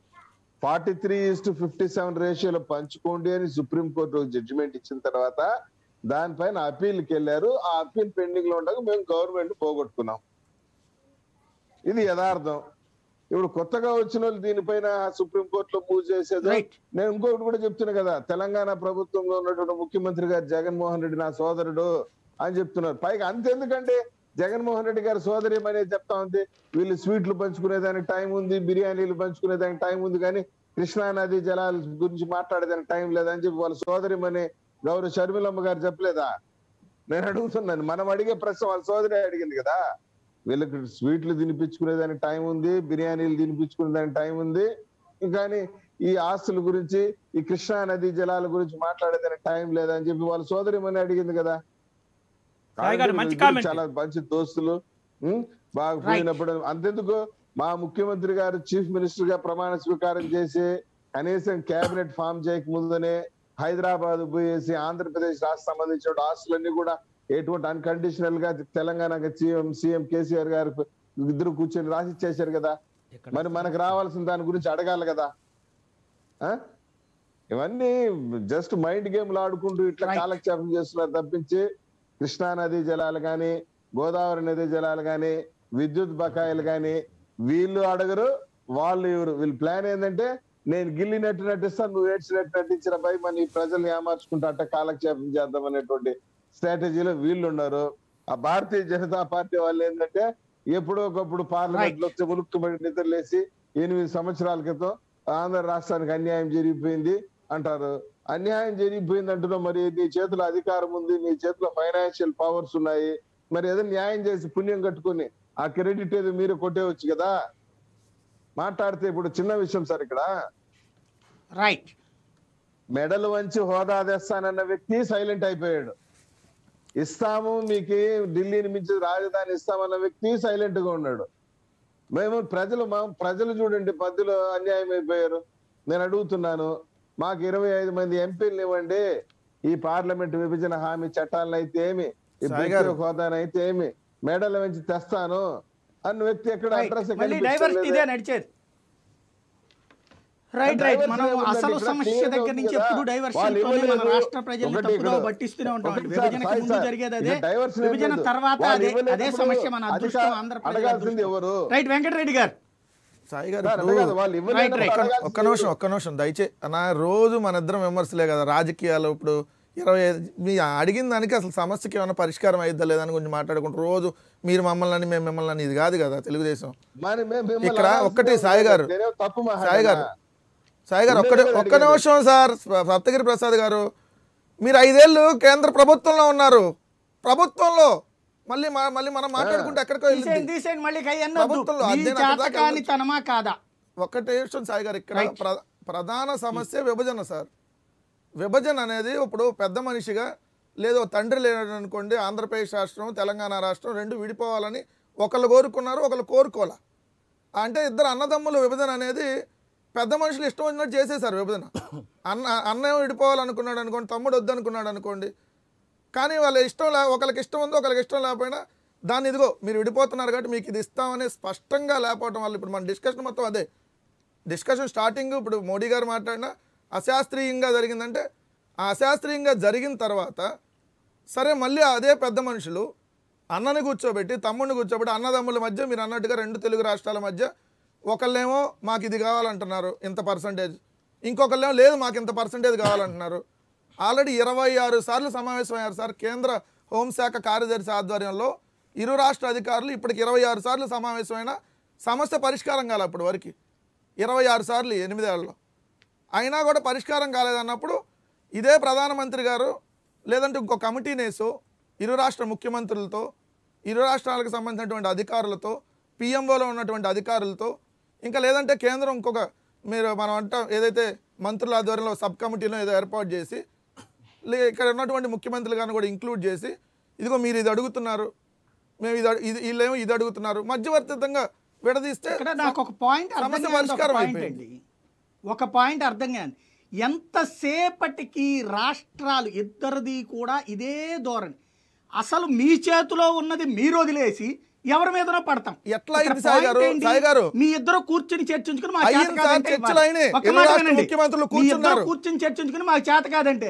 43:57 రేషియోలో పంచుకోండి అని సుప్రీంకోర్టు జడ్జిమెంట్ ఇచ్చిన తర్వాత దానిపైన అప్పీల్కి వెళ్ళారు. ఆ అప్పీల్ పెండింగ్ లో ఉండగా మేము గవర్నమెంట్ పోగొట్టుకున్నాం. ఇది యథార్థం. ఇప్పుడు కొత్తగా వచ్చిన వాళ్ళు దీనిపైన సుప్రీంకోర్టులో మూవ్ చేసేది. నేను ఇంకొకటి కూడా చెప్తున్నా కదా, తెలంగాణ ప్రభుత్వంలో ఉన్నటువంటి ముఖ్యమంత్రి గారు జగన్మోహన్ రెడ్డి నా సోదరుడు అని చెప్తున్నారు. పైగా అంతెందుకంటే జగన్మోహన్ రెడ్డి గారి సోదరి అనేది చెప్తా ఉంది. వీళ్ళు స్వీట్లు పంచుకునేదానికి టైం ఉంది, బిర్యానీలు పంచుకునేదానికి టైం ఉంది, కానీ కృష్ణా నదీ జలాల గురించి మాట్లాడేదానికి టైం లేదని చెప్పి వాళ్ళ సోదరిమని గౌరవ షర్మిలమ్మ గారు చెప్పలేదా? నేను అడుగుతున్నాను. మనం అడిగే ప్రశ్న వాళ్ళ సోదరి అడిగింది కదా. వీళ్ళకి స్వీట్లు తినిపించుకునేదానికి టైం ఉంది, బిర్యానీలు తినిపించుకునేదానికి టైం ఉంది, కానీ ఈ ఆస్తుల గురించి, ఈ కృష్ణా నదీ జలాల గురించి మాట్లాడేదానికి టైం లేదని చెప్పి వాళ్ళ సోదరిమని అడిగింది కదా. చాలా మంచి దోస్తులు, బాగా పోయినప్పుడు అంతెందుకు మా ముఖ్యమంత్రి గారు చీఫ్ మినిస్టర్ గా ప్రమాణ స్వీకారం చేసి కనీసం కేబినెట్ ఫామ్ చేయక ముందునే హైదరాబాద్ పోయేసి ఆంధ్రప్రదేశ్ రాష్ట్ర సంబంధించిన ఆస్తులన్నీ కూడా ఎటువంటి అన్కండిషనల్ గా తెలంగాణ సీఎం కేసీఆర్ గారు ఇద్దరు కూర్చొని రాసి ఇచ్చేశారు కదా. మరి మనకు రావాల్సిన దాని గురించి అడగాలి కదా. ఇవన్నీ జస్ట్ మైండ్ గేమ్లు ఆడుకుంటూ ఇట్లా కాలక్షేపం చేస్తున్నారు తప్పించి కృష్ణా నదీ జలాలు కానీ, గోదావరి నదీ జలాలు కానీ, విద్యుత్ బకాయిలు కానీ వీళ్ళు అడగరు, వాళ్ళు ఎవరు. వీళ్ళ ప్లాన్ ఏంటంటే నేను గిల్లినట్టు నటిస్తాను, నువ్వు ఏడ్చినట్టు నటించిన పై మన ఈ ప్రజల్ని ఏమార్చుకుంటా అట్ట కాలక్షేపం చేద్దాం అనేటువంటి స్ట్రాటజీలో వీళ్ళు ఉన్నారు. ఆ భారతీయ జనతా పార్టీ వాళ్ళు ఏంటంటే ఎప్పుడో ఒకప్పుడు పార్లమెంట్ లో ఉలుక్కుబడి నిద్రలేసి 8 సంవత్సరాల క్రితం ఆంధ్ర రాష్ట్రానికి అన్యాయం జరిగిపోయింది అంటారు. అన్యాయం జరిగిపోయింది అంటున్నావు, మరి నీ చేతిలో అధికారం ఉంది, నీ చేతిలో ఫైనాన్షియల్ పవర్స్ ఉన్నాయి, మరి ఏదో న్యాయం చేసి పుణ్యం కట్టుకుని ఆ క్రెడిట్ ఏదో మీరు కొట్టేవచ్చు కదా. మాట్లాడితే ఇప్పుడు చిన్న విషయం సార్, ఇక్కడ రైట్ మెడలు వంచి హోదా తెస్తానన్న వ్యక్తి సైలెంట్ అయిపోయాడు. ఇస్తాము మీకు ఢిల్లీని మించి రాజధాని ఇస్తామన్న వ్యక్తి సైలెంట్ గా ఉన్నాడు. మేము ప్రజలు చూడండి మధ్యలో అన్యాయం అయిపోయారు. నేను అడుగుతున్నాను, మాకు 25 మంది ఎంపీలు ఇవ్వండి, ఈ పార్లమెంట్ విభజన హామీ చట్టాలను అయితే ఏమి, ఈ ప్రత్యేక హోదానైతే ఏమి, మెడల నుంచి తెస్తాను అన్న వ్యక్తి ఎక్కడ అడ్రస్ రైట్ రైట్ మనం అసలు సమస్య దగ్గర నుంచి ఎప్పుడు డైవర్షన్ తోనే మన రాష్ట్ర ప్రజల్ని తప్పుదో పట్టిస్తూనే ఉంటాం. విభజనకు ముందు జరిగేది అదే, విభజన తర్వాత అదే సమస్య. మన అదృష్టం ఆంధ్రప్రదేశ్. రైట్ వెంకటరెడ్డి గారు. సాయి గారు ఒక్క నిమిషం దయచేసి. నా రోజు మన ఇద్దరం విమర్శలే కదా రాజకీయాలు. ఇప్పుడు 25 మీ అడిగిన దానికి అసలు సమస్యకి ఏమైనా పరిష్కారం అయిద్దా లేదని కొంచెం మాట్లాడుకుంటారు రోజు. మీరు మమ్మల్ని అని మేము మిమ్మల్ని అని, ఇది కాదు కదా తెలుగుదేశం. ఇక్కడ ఒక్కటి సాయి గారు ఒక్క నిమిషం సార్. సప్తగిరి ప్రసాద్ గారు, మీరు 5 ఏళ్ళు కేంద్ర ప్రభుత్వంలో ఉన్నారు. ప్రభుత్వంలో మళ్ళీ మనం మాట్లాడుకుంటే ఎక్కడికో ఒక్కటే విషయం సాయి గారు, ఇక్కడ ప్రధాన సమస్య విభజన సార్. విభజన అనేది ఇప్పుడు పెద్ద మనిషిగా లేదో తండ్రి లేడు అనుకోండి, ఆంధ్రప్రదేశ్ రాష్ట్రం తెలంగాణ రాష్ట్రం 2 విడిపోవాలని ఒకళ్ళు కోరుకున్నారు, ఒకళ్ళు కోరుకోవాలా. అంటే ఇద్దరు అన్నదమ్ముల విభజన అనేది పెద్ద మనుషులు ఇష్టం వచ్చినట్టు చేసేసారు విభజన. అన్న విడిపోవాలనుకున్నాడు అనుకోండి, తమ్ముడు వద్దనుకున్నాడు అనుకోండి, కానీ వాళ్ళ ఇష్టం ఒకరికి ఇష్టం ఉందో ఒకరికి ఇష్టం లేకపోయినా దాన్ని ఇదిగో మీరు విడిపోతున్నారు కాబట్టి మీకు ఇది ఇస్తామని స్పష్టంగా లేకపోవడం వల్ల ఇప్పుడు మన డిస్కషన్ మొత్తం అదే. డిస్కషన్ స్టార్టింగ్ ఇప్పుడు మోడీ గారు మాట్లాడినా అశాస్త్రీయంగా జరిగిందంటే ఆ అశాస్త్రీయంగా జరిగిన తర్వాత సరే మళ్ళీ అదే పెద్ద మనుషులు అన్నని కూర్చోబెట్టి తమ్ముడిని కూర్చోబెట్టి అన్నదమ్ముల మధ్య మీరు అన్నట్టుగా 2 తెలుగు రాష్ట్రాల మధ్య ఒకళ్ళేమో మాకు ఇది కావాలంటున్నారు ఇంత పర్సంటేజ్, ఇంకొకళ్ళేమో లేదు మాకు ఇంత పర్సంటేజ్ కావాలంటున్నారు. ఆల్రెడీ 26 సార్లు సమావేశమయ్యారు సార్. కేంద్ర హోంశాఖ కార్యదర్శి ఆధ్వర్యంలో ఇరు రాష్ట్ర అధికారులు ఇప్పటికి 26 సార్లు సమావేశమైన సమస్య పరిష్కారం కాలే. అప్పటి వరకు 26 సార్లు 8 ఏళ్ళలో అయినా కూడా పరిష్కారం కాలేదన్నప్పుడు ఇదే ప్రధానమంత్రి గారు లేదంటే ఇంకో కమిటీనేసో ఇరు రాష్ట్ర ముఖ్యమంత్రులతో, ఇరు రాష్ట్రాలకు సంబంధించినటువంటి అధికారులతో, పిఎంఓలో ఉన్నటువంటి అధికారులతో, ఇంకా లేదంటే కేంద్రం ఇంకొక మనం ఏదైతే మంత్రుల ఆధ్వర్యంలో సబ్ కమిటీలో ఏదో ఏర్పాటు చేసి ఇక్కడ ఉన్నటువంటి ముఖ్యమంత్రులు గారిని కూడా ఇంక్లూడ్ చేసి ఇదిగో మీరు ఇది అడుగుతున్నారు, మేము వీళ్ళేమో ఇది అడుగుతున్నారు, మధ్యవర్తితంగా విడదీస్తే నాకు ఒక పాయింట్ సమస్య పరిష్కారం అయిపోయింది. ఒక పాయింట్ అర్థం కాదు, ఎంతసేపటికి రాష్ట్రాలు ఇద్దరిది కూడా ఇదే ధోరణి. అసలు మీ చేతిలో ఉన్నది మీరు వదిలేసి ఎవరి మీదనో పడతాం. ఎట్లా అయింది సాయి గారు? మీ ఇద్దరు కూర్చుని చర్చించుకుని మా కూర్చుని చర్చించుకుని మాకు చేత కాదంటే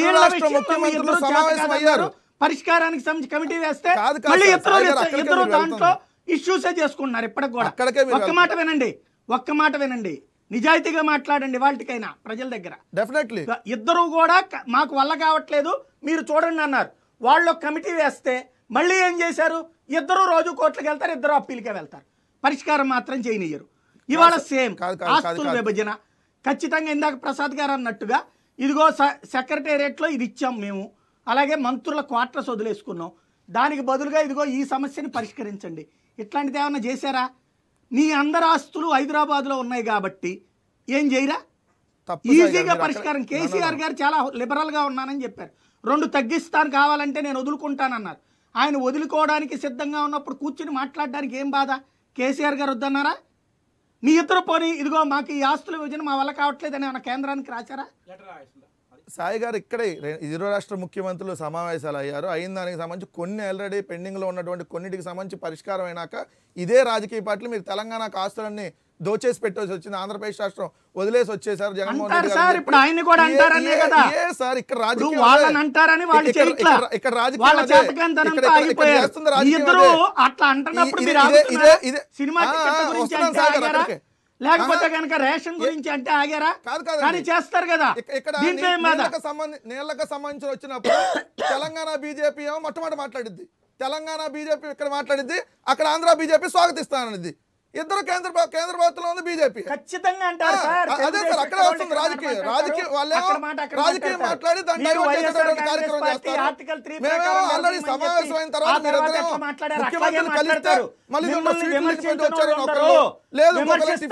పరిష్కారానికి సంబంధించి కమిటీ వేస్తే మళ్ళీ ఇద్దరు దాంట్లో ఇష్యూసే చేసుకుంటున్నారు. ఇప్పటికి కూడా ఒక్క మాట వినండి, నిజాయితీగా మాట్లాడండి. వాళ్ళకైనా ప్రజల దగ్గర డెఫినెట్లీ ఇద్దరు కూడా మాకు వల్ల కావట్లేదు మీరు చూడండి అన్నారు. వాళ్ళు కమిటీ వేస్తే మళ్ళీ ఏం చేశారు? ఇద్దరు రోజు కోర్టులకు వెళ్తారు, ఇద్దరు అప్పీల్కే వెళ్తారు, పరిష్కారం మాత్రం చేయనియ్యరు. ఇవాళ సేమ్ ఆస్తుల విభజన ఖచ్చితంగా ఇందాక ప్రసాద్ గారు అన్నట్టుగా ఇదిగో సెక్రటేరియట్లో ఇది ఇచ్చాం మేము, అలాగే మంత్రుల క్వార్టర్స్ వదిలేసుకున్నాం, దానికి బదులుగా ఇదిగో ఈ సమస్యని పరిష్కరించండి. ఇట్లాంటిది ఏమన్నా చేశారా? మీ అందరు ఆస్తులు హైదరాబాద్లో ఉన్నాయి కాబట్టి ఏం చేయరా? ఈజీగా పరిష్కారం. కేసీఆర్ గారు చాలా లిబరల్గా ఉన్నానని చెప్పారు. 2 తగ్గిస్తాను కావాలంటే నేను వదులుకుంటానన్నారు. ఆయన వదులుకోవడానికి సిద్ధంగా ఉన్నప్పుడు కూర్చుని మాట్లాడడానికి ఏం బాధ? కేసీఆర్ గారు వద్దన్నారా? మీ ఇద్దరు పోనీ ఇదిగో మాకు ఈ ఆస్తుల విభజన మా వల్ల కావట్లేదని ఏమన్నా కేంద్రానికి రాశారా? సాయి గారు ఇక్కడే ఇరు రాష్ట్ర ముఖ్యమంత్రులు సమావేశాలు అయ్యారు. అయిన దానికి సంబంధించి కొన్ని ఆల్రెడీ పెండింగ్లో ఉన్నటువంటి కొన్నిటికి సంబంధించి పరిష్కారం అయినాక ఇదే రాజకీయ పార్టీలు మీరు తెలంగాణకు ఆస్తులన్నీ దోచేసి పెట్టేసి వచ్చింది, ఆంధ్రప్రదేశ్ రాష్ట్రం వదిలేసి వచ్చేసారు జగన్మోహన్ రెడ్డి గారు. ఇప్పుడు ఆయన కూడా అంటారనే కదా సార్ ఇక్కడ రాజకీయం వాళ్ళని అంటారని వాళ్ళు చేయట్లా, ఇక్కడ వాళ్ళ చేతకంతనంతా ఆగిపోయారు. ఇద్దరు అట్లా అంటున్నప్పుడు మీరు సినిమా టికెట్ల గురించి అంటే ఆగారా? లేకపోతే కనుక రేషన్ గురించి అంటే ఆగారా? కానీ చేస్తారు కదా. ఇక్కడ నీళ్లకు సంబంధించి వచ్చినప్పుడు తెలంగాణ బీజేపీ ఏమో మొట్టమొదటి మాట్లాడిద్ది, తెలంగాణ బీజేపీ ఇక్కడ మాట్లాడిద్ది, అక్కడ ఆంధ్ర బీజేపీ స్వాగతిస్తానన్నది. ఇద్దరు కేంద్ర ప్రభుత్వంలో ఉంది బీజేపీ. ఖచ్చితంగా అంటారు సార్. అదే సార్ అక్కడే వస్తుంది రాజకీయం వాళ్ళేమో రాజకీయం మాట్లాడి దాన్ని డైవర్ట్ చేసేటువంటి కార్యక్రమం చేస్తారు. మేమేమో ఆల్రెడీ సమావేశం అయిన తర్వాత ముఖ్యమంత్రులు కలిస్తే మళ్ళీ వచ్చారు ఒకరు, లేదు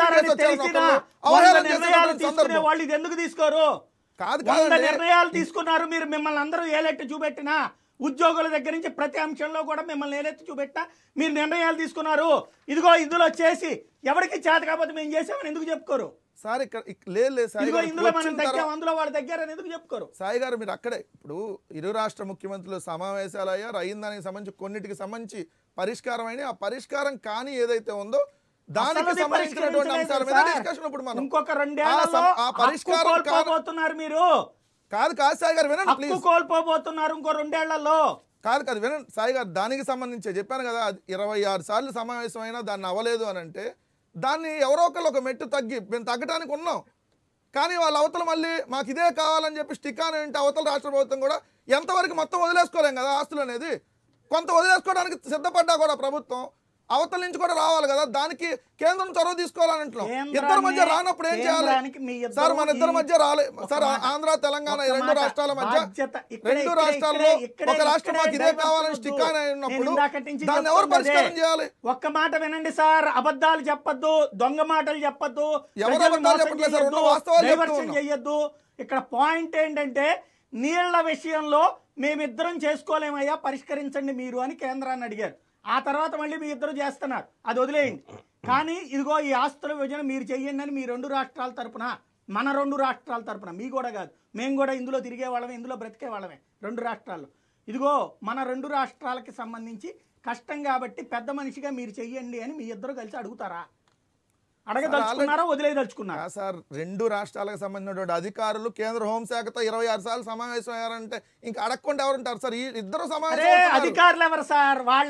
వాళ్ళు ఇది ఎందుకు తీసుకోరు? నిర్ణయాలు తీసుకున్నారు మీరు. మిమ్మల్ని అందరూ ఏలెట్టి చూపెట్టినా ఉద్యోగుల దగ్గర నుంచి ప్రతి అంశంలో కూడా మిమ్మల్ని ఏలెత్తి చూపెట్టా మీరు నిర్ణయాలు తీసుకున్నారు. ఇదిగో ఇందులో చేసి ఎవరికి చేత కాకపోతే మేము చేసామని ఎందుకు చెప్పుకోరు? సార్ ఇక్కడ లేదు ఇందులో మనం తగ్గాం అందులో వాళ్ళు తగ్గారని ఎందుకు చెప్పుకోరు? సాయి గారు మీరు అక్కడే ఇప్పుడు ఇరు రాష్ట్ర ముఖ్యమంత్రులు సమావేశాలు అయ్యారు. అయిన దానికి సంబంధించి కొన్నిటికి సంబంధించి పరిష్కారం అయినా ఆ పరిష్కారం కానీ ఏదైతే ఉందో దానికి సంబంధించినటువంటి అంశాల మీద డిస్కషన్ ఇప్పుడు మనం ఇంకొక 2 ఏళ్లలో ఆ పరిష్కారం కోల్పోతున్నారు మీరు. కాదు సాయి గారు వినండి ప్లీజ్. కోల్పోబోతున్నారు ఇంకో 2 ఏళ్లలో. కాదు వినండి సాయి గారు, దానికి సంబంధించి చెప్పాను కదా 26 సార్లు సమావేశం అయినా దాన్ని అవ్వలేదు అని అంటే దాన్ని ఎవరో ఒకళ్ళు ఒక మెట్టు తగ్గి మేము తగ్గడానికి ఉన్నాం. కానీ వాళ్ళ అవతల మళ్ళీ మాకు ఇదే కావాలని చెప్పి స్టిక్ అని అంటే అవతల రాష్ట్ర ప్రభుత్వం కూడా ఎంతవరకు మొత్తం వదిలేసుకోలేం కదా ఆస్తులు అనేది. కొంత వదిలేసుకోవడానికి సిద్ధపడ్డా కూడా ప్రభుత్వం అవతల నుంచి కూడా రావాలి కదా, దానికి కేంద్రం చొరవ తీసుకోవాలని అంటున్నాం. ఇద్దరి మధ్య రానప్పుడు ఏం చేయాలి సార్? మన ఇద్దరి మధ్య రాలేదు సార్. ఆంధ్ర తెలంగాణ 2 రాష్ట్రాల మధ్య 2 రాష్ట్రాల్లో ఒక రాష్ట్రం మాకు ఇదే కావాలని స్టిక్ అని ఉన్నప్పుడు దాన్ని ఎవరు పరిష్కారం చేయాలి? ఒక్క మాట వినండి సార్, అబద్ధాలు చెప్పొద్దు, దొంగ మాటలు చెప్పొద్దు, ఎవరు అబద్ధాలు చెప్పట్లేదు సార్, వాస్తవాలు చెయ్యొద్దు. ఇక్కడ పాయింట్ ఏంటంటే నీళ్ల విషయంలో మేమిద్దరం చేసుకోలేమయ్యా పరిష్కరించండి మీరు అని కేంద్రాన్ని అడిగారు. ఆ తర్వాత మళ్ళీ మీ ఇద్దరు చేస్తున్నారు, అది వదిలేయండి. కానీ ఇదిగో ఈ ఆస్తుల విభజన మీరు చెయ్యండి అని మీ 2 రాష్ట్రాల తరపున, మన 2 రాష్ట్రాల తరపున, మీ కూడా కాదు మేము కూడా ఇందులో తిరిగే వాళ్ళమే, ఇందులో బ్రతికే వాళ్ళమే 2 రాష్ట్రాల్లో. ఇదిగో మన 2 రాష్ట్రాలకి సంబంధించి కష్టం కాబట్టి పెద్ద మనిషిగా మీరు చెయ్యండి అని మీ ఇద్దరు కలిసి అడుగుతారా? అడగదలుచుకున్నారా వదిలేదలుచుకున్నారా? సార్, 2 రాష్ట్రాలకు సంబంధించినటువంటి అధికారులు కేంద్ర హోంశాఖతో 26 సార్లు సమావేశం అయ్యారంటే ఇంకా అడగకుండా ఎవరుంటారు సార్? ఈ ఇద్దరు అరే అధికారులు ఎవరు సార్? వాళ్ళు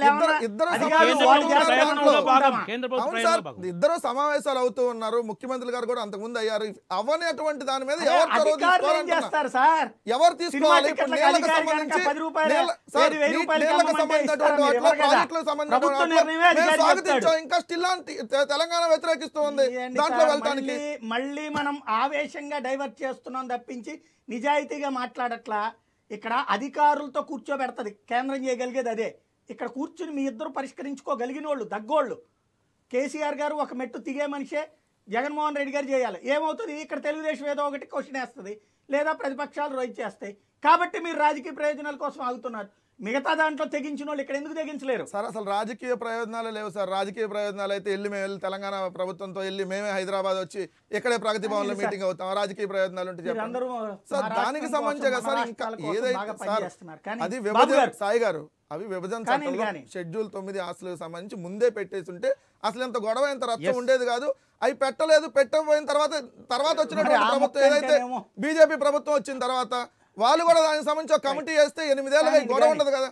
ఇద్దరు సమావేశాలు అవుతూ ఉన్నారు. ముఖ్యమంత్రి గారు కూడా అంతకుముందు అయ్యారు. అవనేటువంటి దాని మీద చేస్తారు సార్? ఎవరు తీసుకోవాలి? ఇంకా స్టిల్ తెలంగాణ వ్యతిరేకిస్తూ ఉంది దాంట్లో వెళ్ళడానికి. మళ్ళీ మనం ఆవేశంగా డైవర్ట్ చేస్తున్నాం తప్పించి నిజాయితీగా మాట్లాడట్లా. ఇక్కడ అధికారులతో కూర్చోబెడతది కేంద్రం, చేయగలిగేది అదే. ఇక్కడ కూర్చుని మీ ఇద్దరు పరిష్కరించుకోగలిగిన వాళ్ళు దగ్గోళ్ళు. కేసీఆర్ గారు ఒక మెట్టు దిగే మనిషే, జగన్మోహన్ రెడ్డి గారు చేయాలి. ఏమవుతుంది? ఇక్కడ తెలుగుదేశం ఏదో ఒకటి క్వశ్చన్ వేస్తుంది, లేదా ప్రతిపక్షాలు రైట్ చేస్తాయి. కాబట్టి మీరు రాజకీయ ప్రయోజనాల కోసం ఆగుతున్నారు. మిగతా దాంట్లో తెగించిన వాళ్ళు ఇక్కడ ఎందుకు తెగించలేరు సార్? అసలు రాజకీయ ప్రయోజనాలు లేవు సార్. రాజకీయ ప్రయోజనాలు అయితే వెళ్ళి తెలంగాణ ప్రభుత్వంతో మేమే హైదరాబాద్ వచ్చి ఇక్కడే ప్రగతి భవన్ లో మీటింగ్ అవుతాం. రాజకీయ ప్రయోజనాలు ఉంటే చెప్పండి సార్. దానికి సంబంధించి సార్ ఇంకా ఏదైతే సార్ అది విభజన, సాయి గారు, అవి విభజన చట్టంలో షెడ్యూల్ 9 ఆస్తులకు సంబంధించి ముందే పెట్టేసి ఉంటే అసలు ఎంత గొడవ, ఎంత రచ్చ ఉండేది కాదు. అవి పెట్టలేదు. పెట్టకపోయిన తర్వాత వచ్చినటువంటి ప్రభుత్వం ఏదైతే బీజేపీ ప్రభుత్వం వచ్చిన తర్వాత వాళ్ళు కూడా దానికి సంబంధించి ఒక కమిటీ వేస్తే 8 ఏళ్ళగా గొడవ ఉండదు కదా.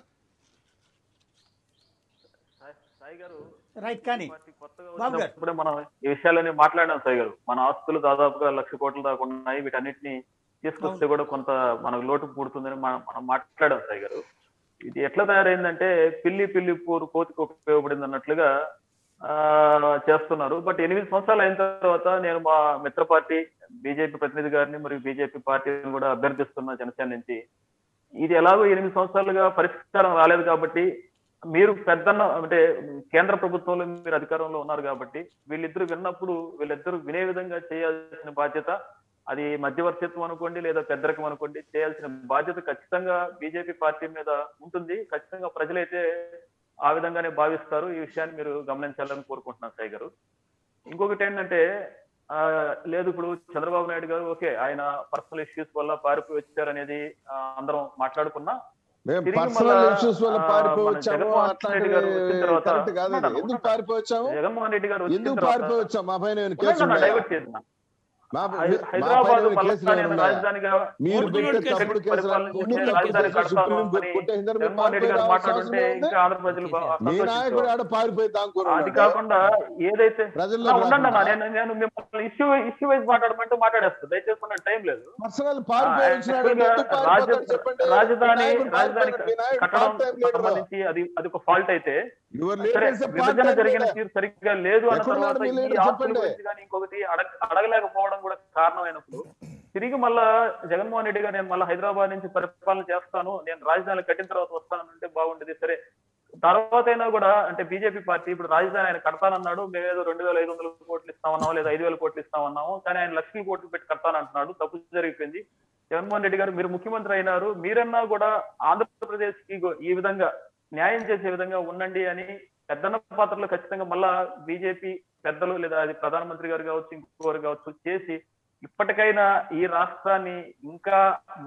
ఇప్పుడే మనం ఈ విషయాలన్నీ మాట్లాడినాం సాయి గారు. మన ఆస్తులు దాదాపుగా 1,00,000 కోట్ల దాకా ఉన్నాయి. వీటన్నిటిని తీసుకొస్తే కూడా కొంత మనకు లోటు పూడుతుందని మనం మాట్లాడాం సాయి గారు. ఇది ఎట్లా తయారైందంటే పిల్లి పూరు కోతికి ఉపయోగపడింది అన్నట్లుగా చేస్తున్నారు. బట్ 8 సంవత్సరాలు అయిన తర్వాత నేను మా మిత్ర పార్టీ బీజేపీ ప్రతినిధి గారిని మరియు బీజేపీ పార్టీని కూడా అభ్యర్థిస్తున్నా జనసేన నుంచి, ఇది ఎలాగో 8 సంవత్సరాలుగా పరిష్కారం రాలేదు కాబట్టి మీరు పెద్దన్న అంటే కేంద్ర ప్రభుత్వంలో మీరు అధికారంలో ఉన్నారు కాబట్టి వీళ్ళిద్దరు విన్నప్పుడు వీళ్ళిద్దరు వినే విధంగా చేయాల్సిన బాధ్యత, అది మధ్యవర్తిత్వం అనుకోండి లేదా పెద్దరికం అనుకోండి, చేయాల్సిన బాధ్యత ఖచ్చితంగా బీజేపీ పార్టీ మీద ఉంటుంది. ఖచ్చితంగా ప్రజలైతే ఆ విధంగానే భావిస్తారు. ఈ విషయాన్ని మీరు గమనించాలని కోరుకుంటున్నాను సాయి గారు. ఇంకొకటి ఏంటంటే లేదు ఇప్పుడు చంద్రబాబు నాయుడు గారు ఓకే ఆయన పర్సనల్ ఇష్యూస్ వల్ల పారిపోయి వచ్చారనేది అందరం మాట్లాడుకున్నా, జగన్మోహన్ రెడ్డి గారు డైవర్ట్ చేసిన హైదరాబాద్ రాజధానిగా రాజధాని జగన్మోహన్ రెడ్డి గారు మాట్లాడుతుంటే ఇంకా ఆంధ్ర ప్రజలు అది కాకుండా ఏదైతే ఉండండి నేను మిమ్మల్ని ఇష్యూ వైజ్ మాట్లాడమంటూ మాట్లాడేస్తాను. దయచేసి టైం లేదు. రాజధాని కట్టడం సంబంధించి అది ఒక ఫాల్ట్ అయితే విభజన జరిగిన తీరు సరిగ్గా లేదు అన్న తర్వాత ఈ ఆస్తుల గురించి కానీ ఇంకొకటి అడగలేకపోవడం కూడా కారణమైనప్పుడు తిరిగి మళ్ళా జగన్మోహన్ రెడ్డి గారు నేను మళ్ళీ హైదరాబాద్ నుంచి పరిపాలన చేస్తాను, నేను రాజధాని కట్టిన తర్వాత వస్తానంటే బాగుండేది. సరే తర్వాత అయినా కూడా అంటే బీజేపీ పార్టీ ఇప్పుడు రాజధాని ఆయన కడతానన్నాడు, మేమేదో 2,500 కోట్లు ఇస్తామన్నాము లేదా 5,000 కోట్లు ఇస్తామన్నాము, కానీ ఆయన లక్షల కోట్లు పెట్టి కడతానంటున్నాడు. తప్పు జరిగిపోయింది. జగన్మోహన్ రెడ్డి గారు మీరు ముఖ్యమంత్రి అయినారు, మీరన్నా కూడా ఆంధ్రప్రదేశ్ కి ఈ విధంగా న్యాయం చేసే విధంగా ఉండండి అని పెద్దన్న పాత్రలో ఖచ్చితంగా మళ్ళా బీజేపీ పెద్దలు లేదా అది ప్రధానమంత్రి గారు కావచ్చు ఇంకోరు కావచ్చు చేసి ఇప్పటికైనా ఈ రాష్ట్రాన్ని ఇంకా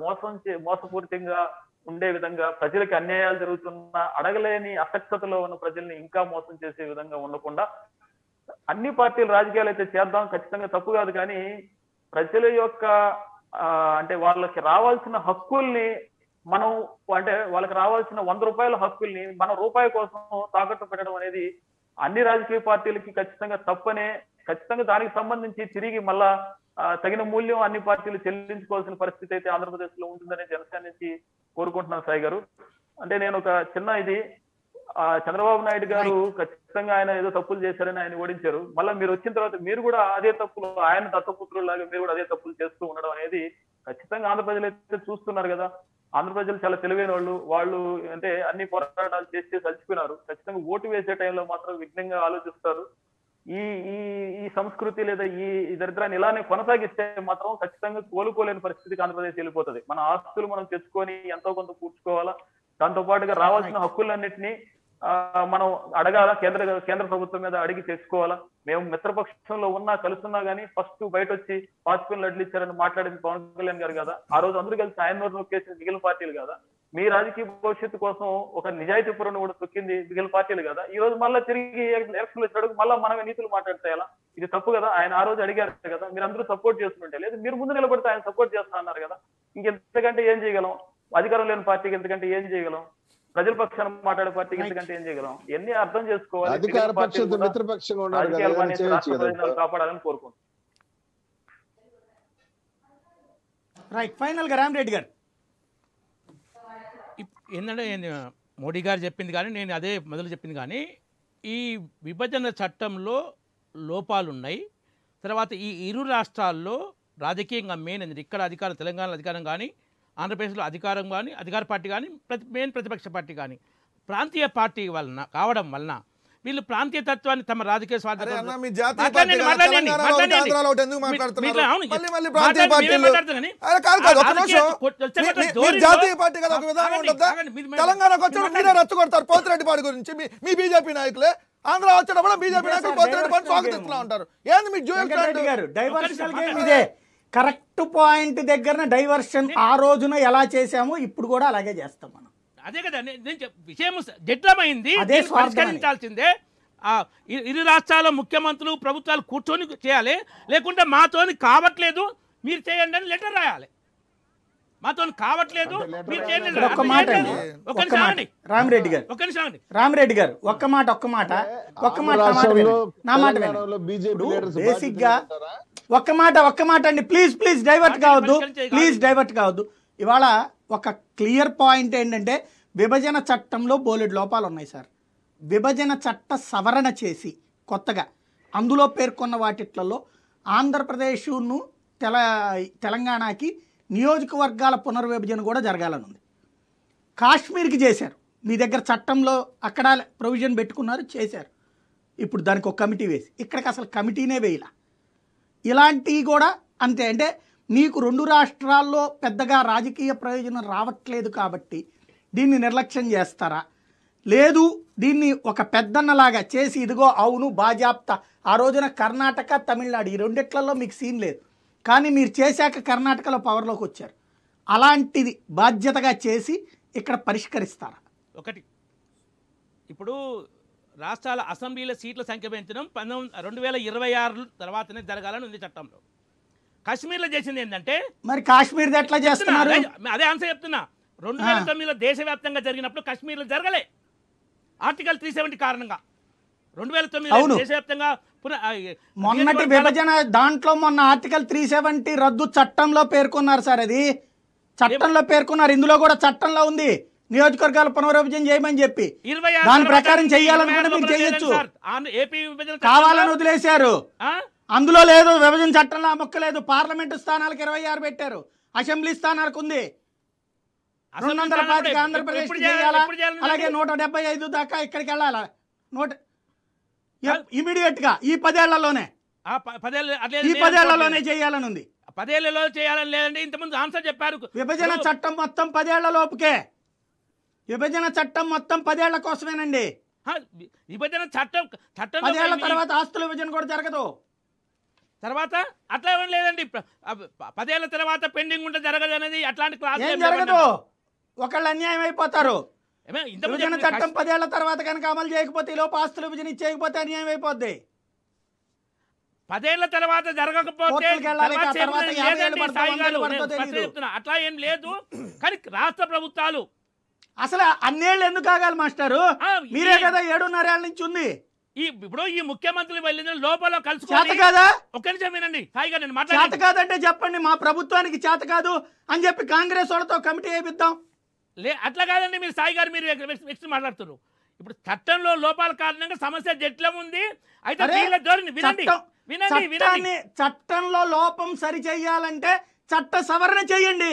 మోసపూరితంగా ఉండే విధంగా ప్రజలకు అన్యాయాలు జరుగుతున్నా అడగలేని అసక్తతలో ఉన్న ప్రజల్ని ఇంకా మోసం చేసే విధంగా ఉండకుండా అన్ని పార్టీలు రాజకీయాలు అయితే చేద్దాం, ఖచ్చితంగా తప్పు కాదు. కానీ ప్రజల యొక్క అంటే వాళ్ళకి రావాల్సిన హక్కుల్ని మనం అంటే వాళ్ళకి రావాల్సిన 100 రూపాయల హక్కుల్ని మన రూపాయి కోసం తాకట్టు పెట్టడం అనేది అన్ని రాజకీయ పార్టీలకి ఖచ్చితంగా తప్పనే. ఖచ్చితంగా దానికి సంబంధించి తిరిగి మళ్ళా తగిన మూల్యం అన్ని పార్టీలు చెల్లించుకోవాల్సిన పరిస్థితి అయితే ఆంధ్రప్రదేశ్ లో ఉంటుందని జనసేన నుంచి కోరుకుంటున్నాను సాయి గారు. అంటే నేను ఒక చిన్న ఇది చంద్రబాబు నాయుడు గారు ఖచ్చితంగా ఆయన ఏదో తప్పులు చేశారని ఆయన ఓడించారు. మళ్ళీ మీరు వచ్చిన తర్వాత మీరు కూడా అదే తప్పులు ఆయన దత్తపుత్రులాగా మీరు కూడా అదే తప్పులు చేస్తూ ఉండడం అనేది ఖచ్చితంగా ఆంధ్ర ప్రజలు అయితే చూస్తున్నారు కదా. ఆంధ్ర ప్రజలు చాలా తెలివైన వాళ్ళు అంటే అన్ని పోరాటాలు చేసి చచ్చిపోయినారు. ఖచ్చితంగా ఓటు వేసే టైంలో మాత్రం విఘ్నంగా ఆలోచిస్తారు. ఈ ఈ సంస్కృతి లేదా ఈ దరిద్రాన్ని ఇలానే కొనసాగిస్తే మాత్రం ఖచ్చితంగా కోలుకోలేని పరిస్థితికి ఆంధ్రప్రదేశ్ వెళ్ళిపోతుంది. మన ఆస్తులు మనం తెచ్చుకొని ఎంతో కొంత కూర్చుకోవాలా, దాంతో పాటుగా రావాల్సిన హక్కులన్నింటినీ మనం అడగాల, కేంద్ర ప్రభుత్వం మీద అడిగి తెచ్చుకోవాలా. మేము మిత్రపక్షంలో ఉన్నా కలుస్తున్నా గానీ ఫస్ట్ బయట వచ్చి వాజ్పేయి లడ్లు ఇచ్చారని మాట్లాడింది పవన్ కళ్యాణ్ గారు కదా. ఆ రోజు అందరూ కలిసి ఆయన నోరు నొక్కేసిన మిగిలిన పార్టీలు కదా. మీ రాజకీయ భవిష్యత్తు కోసం ఒక నిజాయితీ పరుని కూడా తొక్కింది మిగిలిన పార్టీలు కదా. ఈ రోజు మళ్ళీ తిరిగి ఎలక్షన్ వచ్చాడు, మళ్ళీ మనమే నీతులు మాట్లాడితే ఎలా? ఇది తప్పు కదా. ఆయన ఆ రోజు అడిగారు కదా, మీరు అందరూ సపోర్ట్ చేస్తుంటే, లేదు మీరు ముందు నిలబడితే ఆయన సపోర్ట్ చేస్తా అన్నారు కదా. ఇంకెంతకంటే ఏం చేయగలం? అధికారం లేని పార్టీకి ఎంతకంటే ఏం చేయగలం? ప్రజల పక్షాన మాట్లాడే పార్టీకి ఎంతకంటే ఏం చేయగలం? ఇవన్నీ అర్థం చేసుకోవాలి. అధికార పక్షంతో మిత్రపక్షంగా ఉన్నారు కదా, ఏదైనా చేయొచ్చు కదా. ప్రయోజనాలు కాపాడాలని కోరుకుంటున్నాను. రైట్, ఫైనల్ గా రామిరెడ్డి గారు. ఏంటంటే మోడీ గారు చెప్పింది కానీ నేను అదే మొదలు చెప్పింది కానీ ఈ విభజన చట్టంలో లోపాలు ఉన్నాయి. తర్వాత ఈ ఇరు రాష్ట్రాల్లో రాజకీయంగా మెయిన్ అనేది ఇక్కడ అధికారం, తెలంగాణలో అధికారం కానీ, ఆంధ్రప్రదేశ్లో అధికారం కానీ, అధికార పార్టీ కానీ, మెయిన్ ప్రతిపక్ష పార్టీ కానీ ప్రాంతీయ పార్టీ వలన కావడం వలన వీళ్ళు ప్రాంతీయ తత్వాన్ని తమ రాజకీయ స్వార్థం రెచ్చగొడతారు పోతిరెడ్డి పార్టీ గురించి. మీ బీజేపీ నాయకులే ఆంధ్ర వచ్చేటప్పుడు బీజేపీ నాయకులు పోతిరెడ్డి పార్టీ స్వాగతిస్తూ ఉంటారు. ఏంది మీకు ఇదే కరెక్ట్ పాయింట్ దగ్గర డైవర్షన్ ఆ రోజున ఎలా చేశామో ఇప్పుడు కూడా అలాగే చేస్తాం మనం. అదే కదా విషయం జట్లమైంది, పరిష్కరించాల్సిందే. ఇరు రాష్ట్రాల ముఖ్యమంత్రులు ప్రభుత్వాలు కూర్చొని చేయాలి, లేకుంటే మాతోని కావట్లేదు మీరు చేయండి అని లెటర్ రాయాలి. మాతో కావట్లేదు మీరు చేయండి. ఒక్క మాట రామిరెడ్డి గారు, రామిరెడ్డి గారు ఒక్క మాట నా మాట బేసిక్ గా ఒక్క మాట అండి. ప్లీజ్ డైవర్ట్ కావద్దు. ఇవాళ ఒక క్లియర్ పాయింట్ ఏంటంటే విభజన చట్టంలో బోలెడు లోపాలు ఉన్నాయి సార్. విభజన చట్ట సవరణ చేసి కొత్తగా అందులో పేర్కొన్న వాటిట్లలో ఆంధ్రప్రదేశ్ను తెలంగాణకి నియోజకవర్గాల పునర్విభజన కూడా జరగాలనుంది. కాశ్మీర్కి చేశారు, మీ దగ్గర చట్టంలో అక్కడ ప్రొవిజన్ పెట్టుకున్నారు, చేశారు. ఇప్పుడు దానికి ఒక కమిటీ వేసి ఇక్కడికి అసలు కమిటీనే వేయాల. ఇలాంటివి కూడా అంతే. అంటే మీకు రెండు రాష్ట్రాల్లో పెద్దగా రాజకీయ ప్రయోజనం రావట్లేదు కాబట్టి దీన్ని నిర్లక్ష్యం చేస్తారా, లేదు దీన్ని ఒక పెద్దన్నలాగా చేసి ఇదిగో అవును బాజాప్తా ఆ రోజున కర్ణాటక తమిళనాడు ఈ రెండిట్లలో మీకు సీన్ లేదు, కానీ మీరు చేశాక కర్ణాటకలో పవర్లోకి వచ్చారు, అలాంటిది బాధ్యతగా చేసి ఇక్కడ పరిష్కరిస్తారా? ఒకటి, ఇప్పుడు రాష్ట్రాల అసెంబ్లీల సీట్ల సంఖ్య పెంచడం 2026 తర్వాతనే జరగాలని ఉంది చట్టంలో. కాశ్మీర్లో చేసింది ఏంటంటే మరి కాశ్మీర్ ఎట్లా చేస్తున్నారు? అదే ఆన్సర్ చెప్తున్నా. 2009లో దేశవ్యాప్తంగా జరిగినప్పుడు కాశ్మీర్లో జరగలే. ఆర్టికల్ 370 కారణంగా 2009 దేశవ్యాప్తంగా మొన్నటి విభజన దాంట్లో మొన్న ఆర్టికల్ 370 రద్దు చట్టంలో పేర్కొన్నారు సార్. అది చట్టంలో పేర్కొన్నారు, ఇందులో కూడా చట్టంలో ఉంది నియోజకవర్గాల పునర్విభజన చేయమని చెప్పి. దాని ప్రకారం చేయాలనుకుంటే మీరు చేయొచ్చు, కావాలని వదిలేశారు. అందులో లేదు, విభజన చట్టంలో మొక్కలేదు. పార్లమెంటు స్థానాలకు 26 పెట్టారు, అసెంబ్లీ స్థానాలకు ఉంది 225 ఆంధ్రప్రదేశ్ చేయాలా, అలాగే 175 దాకా ఇక్కడికి వెళ్ళాలా. ఇమీడియట్ గా ఈ 10 ఏళ్లలోనే చేయాలని ఉంది. 10 ఏళ్లలో చేయాలని లేదండి. ఇంతకుముందు ఆన్సర్ చెప్పారు. విభజన చట్టం మొత్తం 10 ఏళ్ల లోపుకే. విభజన చట్టం మొత్తం 10 ఏళ్ల కోసమేనండి. విభజన చట్టం 10 ఏళ్ల తర్వాత ఆస్తుల విభజన కూడా జరగదు. తర్వాత అట్లా ఏం లేదండి. 10 ఏళ్ల తర్వాత పెండింగ్ ఉంటే జరగదు అనేది అట్లాంటి క్లాస్ ఏం జరగదు. ఒకళ్ళు అన్యాయం అయిపోతారు. విభజన చట్టం 10 ఏళ్ల తర్వాత కనుక అమలు చేయకపోతే, ఈ లోపు ఆస్తుల విభజన ఇచ్చేయకపోతే అన్యాయం అయిపోద్ది. 10 ఏళ్ల తర్వాత జరగకపోతే అట్లా ఏం లేదు. కానీ రాష్ట్ర ప్రభుత్వాలు అసలు అన్నేళ్ళు ఎందుకు ఆగాలి మాస్టారు? మీరే కదా 7.5 ఏళ్ల నుంచి ఉంది. ఇప్పుడు ఈ ముఖ్యమంత్రి వెళ్ళిన లోపల కలుసుకో కదా. ఒక్క నిమిషం వినండి సాయిగా, నేను చేత కాదంటే చెప్పండి, మా ప్రభుత్వానికి చేత కాదు అని చెప్పి కాంగ్రెస్ వాళ్ళతో కమిటీ వేయిద్దాం. అట్లా కాదండి, మీరు సాయి గారు మీరు నెక్స్ట్ మాట్లాడుతున్నారు. ఇప్పుడు చట్టంలో లోపాల కారణంగా సమస్య జట్లం ఉంది. అయితే చట్టంలో లోపం సరి చేయాలంటే చట్ట సవరణ చేయండి.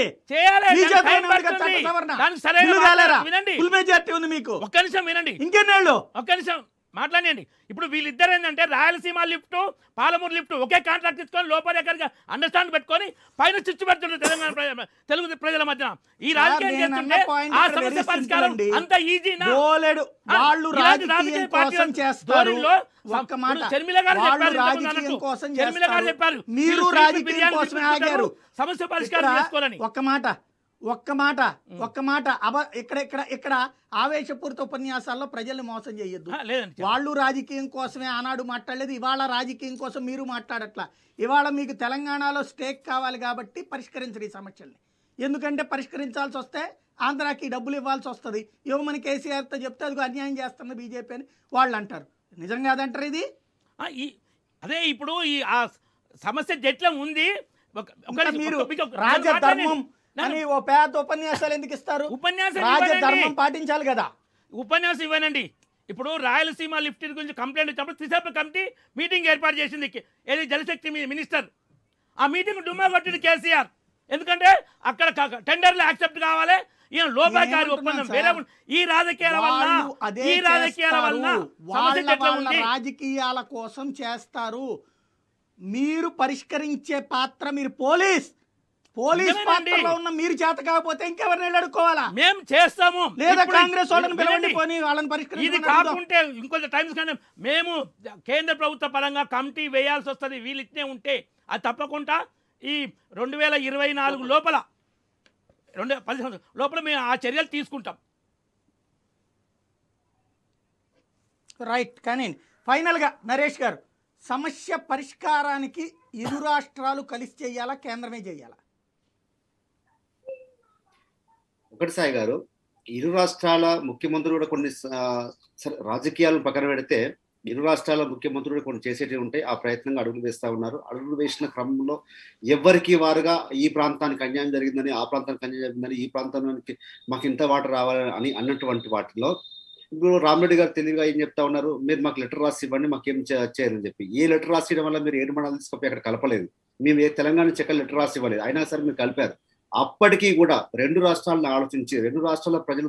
ఉంది మీకు. ఒక్క నిమిషం వినండి, ఇంకెన్నేళ్ళు ఒక్క నిమిషం మాట్లాడండి. ఇప్పుడు వీళ్ళిద్దరు ఏంటంటే రాయలసీమ లిఫ్ట్, పాలమూరు లిఫ్ట్ ఒకే కాంట్రాక్ట్ తీసుకొని లోపల ఎక్కడికి అండర్స్టాండ్ పెట్టుకొని పైన చిచ్చు పెడుతుంటారు తెలంగాణ తెలుగు ప్రజల మధ్యన. ఈ రాజకీయం చేస్తుంటే ఆ సమస్య పరిష్కారం అంత ఈజీనా? రాజకీయ పార్టీలు చేస్తారు. షర్మిల గారు చెప్పారు, మీరు రాజకీయం కోసమే ఆగారు. సమస్య పరిష్కారం చేసుకోవాలని. ఒక్క మాట, ఒక్క మాట ఇక్కడ ఆవేశపూరిత ఉపన్యాసాల్లో ప్రజల్ని మోసం చేయొద్దు. లేదండి, వాళ్ళు రాజకీయం కోసమే ఆనాడు మాట్లాడలేదు, ఇవాళ రాజకీయం కోసం మీరు మాట్లాడట్లా. ఇవాళ మీకు తెలంగాణలో స్టేక్ కావాలి కాబట్టి పరిష్కరించరు ఈ సమస్యల్ని. ఎందుకంటే పరిష్కరించాల్సి వస్తే ఆంధ్రాకి డబ్బులు ఇవ్వాల్సి వస్తుంది. ఇవ్వమని కేసీఆర్తో చెప్తే అదిగో అన్యాయం చేస్తుంది బీజేపీ అని వాళ్ళు అంటారు. నిజంగా అదంటారు ఇది. అదే ఇప్పుడు ఆ సమస్య జట్లం ఉంది. మీరు రాజధర్మం అని ఓ పేద ఉపన్యాసాలు ఎందుకు ఇస్తారు? రాజధర్మం పాటించాలి కదా. ఉపన్యాసం ఇవ్వనండి. ఇప్పుడు రాయలసీమ లిఫ్ట్ గురించి కంప్లైంట్ వచ్చినప్పుడు త్రిసభ్య కమిటీ మీటింగ్ ఏర్పాటు చేసింది, ఏది జలశక్తి మినిస్టర్. ఆ మీటింగ్ డుమ్మా కొట్టింది కేసీఆర్. ఎందుకంటే అక్కడ టెండర్లు యాక్సెప్ట్ కావాలి, ఈయన లోపాకారి ఒప్పందం వేరే. ఈ రాజకీయాల వల్ల రాజకీయాల కోసం చేస్తారు. మీరు పరిష్కరించే పాత్ర, మీరు పోలీస్ పాత్రలో ఉన్న మీరు చేత కాకపోతే ఇంకెవరిని అడుక్కోవాలా? మేము చేస్తాము, లేదా కాంగ్రెస్ వాళ్ళని పిలవండి, పోనీ వాళ్ళని పరిష్కరించండి. ఇది కాకుంటే ఇంకొంత టైమ్స్ కానీ మేము కేంద్ర ప్రభుత్వ పరంగా కమిటీ వేయాల్సి వస్తుంది. వీళ్ళు ఇట్నే ఉంటే అది తప్పకుండా ఈ 2024 లోపల 2010 లోపల మేము ఆ చర్యలు తీసుకుంటాం. రైట్. కానీ ఫైనల్గా నరేష్ గారు, సమస్య పరిష్కారానికి ఇరు రాష్ట్రాలు కలిసి చేయాలా, కేంద్రమే చేయాలా? ఒకటి సాయి గారు, ఇరు రాష్ట్రాల ముఖ్యమంత్రులు కూడా కొన్ని రాజకీయాలను పక్కన పెడితే ఇరు రాష్ట్రాల ముఖ్యమంత్రులు కొన్ని చేసేటివి ఉంటాయి. ఆ ప్రయత్నంగా అడుగులు వేస్తూ ఉన్నారు. అడుగులు వేసిన క్రమంలో ఎవరికి వారుగా ఈ ప్రాంతానికి అన్యాయం జరిగిందని, ఆ ప్రాంతానికి అన్యాయం జరిగిందని, ఈ ప్రాంతానికి మాకు ఇంత వాటర్ రావాలని అన్నటువంటి వాటిలో ఇప్పుడు రామరెడ్డి గారు తెలివిగా ఏం చెప్తా ఉన్నారు, మీరు మాకు లెటర్ రాసి ఇవ్వండి, మాకేం చేయరని చెప్పి. ఏ లెటర్ రాసియడం వల్ల మీరు 7 మండలాలు తీసుకొని అక్కడ కలపలేదు. మేము ఏ తెలంగాణ చెక్క లెటర్ రాసి ఇవ్వలేదు, అయినా సరే మీరు కలిపారు. అప్పటికీ కూడా 2 రాష్ట్రాలను ఆలోచించి 2 రాష్ట్రాల ప్రజలు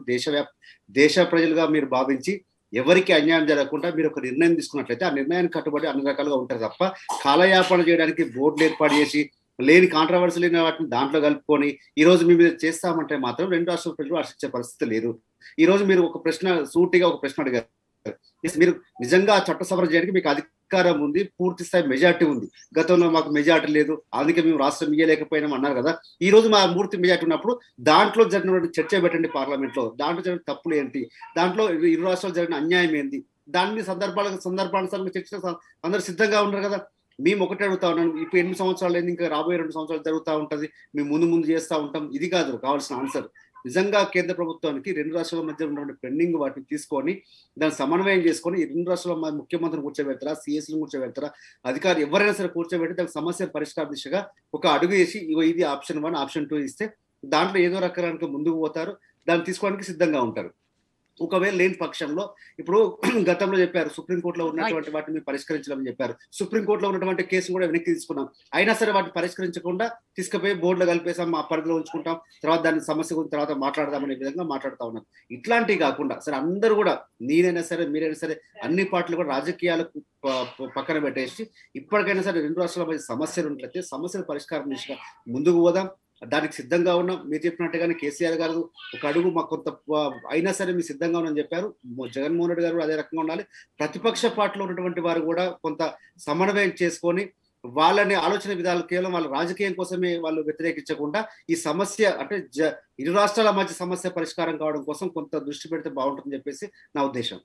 దేశ ప్రజలుగా మీరు భావించి ఎవరికి అన్యాయం జరగకుండా మీరు ఒక నిర్ణయం తీసుకున్నట్లయితే ఆ నిర్ణయానికి కట్టుబడి అన్ని రకాలుగా ఉంటారు తప్ప కాలయాపన చేయడానికి బోర్డులు ఏర్పాటు చేసి లేని కాంట్రవర్సీ లేని వాటిని దాంట్లో కలుపుకొని ఈ రోజు మీ మీద చేస్తామంటే మాత్రం 2 రాష్ట్రాల ప్రజలు హర్షించే పరిస్థితి లేదు. ఈ రోజు మీరు సూటిగా ఒక ప్రశ్న అడిగారు. మీరు నిజంగా చట్టసభ చేయడానికి మీకు అధికారం ఉంది, పూర్తి స్థాయి మెజార్టీ ఉంది. గతంలో మాకు మెజార్టీ లేదు, అందుకే మేము రాష్ట్రం ఇయ్యలేకపోయినాం అన్నారు కదా. ఈ రోజు మా పూర్తి మెజార్టీ ఉన్నప్పుడు దాంట్లో జరిగిన చర్చ పెట్టండి పార్లమెంట్ లో. దాంట్లో జరిగిన తప్పులు ఏంటి, దాంట్లో ఇరు రాష్ట్రాలు జరిగిన అన్యాయం ఏంటి, దాన్ని సందర్భానుసారంగా చర్చ అందరూ సిద్ధంగా ఉన్నారు కదా. మేము ఒకటి అడుగుతా ఉన్నాను, ఇప్పుడు 8 సంవత్సరాలు అయింది, ఇంకా రాబోయే 2 సంవత్సరాలు జరుగుతూ ఉంటుంది, మేము ముందు చేస్తూ ఉంటాం. ఇది కాదు కావాల్సిన ఆన్సర్. నిజంగా కేంద్ర ప్రభుత్వానికి 2 రాష్ట్రాల మధ్య ఉన్నటువంటి పెండింగ్ వాటిని తీసుకొని దాన్ని సమన్వయం చేసుకొని 2 రాష్ట్రాల ముఖ్యమంత్రిని కూర్చోబెడతారా, సిఎస్ని కూర్చోబెడతారా, అధికారులు ఎవరైనా సరే కూర్చోబెట్టి దానికి సమస్య పరిష్కార దిశగా ఒక అడుగు వేసి ఇది ఆప్షన్ 1 ఆప్షన్ 2 ఇస్తే దాంట్లో ఏదో రకానికి ముందుకు పోతారు, దాన్ని తీసుకోవడానికి సిద్ధంగా ఉంటారు. ఒకవేళ లేని పక్షంలో ఇప్పుడు గతంలో చెప్పారు సుప్రీంకోర్టులో ఉన్నటువంటి వాటిని మీరు పరిష్కరించాలని చెప్పారు. సుప్రీంకోర్టులో ఉన్నటువంటి కేసును కూడా వెనక్కి తీసుకున్నాం, అయినా సరే వాటిని పరిష్కరించకుండా తీసుకుపోయి బోర్డులో కలిపేసాం, మా పరిధిలో ఉంచుకుంటాం, తర్వాత దాని సమస్య గురించి తర్వాత మాట్లాడదామనే విధంగా మాట్లాడుతూ ఉన్నారు. ఇట్లాంటివి కాకుండా సరే అందరూ కూడా నేనైనా సరే మీరైనా సరే అన్ని పార్టీలు కూడా రాజకీయాలకు పక్కన పెట్టేసి ఇప్పటికైనా సరే 2 రాష్ట్రాల మధ్య సమస్యలు ఉన్నట్లయితే సమస్యల పరిష్కారం దిశగా ముందుకు పోదాం. దానికి సిద్ధంగా ఉన్నాం. మీరు చెప్పినట్టుగానే కేసీఆర్ గారు ఒక అడుగు మాకు కొంత అయినా సరే మీరు సిద్ధంగా ఉన్నామని చెప్పారు. జగన్మోహన్ రెడ్డి గారు అదే రకంగా ఉండాలి. ప్రతిపక్ష పార్టీలో ఉన్నటువంటి వారు కూడా కొంత సమన్వయం చేసుకొని వాళ్ళని ఆలోచన విధాలు కేవలం వాళ్ళ రాజకీయం కోసమే వాళ్ళు వ్యతిరేకించకుండా ఈ సమస్య అంటే ఇరు రాష్ట్రాల మధ్య సమస్య పరిష్కారం కావడం కోసం కొంత దృష్టి పెడితే బాగుంటుందని చెప్పేసి నా ఉద్దేశం.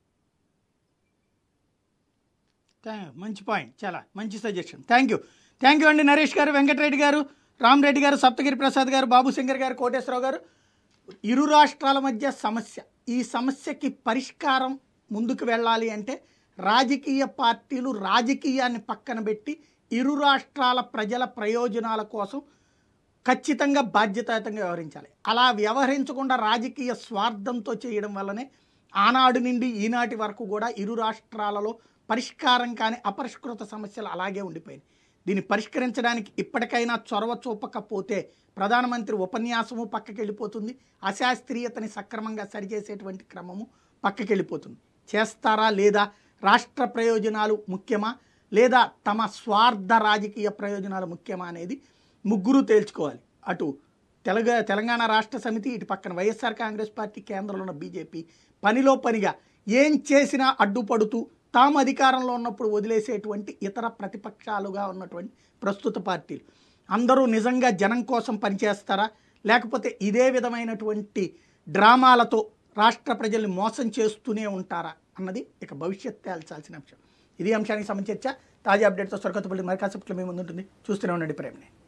మంచి పాయింట్, చాలా మంచి సజెషన్. థ్యాంక్ యూ అండి నరేష్ గారు, వెంకటరెడ్డి గారు, రామరెడ్డి గారు, సప్తగిరి ప్రసాద్ గారు, బాబుశంకర్ గారు, కోటేశ్వరరావు గారు. ఇరు రాష్ట్రాల మధ్య సమస్య, ఈ సమస్యకి పరిష్కారం ముందుకు వెళ్ళాలి అంటే రాజకీయ పార్టీలు రాజకీయాన్ని పక్కన పెట్టి ఇరు రాష్ట్రాల ప్రజల ప్రయోజనాల కోసం ఖచ్చితంగా బాధ్యతాయుతంగా వ్యవహరించాలి. అలా వ్యవహరించకుండా రాజకీయ స్వార్థంతో చేయడం వల్లనే ఆనాడు నుండి ఈనాటి వరకు కూడా ఇరు రాష్ట్రాలలో పరిష్కారం కాని అపరిష్కృత సమస్యలు అలాగే ఉండిపోయినాయి. దీన్ని పరిష్కరించడానికి ఇప్పటికైనా చొరవ చూపకపోతే ప్రధానమంత్రి ఉపన్యాసము పక్కకెళ్ళిపోతుంది, అశాస్త్రీయతని సక్రమంగా సరిచేసేటువంటి క్రమము పక్కకెళ్ళిపోతుంది. చేస్తారా లేదా, రాష్ట్ర ప్రయోజనాలు ముఖ్యమా లేదా తమ స్వార్థ రాజకీయ ప్రయోజనాలు ముఖ్యమా అనేది ముగ్గురు తేల్చుకోవాలి. అటు తెలంగాణ రాష్ట్ర సమితి, ఇటు పక్కన వైఎస్ఆర్ కాంగ్రెస్ పార్టీ, కేంద్రంలో ఉన్న బీజేపీ పనిలో పనిగా ఏం చేసినా అడ్డుపడుతూ తాము అధికారంలో ఉన్నప్పుడు వదిలేసేటువంటి ఇతర ప్రతిపక్షాలుగా ఉన్నటువంటి ప్రస్తుత పార్టీలు అందరూ నిజంగా జనం కోసం పనిచేస్తారా లేకపోతే ఇదే విధమైనటువంటి డ్రామాలతో రాష్ట్ర ప్రజల్ని మోసం చేస్తూనే ఉంటారా అన్నది ఇక భవిష్యత్ తేల్చాల్సిన అంశం. ఇది అంశానికి సంబంధించి చర్చ. తాజా అప్డేట్తో సరికొత్తపల్లి మరి కాసేపట్లో మీ ముందుంటుంది. చూస్తూనే ఉండండి ప్రేమని.